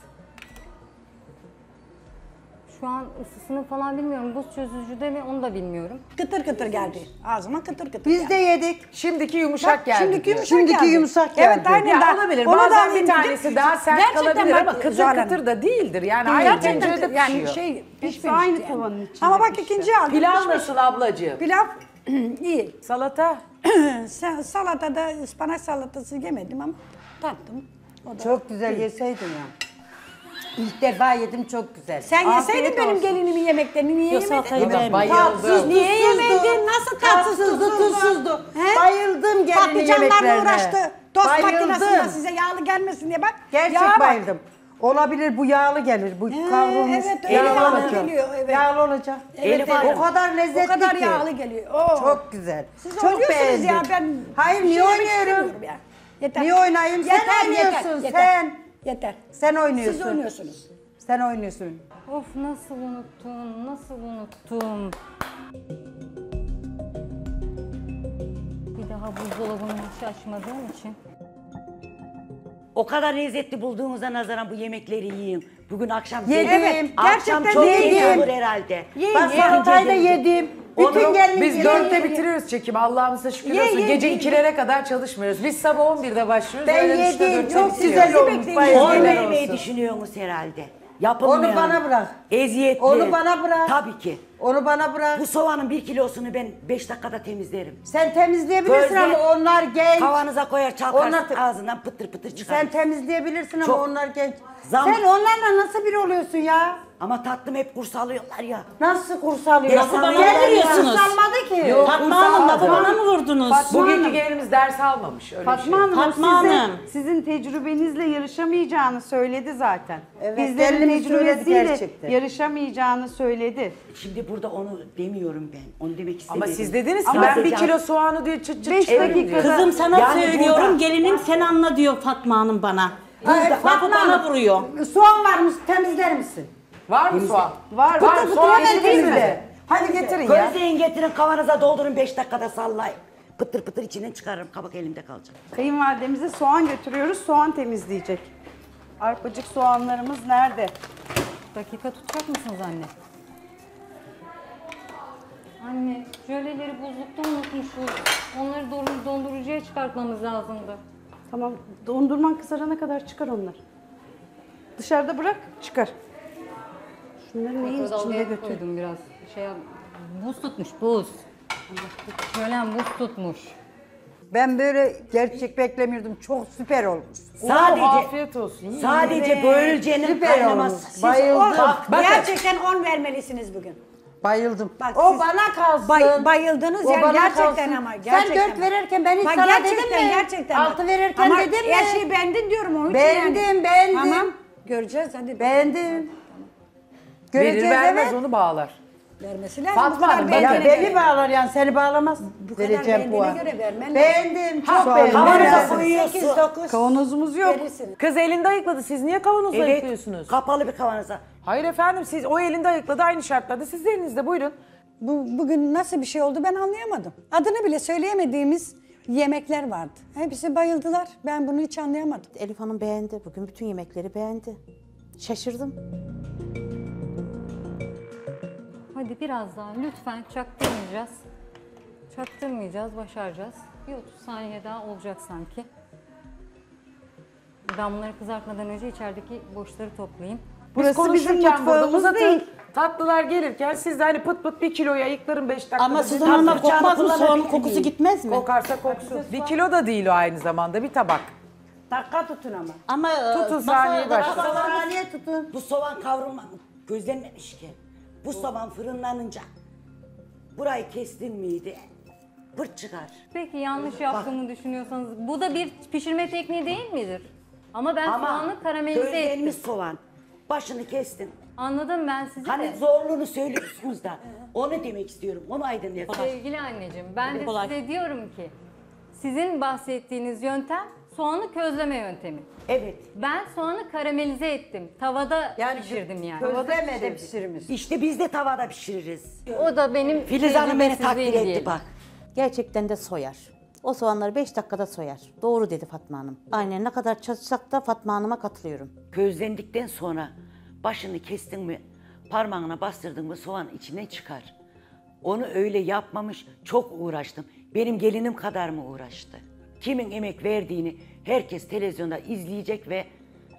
Şu an ısısını falan bilmiyorum. Buz çözücüde mi onu da bilmiyorum. Kıtır kıtır geldi. Ağzıma kıtır kıtır Biz geldi. de yedik. Şimdiki yumuşak geldi. Şimdiki diyor. yumuşak Şimdiki geldi. yumuşak Evet geldi. aynen. Ya daha- olabilir. ona Bazen da bir indim. tanesi daha sert Gerçekten kalabilir bak, ama kıtır Zuhal Hanım. kıtır da değildir. Yani aynı Gerçekten tencerede yani pişiyor. şey pişmemişti aynı yani. tavanın içinde Ama bak pişti. ikinci aldım. Pilav pişmiş. nasıl ablacığım? Pilav iyi. Salata? Salatada ıspanak salatası yemedim ama tattım. O da. Çok güzel yeseydin ya. İlk defa yedim çok güzel. Sen Afiyet yeseydin benim olsun. gelinimin yemeklerini niye Yok, yemedin? salatayı beğenmedim. Bayıldım. Niye yemedin? Nasıl Tatsızdı, tuzsuzdu. He? Bayıldım gelinin Patlıcanlarla yemeklerine. uğraştı. Tost Bayıldım. makinesinde size yağlı gelmesin diye bak. Gerçek Yağa bak. bayıldım. Olabilir bu yağlı gelir. Bu kavrulmuş. evet, öyle yağlı yağlı olacak. geliyor, evet. Yağlı olacak. Evet, O kadar lezzetli O kadar ki. yağlı geliyor. Oo. Çok güzel. Siz çok oynuyorsunuz beğendim. ya ben. Hayır bir niye şey demek oynuyorum? istemiyorum ya. Yeter. Niye oynayayım? Sen oynuyorsun, sen. Yeter. Sen oynuyorsun. Siz oynuyorsunuz. Sen oynuyorsun. Of nasıl unuttum, nasıl unuttum. Bir daha buzdolabını hiç açmadığım için. O kadar lezzetli bulduğumuza nazaran bu yemekleri yiyin. Bugün akşam Yedim. Evet, akşam gerçekten çok yedim. iyi olur herhalde. Ben salatayı da yedim. Bütün Onu gelin biz yedim. 4'te bitiriyoruz çekimi. Allah'ımıza şükür olsun. Gece 2'lere kadar çalışmıyoruz. Biz sabah 11'de başlıyoruz. Ben öğlen 3'te yedim. 4'te Çok bitiyor. güzel olmuş. Onu Bayıldım. yemeyi düşünüyorsunuz herhalde. Yapılmayan. Onu bana bırak. Eziyetli. Onu bana bırak. Tabii ki. Onu bana bırak. Bu soğanın 1 kilosunu ben 5 dakikada temizlerim. Sen temizleyebilirsin Gözle- ama onlar genç. Kavanıza koyar çalkarsın Onlar- ağzından pıtır pıtır çıkar. Sen temizleyebilirsin ama Çok- onlar genç. Zam- Sen onlarla nasıl bir oluyorsun ya? Ama tatlım hep kurs alıyorlar ya. Nasıl kurs alıyorsun? Nasıl bana vuruyorsunuz? Kurs almadı ki. Fatma Hanım lafı bana mı vurdunuz? Bugünkü gelinimiz ders almamış. Öyle bir Fatma şey. Hanım, Fatma size, Hanım. sizin tecrübenizle yarışamayacağını söyledi zaten. Evet, Bizlerin gelinimiz söyledi tecrübesiyle gerçekten. yarışamayacağını söyledi. Şimdi burada onu demiyorum ben. Onu demek Ama istemedim. siz dediniz ki Ama ben 1 sadece- kilo soğanı diyor çıt çıt 5 çeviririm dakikada- diyor. Kızım sana Yani söylüyorum, burada- gelinim sen anla diyor Fatma Hanım bana. Ay, Lafı Fatma bana Hanım, vuruyor. Soğan varmış temizler misin? Var mı soğan? Var. Var. Soğan hemen getirin mi? temizle. Hadi getirin ya. Gözleyin getirin kavanoza doldurun 5 dakikada sallayın. Pıtır pıtır içinden çıkarırım. Kabak elimde kalacak. Kayınvalidemize soğan götürüyoruz. Soğan temizleyecek. Arpacık soğanlarımız nerede? Dakika tutacak mısınız anne? Anne, jöleleri buzlukta unutmuşuz. Onları dondurucuya çıkartmamız lazımdı. Tamam, dondurman kızarana kadar çıkar onlar. Dışarıda bırak, çıkar. Şunları neyin içinde Dalgaya götür? koydum biraz. Buz tutmuş, buz. Jölem buz tutmuş. Ben böyle gerçek beklemiyordum. Çok süper olmuş. Afiyet Sadece olsun. sadece böğürülcenin Süper kaynaması. olmuş. Bayıldım. Bakın. Gerçekten 10 vermelisiniz bugün. Bayıldım. Bak o siz bana kalsın. bayıldınız O yani bana gerçekten kalsın. ama. Gerçekten. Sen 4 verirken ben hiç Bak sana gerçekten, dedim mi? Gerçekten. 6 verirken ama dedim mi? her şeyi beğendin diyorum onun için Beğendim, yani. beğendim. Tamam. Göreceğiz hadi. Beğendim. Verir Göreceğiz vermez evet. onu bağlar. Vermesi lazım. Fatma Bu kadar Hanım, beğendiğine Ya bakın. göre. beni bağlar yani seni bağlamaz. Bu kadar Vereceğim beğendiğine puan. göre vermen lazım. Beğendim, çok Ha, beğendim. kavanoza Beğendim. koyuyorsun. 8, 9 Kavanozumuz yok. verirsin. Kız elinde ayıkladı. Siz niye kavanozla Evet, ayıklıyorsunuz? kapalı bir kavanoza. Hayır efendim, siz o elinde ayıkladı, aynı şartlarda. Siz de elinizde, buyurun. Bugün nasıl bir şey oldu ben anlayamadım. Adını bile söyleyemediğimiz yemekler vardı. Hepsi bayıldılar. Ben bunu hiç anlayamadım. Elif Hanım beğendi. Bugün bütün yemekleri beğendi. Şaşırdım. Hadi biraz daha lütfen çaktırmayacağız. Çaktırmayacağız, başaracağız. Bir 30 saniye daha olacak sanki. Ben bunları kızartmadan önce içerideki boşları toplayayım. Burası bizim konuşurken burada mutfağımız uzatın. değil. Tatlılar gelirken siz de hani pıt pıt 1 kiloyu ayıklarım 5 dakikada. Ama Bir Suzan tatlı Hanım'a bıçağını kokmaz mı? Soğanın kullanabilir kokusu miyim? gitmez mi? Kokarsa koksun. 1 kilo da değil o aynı zamanda, bir tabak. Dakika tutun ama. Ama Tutun saniye başla. Saniye tutun. Bu soğan kavrulma gözlenmemiş ki. Bu soğan fırınlanınca burayı kestin miydi? Pırt çıkar. Peki yanlış yaptığımı düşünüyorsanız bu da bir pişirme tekniği değil midir? Ama ben soğanı karamelize közlenmiş ettim. soğan. Başını kestin. Anladım ben sizi Hani de. zorluğunu söylüyorsunuz da. Onu demek istiyorum. Onu aydınlatın. Sevgili anneciğim ben de Kolay. size diyorum ki sizin bahsettiğiniz yöntem soğanı közleme yöntemi. Evet. Ben soğanı karamelize ettim. Tavada pişirdim yani. Közlemedi pişirmiş. İşte biz de tavada pişiririz. O da benim Filiz Hanım beni takdir tecrübesizliğim etti diyelim. bak. gerçekten de soyar. O soğanları 5 dakikada soyar. Doğru dedi Fatma Hanım. Aynen ne kadar çalışsak da Fatma Hanım'a katılıyorum. Közlendikten sonra başını kestin mi, parmağına bastırdın mı soğan içinden çıkar. Onu öyle yapmamış, çok uğraştım. Benim gelinim kadar mı uğraştı? Kimin emek verdiğini herkes televizyonda izleyecek ve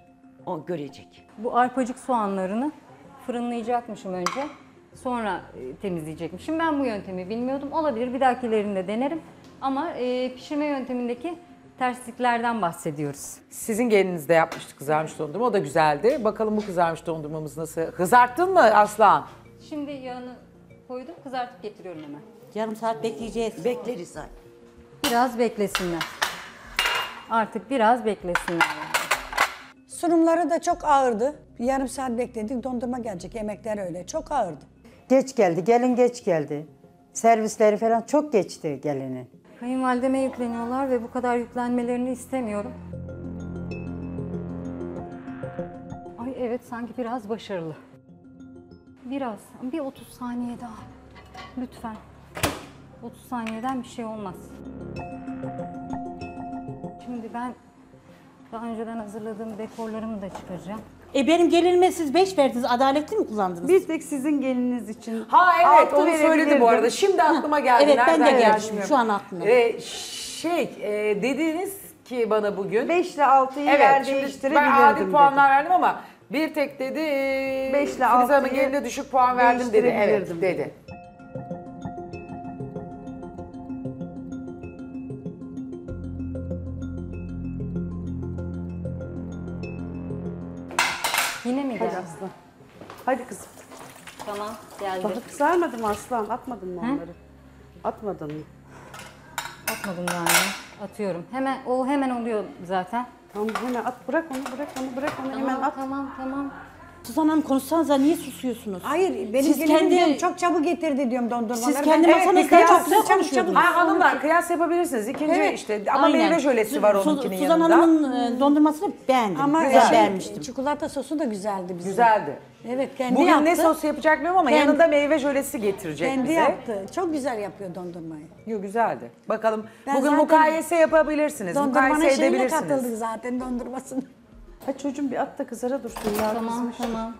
o görecek. Bu arpacık soğanlarını fırınlayacakmışım önce. Sonra temizleyecekmişim. Ben bu yöntemi bilmiyordum. Olabilir bir dahakilerinde denerim. Ama pişirme yöntemindeki tersliklerden bahsediyoruz. Sizin geliniz de yapmıştı kızarmış dondurma, o da güzeldi. Bakalım bu kızarmış dondurmamız nasıl? Kızarttın mı Aslan? Şimdi yağını koydum, kızartıp getiriyorum hemen. Yarım saat bekleyeceğiz. Bekleriz zaten. Biraz beklesinler. Artık biraz beklesinler. Sunumları da çok ağırdı. Yarım saat bekledik. Dondurma gelecek. Yemekler öyle. Çok ağırdı. Geç geldi, gelin geç geldi. Servisleri falan çok geçti gelinin. Kayınvalideme yükleniyorlar ve bu kadar yüklenmelerini istemiyorum. Ay evet sanki biraz başarılı. Biraz, bir 30 saniye daha. Lütfen. 30 saniyeden bir şey olmaz. Şimdi ben daha önceden hazırladığım dekorlarımı da çıkaracağım. Benim gelinime siz 5 verdiniz. Adaletli mi kullandınız? Bir tek sizin geliniz için. Ha evet, altı onu söyledi bu verebilirdim. arada. Şimdi aklıma geldi. Evet, ben de Nereden geldi geldi şimdi, bilmiyorum. şu an aklıma. Dediniz ki bana bugün. 5 ile 6'yı Evet, yer şimdi değiştirebilirdim ben adil dedi. puanlar verdim ama bir tek dedi 5 ile Filiz Hanım'ın 6'yı geline düşük puan verdim dedi. Evet değiştirebilirdim dedi. Yine mi Hadi geldi? Aslan. Hadi kızım. Tamam geldi. Daha kızarmadı mı Aslan? Atmadın mı onları? Atmadın mı? Atmadım yani. Atıyorum. Hemen oluyor zaten. Tamam hemen at. Bırak onu, bırak onu, bırak onu. Tamam, hemen at. tamam. Suzan Hanım konuşsanıza niye susuyorsunuz? Hayır benim Siz gelinim kendi- diyorum çok çabuk getirdi diyorum dondurmaları. Siz kendi Ben- masanızda kıyas- çok güzel çabuk konuşuyordunuz. Ha hanımlar kıyas yapabilirsiniz. İkinci Evet, işte ama Aynen. meyve jölesi var onunkinin Suzan yanında. Hanım'ın dondurmasını beğendim. Ama Güzel beğenmiştim. çikolata sosu da güzeldi bizim. Güzeldi. Evet kendi Bugün yaptı. ne sos yapacak bilmiyorum ama Kendi- yanında meyve jölesi getirecek Kendi bize. yaptı. Çok güzel yapıyor dondurmayı. Yok güzeldi. Bakalım Ben bugün zaten mukayese yapabilirsiniz. Dondurmanın Mukayese şeyine edebilirsiniz. katıldık zaten dondurmasını. Ha çocuğum bir at da kızara dursun ya. Tamam tamam.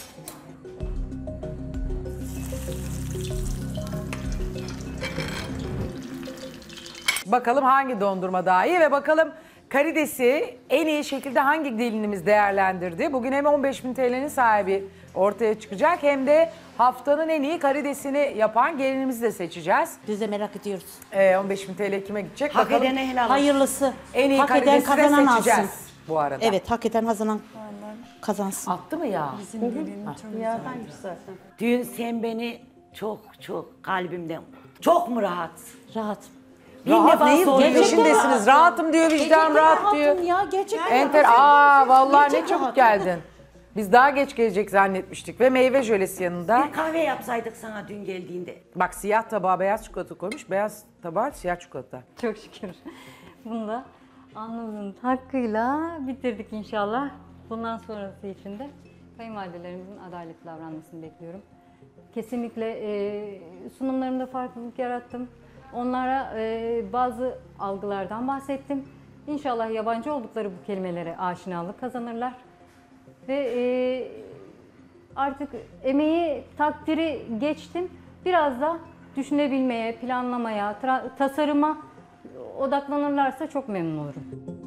Bakalım hangi dondurma daha iyi ve bakalım karidesi en iyi şekilde hangi gelinimiz değerlendirdi. Bugün hem 15.000 TL'nin sahibi ortaya çıkacak hem de haftanın en iyi karidesini yapan gelinimizi de seçeceğiz. Biz de merak ediyoruz. 15.000 TL kime gidecek Hak bakalım. edene helal olsun. Hayırlısı. En iyi hak eden karidesi de kazanan seçeceğiz alsın. bu arada. Evet hak eden kazanan kazansın. Attı mı ya? Ya hangisi zaten? Dün sen beni çok kalbimden çok mu rahat? Rahat. Rahat neyin soruyorum. peşindesiniz? Rahatım diyor, vicdan rahat diyor. Ya gerçekten. Enter. Vallahi ne çabuk geldin. Biz daha geç gelecek zannetmiştik ve meyve jölesi yanında. Bir kahve yapsaydık sana dün geldiğinde. Bak siyah tabağa beyaz çikolata koymuş, beyaz tabağa siyah çikolata. Çok şükür. Bunu da alnımızın hakkıyla bitirdik inşallah. Bundan sonrası için de kayınvalidelerimizin adaletli davranmasını bekliyorum. Kesinlikle sunumlarımda farklılık yarattım. Onlara bazı algılardan bahsettim. İnşallah yabancı oldukları bu kelimelere aşinalık kazanırlar. Ve artık emeği, takdiri geçtim. Biraz da düşünebilmeye, planlamaya, tasarıma odaklanırlarsa çok memnun olurum.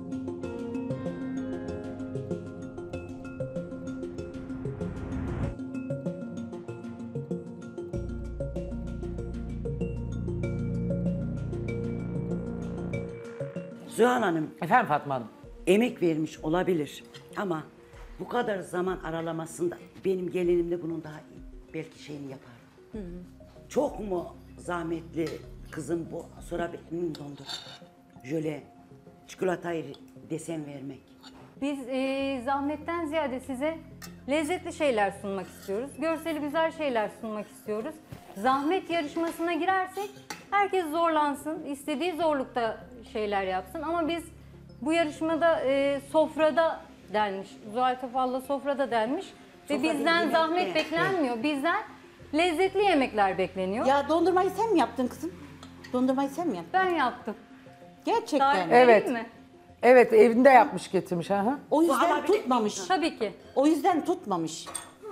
Zuhal Hanım Efendim Fatma Hanım? emek vermiş olabilir ama bu kadar zaman aralamasında benim gelinim de bunun daha iyi. Belki şeyini yapar. Çok mu zahmetli kızım bu? Sonra benim dondur. Jöle, çikolatayı desen vermek. Biz zahmetten ziyade size lezzetli şeyler sunmak istiyoruz. Görseli güzel şeyler sunmak istiyoruz. Zahmet yarışmasına girersek herkes zorlansın, istediği zorlukta şeyler yapsın. Ama biz bu yarışmada sofrada denmiş, Zuhal Topal'la sofrada denmiş. Ve Sofra bizden değil, zahmet yemekte. beklenmiyor. Bizden lezzetli yemekler bekleniyor. Ya dondurmayı sen mi yaptın kızım? Dondurmayı sen mi yaptın? Ben yaptım. Gerçekten. Tarif Evet. vereyim mi? Evet evinde yapmış getirmiş. Ha, O yüzden Vallahi tutmamış. Tabii ki. O yüzden tutmamış.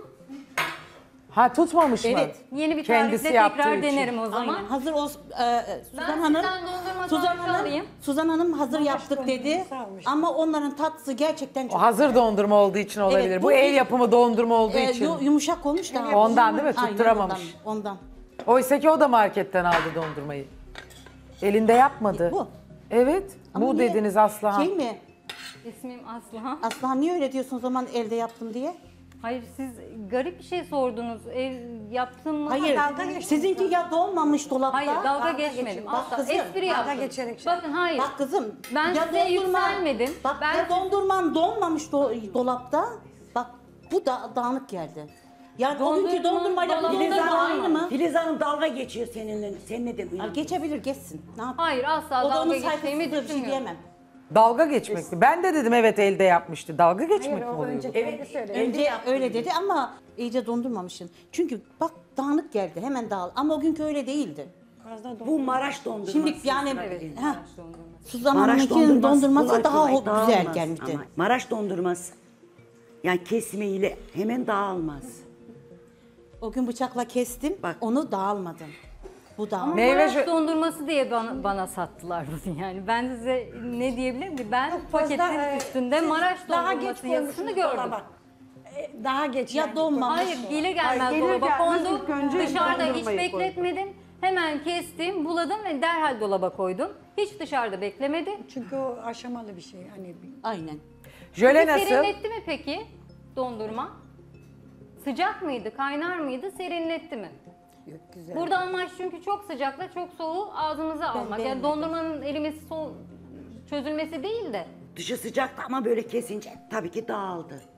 ha tutmamış mı? Evet. Yeni bir Kendisi tarifle yaptığı tekrar için. denerim o zaman. Aynen. Hazır o Suzan Ben Hanım. sizden dondurma Suzan tarifi Hanım, alayım. Suzan Hanım hazır yaptık dedi. dondurması almış. Ama onların tatlısı gerçekten O çok hazır dondurma olduğu için olabilir. Evet, bu bu el bir- yapımı dondurma olduğu için. yumuşak olmuş da. Ondan değil mi? Aynen, Tutturamamış. Ondan. Oysa ki o da marketten aldı dondurmayı. Elinde yapmadı. Bu. Evet. Ama bu niye- dediniz Aslıhan. Şey mi? İsmim Aslıhan. Aslıhan niye öyle diyorsun o zaman elde yaptım diye? Hayır siz garip bir şey sordunuz. Ev yaptım mı? Hayır. Sizinki ya donmamış dolapta. Hayır dalga geçmedim. Bak Asla. kızım, Espri yaptım. geçerek şey. Bakın hayır. Bak kızım. Ben ya size dondurma- yükselmedim. Bak Ben ya dondurman donmamış dolapta. Bak bu da dağınık geldi. Yani o günkü Dondurma dondurmayla dolabında Filiz Hanım donmamış. aynı mı? Filiz Hanım dalga geçiyor seninle de. Ya geçebilir geçsin. Ne yapayım? Hayır asla O da dalga onun geçtiğimi saygısızlığı bir şey düşünmüyorum. diyemem. Dalga geçmek mi? Ben de dedim evet elde yapmıştı. Dalga geçmek mi oluyor? Önce öyle dedi ama iyice dondurmamışsın. Çünkü bak dağınık geldi hemen dağıl. Ama o günkü öyle değildi. Bu Maraş dondurması. Şimdi yani Evet. ha, Maraş dondurması. Suzan Maraş Hanım'ınkinin dondurması kolay daha kolay güzel dağılmaz gelmişti. ama Maraş dondurması yani kesmeyle hemen dağılmaz. O gün bıçakla kestim, Bak. onu dağılmadım. Bu dağılmadı. Meyve Maraş jö- dondurması diye bana sattılar bunu yani. Ben size ne diyebilirim ki? Ben paketin üstünde Maraş dondurması yazısını gördüm. Daha geç Ya yani. donmamış. Hayır gele gelmez gelir dolaba gelmez kondu. ilk önce Dışarıda hiç dondurmayı koydum. bekletmedim. Hemen kestim, buladım ve derhal dolaba koydum. Hiç dışarıda beklemedi. Çünkü o aşamalı bir şey. Hani Aynen. Jöle nasıl? Serinletti mi peki dondurma? Sıcak mıydı, kaynar mıydı, serinletti mi? güzel. Burada amaç çünkü çok sıcakla çok soğuğu ağzınıza almak. Yani dondurmanın erimesi, çözülmesi değil de. Dışı sıcaktı ama böyle kesince tabii ki dağıldı.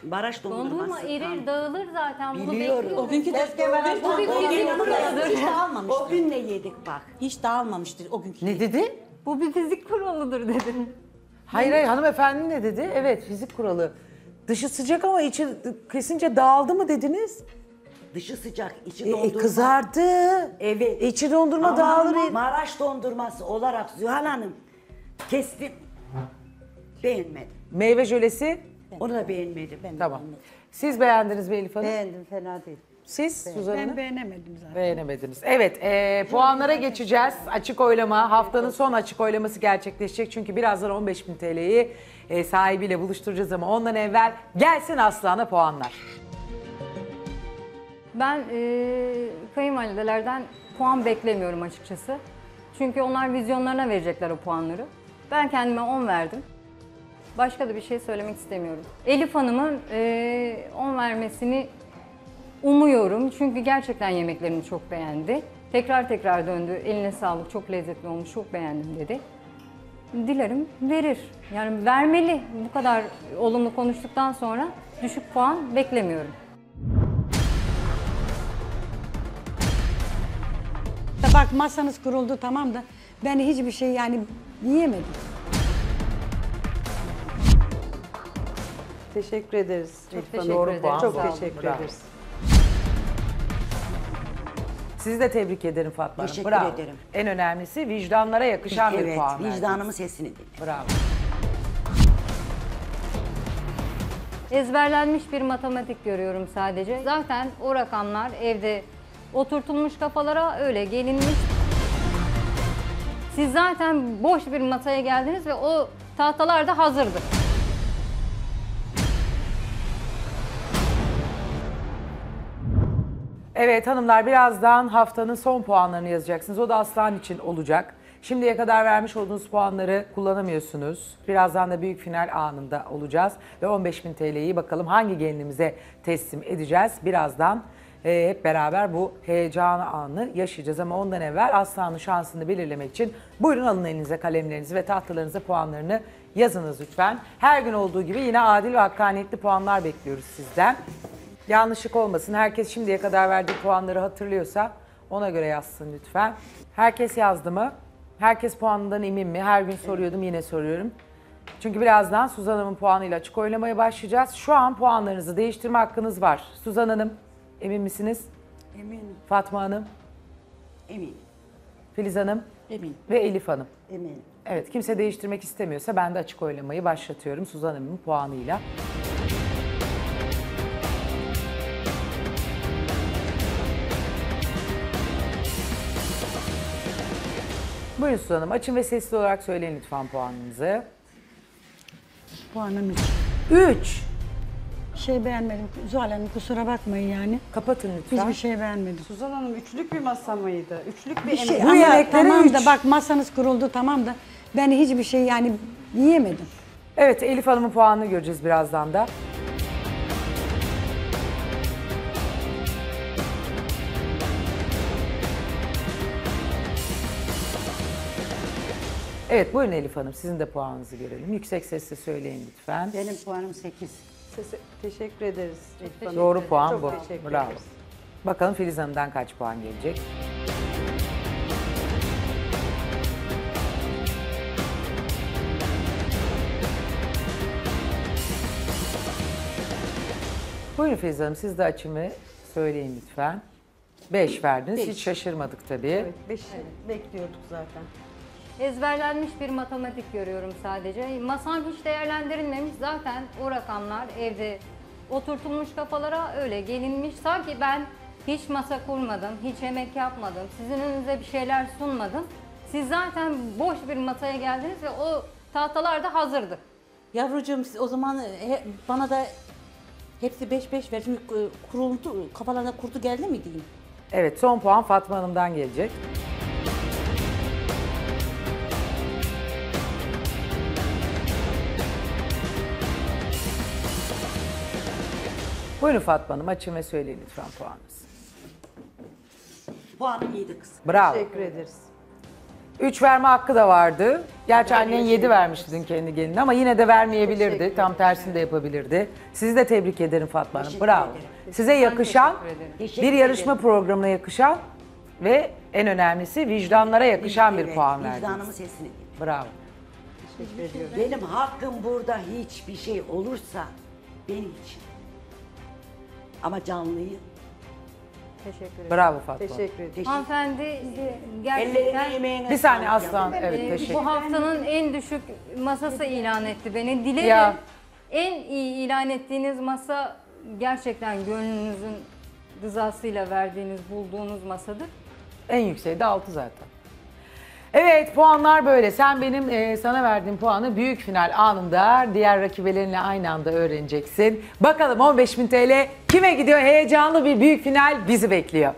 Maraş dondurması. Dondurma erir, dağılır zaten. Bunu Biliyorum. bekliyoruz. O günkü Bu bir fizik kuralıdır. hiç dağılmamıştır. O gün ne yedik bak. Hiç dağılmamıştır o günkü. Ne dedi? Bu bir fizik kuralıdır dedim. Hayır hanımefendi ne dedi? Evet fizik kuralı. Dışı sıcak ama içi kesince dağıldı mı dediniz? Dışı sıcak, içi dondurma. Kızardı. Evet. İçi dondurma Ama dağılır. Maraş dondurması olarak Zühal Hanım kestim. Beğenmedim. Meyve jölesi. Onu da beğenmedim. Tamam. Siz beğendiniz mi Elif Hanım? Beğendim, fena değil. Siz Suzan Hanım? Ben beğenemedim zaten. Beğenemediniz. Evet, puanlara geçeceğiz. Açık oylama, haftanın son açık oylaması gerçekleşecek. Çünkü birazdan 15.000 TL'yi sahibiyle buluşturacağız ama ondan evvel gelsin Aslıhan'a puanlar. Ben kayınvalidelerden puan beklemiyorum açıkçası. Çünkü onlar vizyonlarına verecekler o puanları. Ben kendime 10 verdim. Başka da bir şey söylemek istemiyorum. Elif Hanım'ın 10 vermesini umuyorum. Çünkü gerçekten yemeklerini çok beğendi. Tekrar tekrar döndü. Eline sağlık, çok lezzetli olmuş, çok beğendim dedi. Dilerim verir. Yani vermeli. Bu kadar olumlu konuştuktan sonra düşük puan beklemiyorum. Bak masanız kuruldu tamam da ben hiçbir şey yani yiyemedim. Teşekkür ederiz. Elif teşekkür Hanım. ederim. puan. Çok Sağ olun. teşekkür Bravo. ederiz. Sizi de tebrik ederim Fatma Hanım. Teşekkür Bravo. ederim. En önemlisi vicdanlara yakışan bir Evet, puan. verdiniz. vicdanımın sesini dinle. Bravo. Ezberlenmiş bir matematik görüyorum sadece. Zaten o rakamlar evde oturtulmuş kafalara öyle gelinmiş. Siz zaten boş bir masaya geldiniz ve o tahtalar da hazırdı. Evet hanımlar birazdan haftanın son puanlarını yazacaksınız. O da Aslan için olacak. Şimdiye kadar vermiş olduğunuz puanları kullanamıyorsunuz. Birazdan da büyük final anında olacağız. Ve 15.000 TL'yi bakalım hangi gelinimize teslim edeceğiz. Birazdan hep beraber bu heyecan anını yaşayacağız. Ama ondan evvel Aslan'ın şansını belirlemek için buyurun alın elinize kalemlerinizi ve tahtalarınıza puanlarını yazınız lütfen. Her gün olduğu gibi yine adil ve hakkaniyetli puanlar bekliyoruz sizden. Yanlışlık olmasın. Herkes şimdiye kadar verdiği puanları hatırlıyorsa ona göre yazsın lütfen. Herkes yazdı mı? Herkes puanından emin mi? Her gün soruyordum, yine soruyorum. Çünkü birazdan Suzan Hanım'ın puanıyla açık oylamaya başlayacağız. Şu an puanlarınızı değiştirme hakkınız var. Suzan Hanım, emin misiniz? Eminim. Fatma Hanım, Eminim. Filiz Hanım Eminim. ve Elif Hanım. Eminim. Evet, kimse değiştirmek istemiyorsa ben de açık oylamayı başlatıyorum Suzan Hanım'ın puanıyla. Buyurun Suzan Hanım, açın ve sesli olarak söyleyin lütfen puanınızı. Puanım 3. şey beğenmedim. Zuhal Hanım kusura bakmayın yani. Kapatın lütfen. Hiçbir şey beğenmedim. Suzan Hanım üçlük bir masa mıydı? Üçlük bir, Bir şey, emek. Bu ama yemeklere tamam üç. da bak masanız kuruldu tamam da ben hiçbir şey yani yiyemedim. Evet, Elif Hanım'ın puanını göreceğiz birazdan da. Evet, buyurun Elif Hanım. Sizin de puanınızı görelim. Yüksek sesle söyleyin lütfen. Benim puanım 8. Teşekkür ederiz. Elif Hanım. Doğru puan Çok bu. teşekkür Bravo. ederiz. Bakalım Filiz Hanım'dan kaç puan gelecek? Buyurun Filiz Hanım, siz de açın ve söyleyin lütfen. 5 verdiniz. Hiç şaşırmadık tabii. Evet, 5 bekliyorduk zaten. Ezberlenmiş bir matematik görüyorum sadece. Masam hiç değerlendirilmemiş. Zaten o rakamlar evde oturtulmuş kafalara öyle gelinmiş. Sanki ben hiç masa kurmadım, hiç yemek yapmadım, sizin önünüze bir şeyler sunmadım. Siz zaten boş bir masaya geldiniz ve o tahtalar da hazırdı. Yavrucuğum siz o zaman bana da hepsi 5-5 ver. Şimdi kuruldu, kafalarına kurdu geldi mi diyeyim? Evet, son puan Fatma Hanım'dan gelecek. Buyurun Fatma Hanım, açın ve söyleyin lütfen puanınızı. Puanım 7 kız. Bravo. Teşekkür ederiz. 3 verme hakkı da vardı. Gerçi annen 7 vermişti dün kendi gelinine ama yine de vermeyebilirdi. Tam tersini de yapabilirdi. Sizi de tebrik ederim Fatma Hanım. Teşekkür Bravo. ederim. Size yakışan, Teşekkür bir yarışma ederim. programına yakışan ve en önemlisi vicdanlara yakışan bir Evet, puan verdiniz. vicdanımın sesini dinle. Bravo. Benim hakkım burada hiçbir şey olursa benim için. Ama canlıyı Teşekkür ederim. Bravo Fatma. Teşekkür ederim. Hanımefendi gerçekten ellerine emeğine Bir saniye sağlık Aslan. yavrum. Evet teşekkür bu haftanın en düşük masası ilan etti beni. Dilerim Ya. en iyi ilan ettiğiniz masa gerçekten gönlünüzün rızasıyla verdiğiniz, bulduğunuz masadır. En yükseği de 6 zaten. Evet puanlar böyle. Sen benim sana verdiğim puanı büyük final anında diğer rakibelerinle aynı anda öğreneceksin. Bakalım 15.000 TL kime gidiyor? Heyecanlı bir büyük final bizi bekliyor.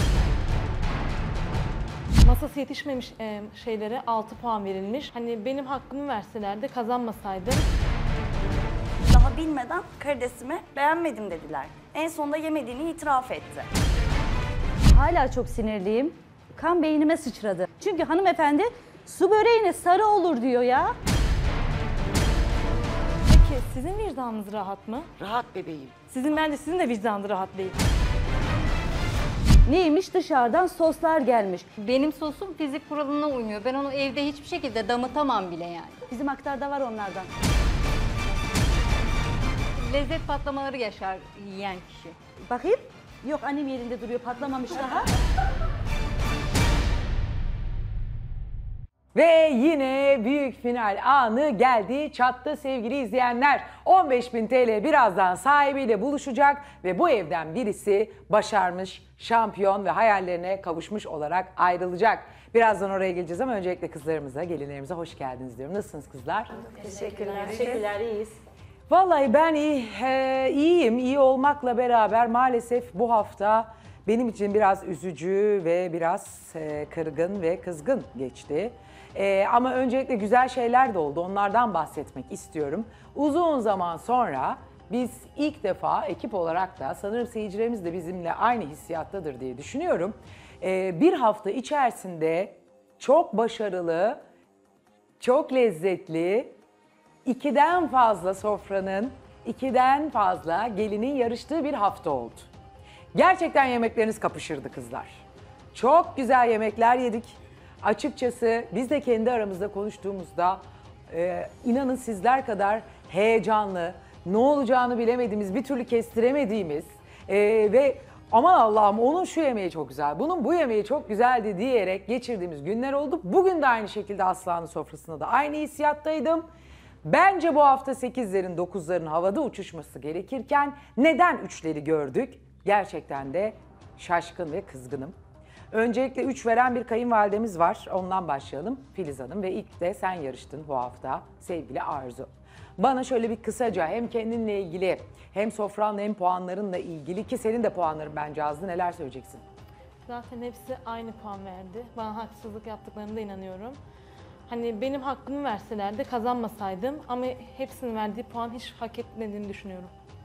Masası yetişmemiş şeylere 6 puan verilmiş. Hani benim hakkımı verselerdi kazanmasaydım. Daha bilmeden karidesimi beğenmedim dediler. En sonunda yemediğini itiraf etti. Hala çok sinirliyim. Kan beynime sıçradı. Çünkü hanımefendi su böreğine sarı olur diyor ya. Peki sizin vicdanınız rahat mı? Rahat bebeğim. Bence sizin de vicdanınız rahat değil. Neymiş, dışarıdan soslar gelmiş. Benim sosum fizik kuralına uymuyor. Ben onu evde hiçbir şekilde damıtamam bile yani. Bizim aktarda var onlardan. Lezzet patlamaları yaşar yiyen kişi. Bakayım. Yok, annem yerinde duruyor, patlamamış daha. Ve yine büyük final anı geldi, çattı sevgili izleyenler. 15.000 TL birazdan sahibiyle buluşacak ve bu evden birisi başarmış, şampiyon ve hayallerine kavuşmuş olarak ayrılacak. Birazdan oraya geleceğiz ama öncelikle kızlarımıza, gelinlerimize hoş geldiniz diyorum. Nasılsınız kızlar? Teşekkürler, iyiyiz. Vallahi ben iyiyim. İyi olmakla beraber maalesef bu hafta benim için biraz üzücü ve biraz kırgın ve kızgın geçti. Ama öncelikle güzel şeyler de oldu. Onlardan bahsetmek istiyorum. Uzun zaman sonra biz ilk defa ekip olarak da sanırım seyircilerimiz de bizimle aynı hissiyattadır diye düşünüyorum. Bir hafta içerisinde çok başarılı, çok lezzetli, 2'den fazla sofranın, 2'den fazla gelinin yarıştığı bir hafta oldu. Gerçekten yemekleriniz kapışırdı kızlar. Çok güzel yemekler yedik. Açıkçası biz de kendi aramızda konuştuğumuzda inanın sizler kadar heyecanlı, ne olacağını bilemediğimiz, bir türlü kestiremediğimiz ve aman Allah'ım onun şu yemeği çok güzel, bunun bu yemeği çok güzeldi diyerek geçirdiğimiz günler oldu. Bugün de aynı şekilde Aslan'ın sofrasında da aynı hissiyattaydım. Bence bu hafta 8'lerin 9'ların havada uçuşması gerekirken neden 3'leri gördük? Gerçekten de şaşkın ve kızgınım. Öncelikle 3 veren bir kayınvalidemiz var. Ondan başlayalım. Filiz Hanım ve ilk de sen yarıştın bu hafta sevgili Arzu. Bana şöyle bir kısaca hem kendinle ilgili hem sofranla hem puanlarınla ilgili ki senin de puanların bence azdı. Neler söyleyeceksin? Zaten hepsi aynı puan verdi. Bana haksızlık yaptıklarına da inanıyorum. Hani benim hakkımı verselerdi kazanmasaydım ama hepsinin verdiği puan hiç hak etmediğini düşünüyorum.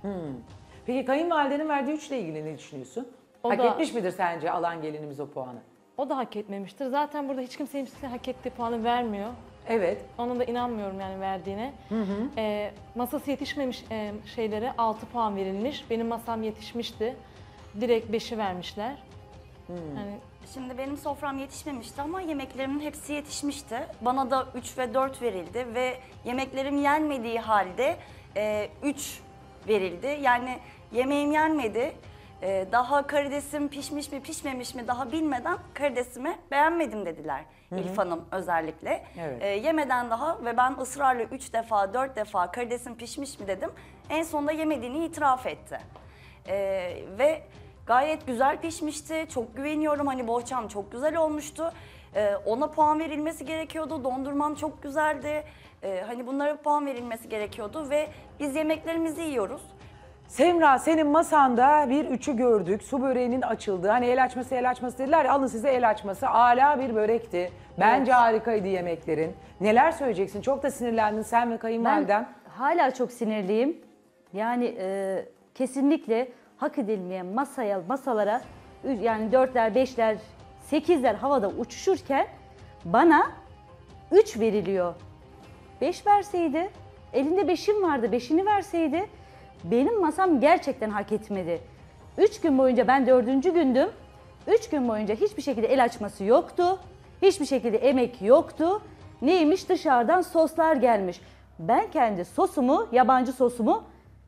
Peki kayınvalidenin verdiği 3 ile ilgili ne düşünüyorsun? O Hak da- etmiş midir sence alan gelinimiz o puanı? O da hak etmemiştir. Zaten burada hiç kimse hak ettiği puanı vermiyor. Evet. Ona da inanmıyorum yani verdiğine. Masası yetişmemiş şeylere 6 puan verilmiş. Benim masam yetişmişti. Direkt 5'i vermişler. Yani Şimdi benim sofram yetişmemişti ama yemeklerimin hepsi yetişmişti. Bana da 3 ve 4 verildi ve yemeklerim yenmediği halde 3 verildi. Yani yemeğim yenmedi. Daha karidesim pişmiş mi pişmemiş mi daha bilmeden karidesimi beğenmedim dediler. Elif Hanım özellikle. Evet. Yemeden daha ve ben ısrarla 3 defa 4 defa karidesim pişmiş mi dedim. En sonunda yemediğini itiraf etti. Ve gayet güzel pişmişti. Çok güveniyorum. Hani bohçam çok güzel olmuştu. Ona puan verilmesi gerekiyordu. Dondurmam çok güzeldi. Hani bunlara puan verilmesi gerekiyordu ve biz yemeklerimizi yiyoruz. Semra senin masanda bir 3'ü gördük. Su böreğinin açıldığı. Hani el açması dediler ya alın size el açması. Âlâ bir börekti. Bence harikaydı yemeklerin. Neler söyleyeceksin? Çok da sinirlendin sen ve kayınvaliden. Ben hala çok sinirliyim. Yani kesinlikle hak edilmeyen masalara yani 4'ler, 5'ler, 8'ler havada uçuşurken Bana 3 veriliyor. 5 verseydi, elinde 5'im vardı, 5'ini verseydi benim masam gerçekten hak etmedi. 3 gün boyunca, ben 4. gündüm. 3 gün boyunca hiçbir şekilde el açması yoktu. Hiçbir şekilde emek yoktu. Neymiş? Dışarıdan soslar gelmiş. Ben kendi sosumu, yabancı sosumu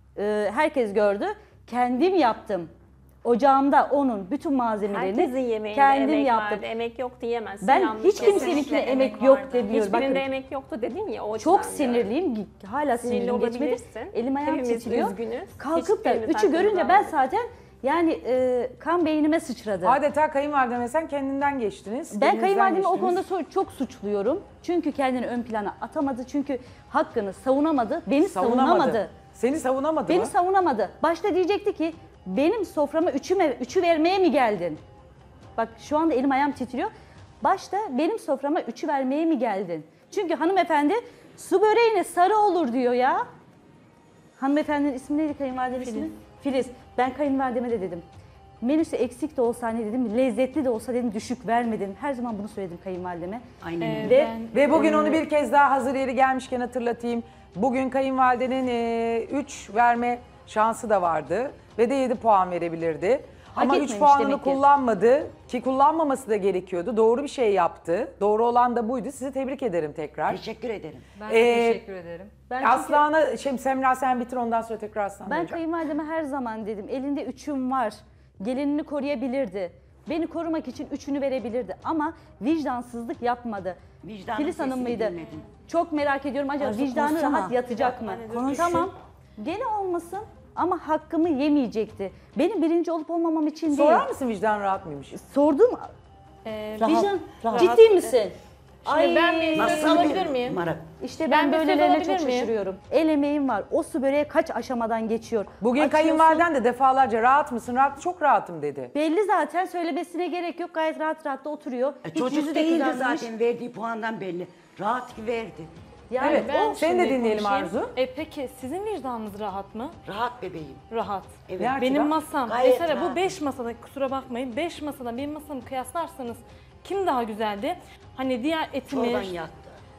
herkes gördü. Kendim yaptım. Ocağımda onun bütün malzemelerini Herkesin yemeğinde kendim emek yaptım. vardı. Emek yok diyemezsin. Ben yanlış hiç yapıyorsun. kimseninkine Kesinlikle emek emek yok vardı. demiyorum. Hiçbirinde Bakın, emek yoktu dedin ya o çok yüzden sinirliyim. Hala Sinirli sinirim geçmedi. olabilirsin. Elim ayağım Hepimiz titriyor. üzgünüz. Kalkıp da Hiçbirimiz 3'ü görünce hakkımızı ben almadık. zaten yani kan beynime sıçradı. Adeta kayınvalideme sen kendinden geçtiniz. Ben kendinizden kayınvalidemi o geçtiniz. konuda çok suçluyorum. Çünkü kendini ön plana atamadı. Çünkü hakkını savunamadı. Beni savunamadı. Seni savunamadı Beni mı? savunamadı. Başta diyecekti ki benim soframa 3'ü vermeye mi geldin? Bak şu anda elim ayağım titriyor. Başta benim soframa 3'ü vermeye mi geldin? Çünkü hanımefendi su böreğine sarı olur diyor ya. Hanımefendinin ismi neydi, kayınvalidenin ismi? Filiz. Ben kayınvalideme de dedim. Menüsü eksik de olsa hani dedim, lezzetli de olsa dedim, düşük vermedim. Her zaman bunu söyledim kayınvalideme. Aynen öyle. Ve Ve bugün onu bir kez daha hazır yeri gelmişken hatırlatayım. Bugün kayınvalidenin 3 verme şansı da vardı. Ve de 7 puan verebilirdi. Ama 3 etmemiş puanını demek ki. kullanmadı. Ki kullanmaması da gerekiyordu. Doğru bir şey yaptı. Doğru olan da buydu. Sizi tebrik ederim tekrar. Teşekkür ederim. Ben de teşekkür ederim. ben çünkü- Aslan'a, Semra sen bitir ondan sonra tekrar Aslan'a Ben döneceğim. kayınvalideme her zaman dedim, elinde 3'üm var, gelinini koruyabilirdi. Beni korumak için 3'ünü verebilirdi ama vicdansızlık yapmadı. Vicdanın Filiz Hanım sesini mıydı? dinledim. Çok merak ediyorum, acaba Arzu vicdanı konuşsana. rahat yatacak mı? Tamam, gene olmasın ama hakkımı yemeyecekti. Benim birinci olup olmamam için değil. Sorar mısın vicdan rahat mıymış? Sordum. Rahat, Vicdan, rahat. ciddi misin? Şimdi ben bir söz Nasıl alabilir bir miyim? Marak. İşte Ben ben bir söz böylelerine alabilir çok miyim? şaşırıyorum. El emeğim var. O su böreğe kaç aşamadan geçiyor. Bugün Açıyorsun. kayınvaliden de defalarca rahat mısın? Rahat, çok rahatım dedi. Belli zaten, söylemesine gerek yok. Gayet rahat rahat da oturuyor. Hiç Çocuk yüzü de değildi kızarmamış. zaten, verdiği puandan belli. Rahat ki verdi. Yani Evet, o seni de şimdi dinleyelim konuşayım. Arzu. Peki sizin vicdanınız rahat mı? Rahat bebeğim. Rahat. Evet. Ne Benim açıdan? masam, Gayet mesela bu rahat. 5 masada, kusura bakmayın, 5 masada benim masamı kıyaslarsanız kim daha güzeldi? Hani diğer etimiz, Çorban yattı.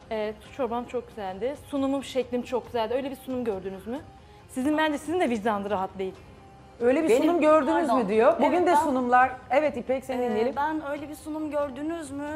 çorbam çok güzeldi, sunumum, şeklim çok güzeldi. Öyle bir sunum gördünüz mü? Bence sizin de vicdanı rahat değil. Öyle bir Benim- sunum gördünüz Pardon. mü diyor. Bugün Evet, de ben- sunumlar. Evet İpek seni dinleyelim. Ben öyle bir sunum gördünüz mü?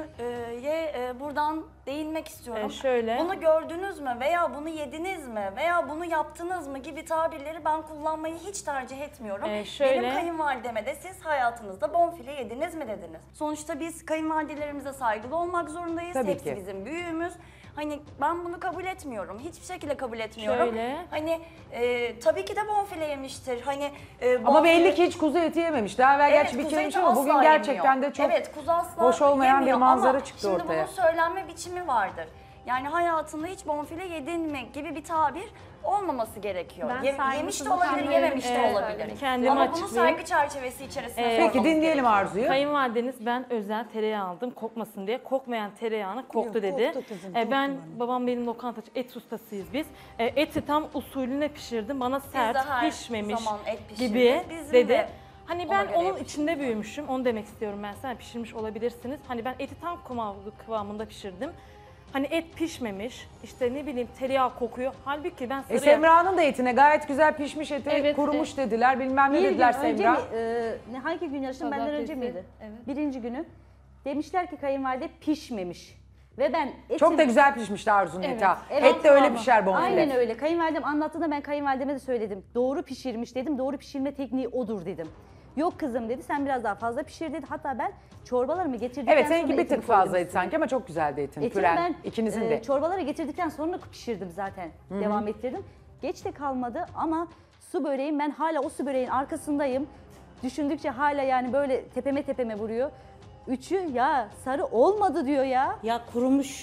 Buradan değinmek istiyorum. Şöyle. Bunu gördünüz mü veya bunu yediniz mi veya bunu yaptınız mı gibi tabirleri ben kullanmayı hiç tercih etmiyorum. Şöyle. Benim kayınvalideme de siz hayatınızda bonfile yediniz mi dediniz. Sonuçta biz kayınvalidelerimize saygılı olmak zorundayız. Tabii Hepsi ki. bizim büyüğümüz. Hani ben bunu kabul etmiyorum. Hiçbir şekilde kabul etmiyorum. Şöyle. Hani tabii ki de bonfile yemiştir. Hani Ama bonfile- belli ki hiç kuzu eti yememiş. Daha evvel gerçi bir kuzu kere eti yemiş ama bugün asla gerçekten yemiyor. de çok Evet, kuzu asla hoş olmayan bir yemiyor manzara ama çıktı şimdi ortaya. bunun söylenme biçimi vardır. Yani hayatında hiç bonfile yedin mi gibi bir tabir olmaması gerekiyor. Ben Yemiş de saygısızlık olabilir, anlıyorum. yememiş de Evet, olabilir. kendimi Ama bunu açıklayayım. saygı çerçevesi içerisinde Peki sormamız dinleyelim gerekiyor. Arzu'yu. Kayınvalideniz ben özel tereyağı aldım kokmasın diye. Kokmayan tereyağını koktu dedi. koktu kızım, Ben, koktu babam benim lokantacı, et ustasıyız biz. Eti tam usulüne pişirdim. Bana sert, de her pişmemiş zaman et pişiririz. gibi Bizim dedi. de Hani ona ben göre onun yapıştırdık. içinde büyümüşüm. Onu demek istiyorum ben sana. Pişirmiş olabilirsiniz. Hani ben eti tam kıvamında pişirdim. Hani et pişmemiş, işte ne bileyim tereyağı kokuyor. Halbuki ben sarı Semra'nın da etine gayet güzel pişmiş eti Evet, kurumuş dediler. Bilmem ne Bir gün dediler önce Semra. mi, hangi gün yarıştım, benden önce Pazartesi, miydi? evet. Birinci günü. Demişler ki kayınvalide pişmemiş. Ve ben etim... Çok da güzel pişmişti Arzu'nun Evet, eti. ha. evet. Et de öyle Tamam. pişer bonfile. Aynen öyle. Kayınvalidem anlattığında ben kayınvalideme de söyledim. Doğru pişirmiş dedim. Doğru pişirme tekniği odur dedim. Yok kızım dedi, sen biraz daha fazla pişir dedi. Hatta ben çorbalarımı getirdikten Evet sonra seninki bir etimi tık koydum fazlaydı üstüne. sanki ama çok güzeldi etin. Etimi Püren. ben İkinizin de. çorbaları getirdikten sonra pişirdim zaten. Devam ettirdim. Geç de kalmadı ama su böreğim, ben hala o su böreğin arkasındayım. Düşündükçe hala yani böyle tepeme vuruyor. 3'ü ya sarı olmadı diyor ya. Ya kurumuş.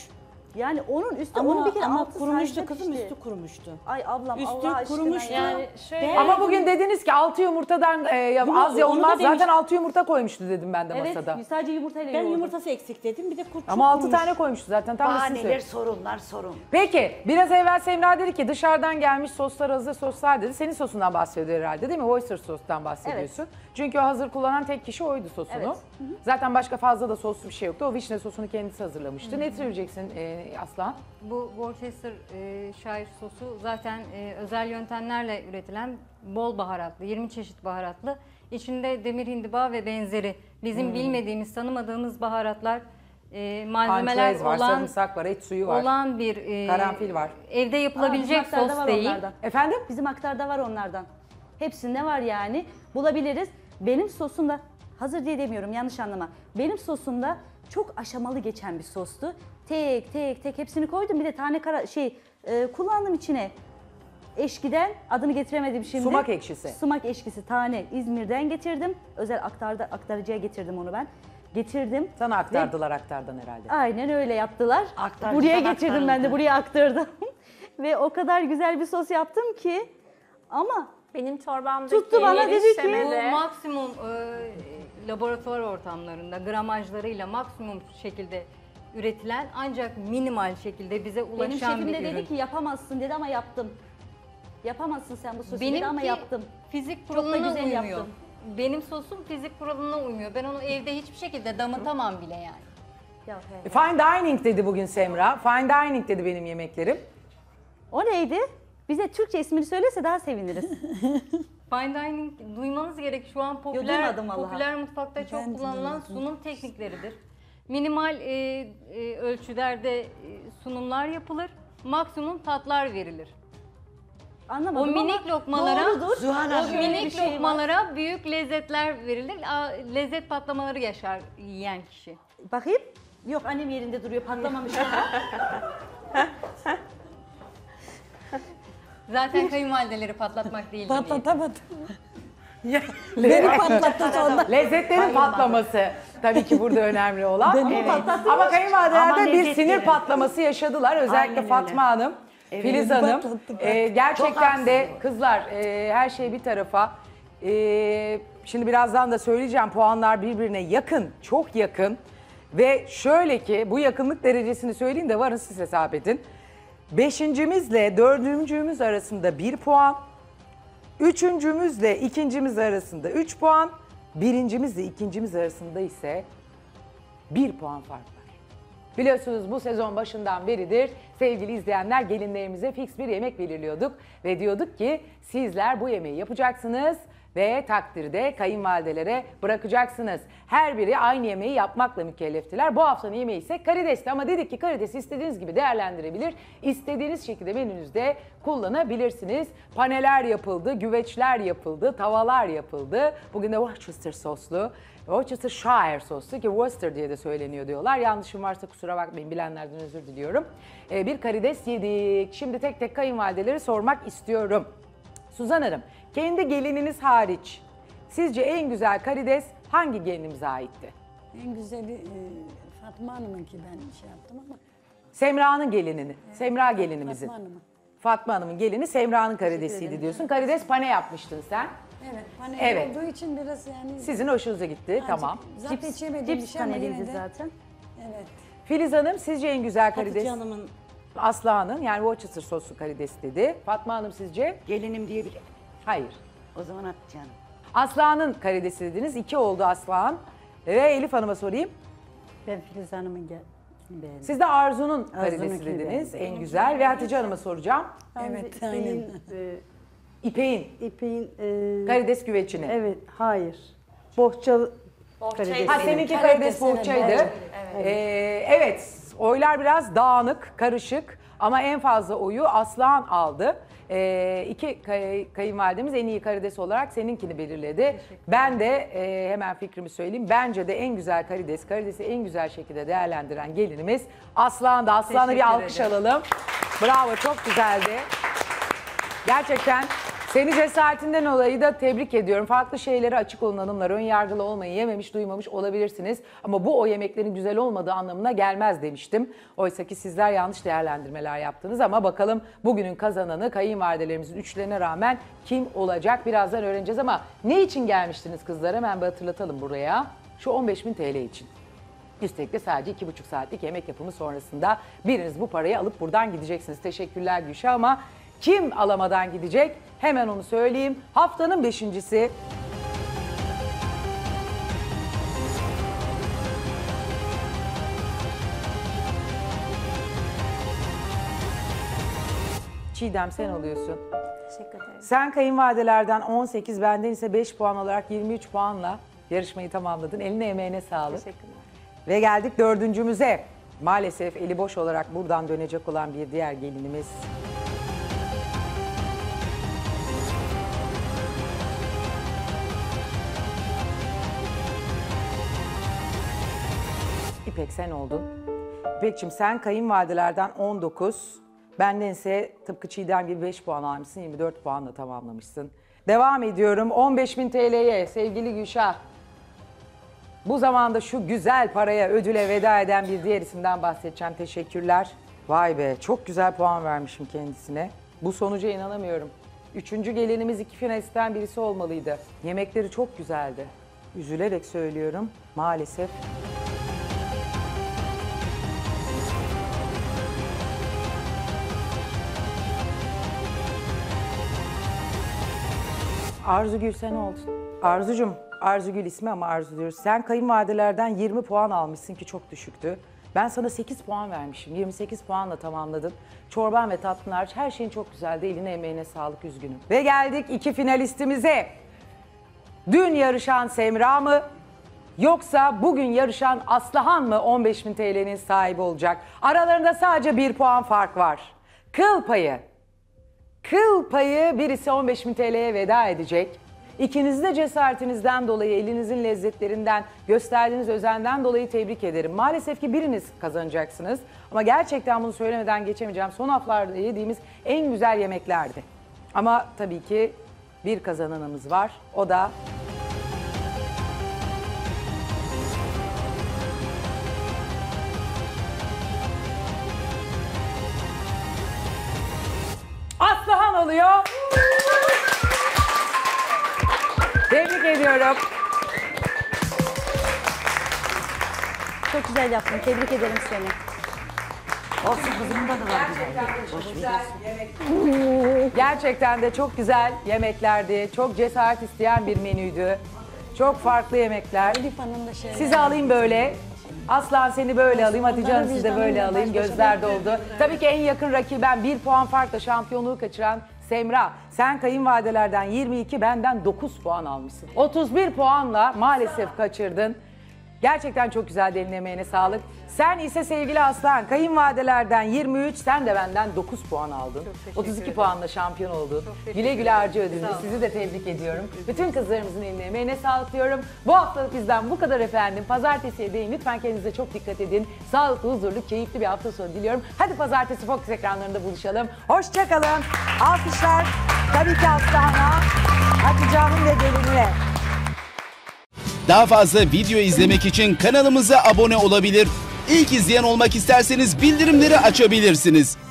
Yani onun üstü, Ama, onun bir kere ama altı kurumuştu sadece kızım, pişti. üstü kurumuştu. Ay ablam Üstü Allah aşkına kurumuştu. ya. Yani şöyle Ama bugün dediniz ki 6 yumurtadan az ya onu da olmaz. demiş. Zaten 6 yumurta koymuştu dedim ben de Evet, masada. sadece yumurtayla Ben yoğurdum. yumurtası eksik dedim, bir de kurtçuk Ama 6 kurumuş. tane koymuştu zaten. Tam da siz Bahaneler, söylediniz. sorunlar, sorun. Peki biraz evvel Semra dedi ki dışarıdan gelmiş soslar, hazır soslar dedi. Senin sosundan bahsediyor herhalde değil mi? Oyster sostan bahsediyorsun. Çünkü o hazır kullanan tek kişi oydu sosunu. Evet. Zaten başka fazla da soslu bir şey yoktu. O vişne sosunu kendisi hazırlamıştı. Ne söyleyeceksin Aslan? Bu Worcester şair sosu zaten özel yöntemlerle üretilen bol baharatlı, 20 çeşit baharatlı. İçinde demir hindiba ve benzeri bizim bilmediğimiz, tanımadığımız baharatlar, malzemeler Ançüez var, olan sarımsak var, et suyu var. olan bir Karanfil var. evde yapılabilecek Bizim aktarda sos var değil. onlardan. Efendim? Bizim aktarda var onlardan. Hepsinde var yani. Bulabiliriz. Benim sosumda, hazır diye demiyorum yanlış anlama. Benim sosumda çok aşamalı geçen bir sostu. Tek tek hepsini koydum. Bir de tane kullandım içine. Eşkiden, adını getiremedim şimdi. Sumak ekşisi. Sumak ekşisi tane İzmir'den getirdim. Özel aktarıcıya getirdim onu ben. Getirdim. Sana aktardılar aktardan herhalde. Aynen öyle yaptılar. Aktardılar, Buraya getirdim ben de, aktarıldı. buraya aktardım. Ve o kadar güzel bir sos yaptım ki ama Benim çorbamdaki Tuttu bana, dedi ki, erişemede- Bu maksimum laboratuvar ortamlarında gramajlarıyla maksimum şekilde üretilen ancak minimal şekilde bize benim ulaşan şefim bir de ürün. dedi ki yapamazsın dedi ama yaptım. Yapamazsın sen bu sosu dedi ama Benimki yaptım. fizik Çok da kuralına güzel uymuyor. yaptım. Benim sosum fizik kuralına uymuyor. Ben onu evde hiçbir şekilde damıtamam bile yani. Ya, he. Fine dining dedi bugün Semra. Fine dining dedi benim yemeklerim. O neydi? Bize Türkçe ismini söylese daha seviniriz. Fine dining duymanız gerek. Şu an duymadım vallahi. popüler mutfakta çok kullanılan sunum teknikleridir. Minimal ölçülerde sunumlar yapılır. Maksimum tatlar verilir. Anlamadım O minik ama lokmalara, doğrudur. Zuhal o Hanım. Şöyle bir minik şey var. lokmalara büyük lezzetler verilir. Lezzet patlamaları yaşar yiyen kişi. Bakayım. Yok, annem yerinde duruyor, patlamamış ama. Zaten kayınvalideleri patlatmak değil. Patlatamadım. Beni patlattı sonra. Lezzetlerin patlaması tabii ki burada önemli olan. Ama kayınvalidelerde Ama bir lezzetleri. sinir patlaması yaşadılar. Özellikle Aynen öyle. Fatma Hanım, Filiz Hanım. patlattı. Gerçekten de kızlar her şey bir tarafa. Şimdi birazdan da söyleyeceğim, puanlar birbirine yakın, çok yakın. Ve şöyle ki bu yakınlık derecesini söyleyeyim de varın siz hesap edin. 5.'imizle 4.'ümüz arasında 1 puan. 3.'ümüzle 2.'miz arasında 3 puan. 1.'imizle 2.'miz arasında ise 1 puan fark var. Biliyorsunuz bu sezon başından beridir sevgili izleyenler gelinlerimize fix bir yemek belirliyorduk. Ve diyorduk ki sizler bu yemeği yapacaksınız ve takdirde kayınvalidelere bırakacaksınız. Her biri aynı yemeği yapmakla mükelleftiler. Bu haftanın yemeği ise karidesti ama dedik ki karidesi istediğiniz gibi değerlendirebilir. İstediğiniz şekilde menünüzde kullanabilirsiniz. Paneler yapıldı, güveçler yapıldı, tavalar yapıldı. Bugün de Worcester soslu, Worcestershire soslu ki Worcester diye de söyleniyor diyorlar. Yanlışım varsa kusura bakmayın, bilenlerden özür diliyorum. Bir karides yedik. Şimdi tek tek kayınvalideleri sormak istiyorum. Suzan Hanım, kendi gelininiz hariç sizce en güzel karides hangi gelinimize aitti? En güzeli Fatma Hanım'ınki, ben şey yaptım ama. Semra'nın gelinini, Semra gelinimizin. Fatma Hanım'ın. Fatma Hanım'ın gelini Semra'nın karidesiydi diyorsun. Karides pane yapmıştın sen. Evet, hani Evet. olduğu için biraz yani. Sizin hoşunuza gitti, tamam. Zaten hiç yemediğim bir Cips şey ama paneliydi yine de. zaten. Evet. Filiz Hanım sizce en güzel karides? Hatice Hanım'ın Aslıhan'ın yani Worcester soslu karides dedi. Fatma Hanım sizce? Gelinim diyebilirim. Hayır. O zaman Hatice Hanım. Aslıhan'ın karidesi dediniz. 2 oldu Aslıhan. Ve Elif Hanım'a sorayım. Ben Filiz Hanım'ın beğendim. Siz de Arzu'nun karidesi Arzu'nunkini dediniz. beğendim. En güzel. Ve Hatice Hanım'a soracağım. Evet, aynen. İpek'in İpek'in karides güveçini. evet, hayır. Bohçalı karides. Ha seninki karides bohçaydı. Evet, oylar biraz dağınık, karışık ama en fazla oyu Aslıhan aldı. İki kayınvalidemiz en iyi karides olarak seninkini belirledi. Ben de hemen fikrimi söyleyeyim. Bence de en güzel karidesi en güzel şekilde değerlendiren gelinimiz Aslıhan'da. Aslıhan'a bir Teşekkür alkış ederim. alalım. Bravo, çok güzeldi. Gerçekten Seni cesaretinden dolayı da tebrik ediyorum. Farklı şeylere açık olun hanımlar. Ön yargılı olmayın. Yememiş, duymamış olabilirsiniz. Ama bu o yemeklerin güzel olmadığı anlamına gelmez demiştim. Oysa ki sizler yanlış değerlendirmeler yaptınız. Ama bakalım bugünün kazananı kayınvalidelerimizin üçlerine rağmen kim olacak? Birazdan öğreneceğiz ama ne için gelmiştiniz kızlar? Hemen bir hatırlatalım buraya. Şu 15.000 TL için. Üstelik de sadece 2,5 saatlik yemek yapımı sonrasında biriniz bu parayı alıp buradan gideceksiniz. Teşekkürler Gülşah ama kim alamadan gidecek? Hemen onu söyleyeyim. Haftanın 5.'si. Çiğdem sen oluyorsun. Teşekkür ederim. Sen kayınvalidelerden 18, benden ise 5 puan olarak 23 puanla yarışmayı tamamladın. Eline emeğine sağlık. Teşekkürler. Ve geldik dördüncümüze. Maalesef eli boş olarak buradan dönecek olan bir diğer gelinimiz. İpek sen oldun. İpek'ciğim sen kayınvalidelerden 19, benden ise tıpkı Çiğdem gibi 5 puan almışsın, 24 puanla tamamlamışsın. Devam ediyorum 15.000 TL'ye sevgili Gülşah. Bu zamanda şu güzel paraya, ödüle veda eden bir diğer isimden bahsedeceğim. Teşekkürler. Vay be, çok güzel puan vermişim kendisine. Bu sonuca inanamıyorum. Üçüncü gelinimiz 2 finalistten birisi olmalıydı. Yemekleri çok güzeldi. Üzülerek söylüyorum, maalesef. Arzugül sen oldun. Arzucum, Arzugül ismi ama Arzu diyoruz. Sen kayınvalidelerden 20 puan almışsın ki çok düşüktü. Ben sana 8 puan vermişim. 28 puanla tamamladın. Çorban ve tatlın hariç her şeyin çok güzeldi. Eline emeğine sağlık, üzgünüm. Ve geldik 2 finalistimize. Dün yarışan Semra mı? Yoksa bugün yarışan Aslıhan mı 15.000 TL'nin sahibi olacak? Aralarında sadece 1 puan fark var. Kıl payı. Kıl payı birisi 15.000 TL'ye veda edecek. İkinizi de cesaretinizden dolayı, elinizin lezzetlerinden, gösterdiğiniz özenden dolayı tebrik ederim. Maalesef ki biriniz kazanacaksınız. Ama gerçekten bunu söylemeden geçemeyeceğim. Son haftalarda yediğimiz en güzel yemeklerdi. Ama tabii ki bir kazananımız var. O da... Aslıhan oluyor. Tebrik ediyorum. Çok güzel yaptın. Tebrik ederim seni. Olsun kızımın da var güzel. Gerçekten de çok güzel yemeklerdi. Çok cesaret isteyen bir menüydü. Çok farklı yemekler. Sizi alayım böyle. Aslan seni böyle alayım. Hatice Hanım sizi de böyle alayım. Gözler doldu. Tabii ki en yakın rakiben 1 puan farkla şampiyonluğu kaçıran Semra. Sen kayınvalidelerden 22, benden 9 puan almışsın. 31 puanla maalesef kaçırdın. Gerçekten çok güzeldi, eline emeğine sağlık. Sen ise sevgili Aslan, kayınvalidelerden 23, sen de benden 9 puan aldın. 32 puanla şampiyon oldun. Güle güle harca ödülünü. Sizi de tebrik ediyorum. Bütün kızlarımızın eline emeğine sağlık diyorum. Bu haftalık bizden bu kadar efendim. Pazartesiye değin. Lütfen kendinize çok dikkat edin. Sağlıklı, huzurlu, keyifli bir hafta sonu diliyorum. Hadi pazartesi Fox ekranlarında buluşalım. Hoşça kalın. Alkışlar tabii ki Aslan'a, Hatice Hanım ve gelinine. Daha fazla video izlemek için kanalımıza abone olabilir. İlk izleyen olmak isterseniz bildirimleri açabilirsiniz.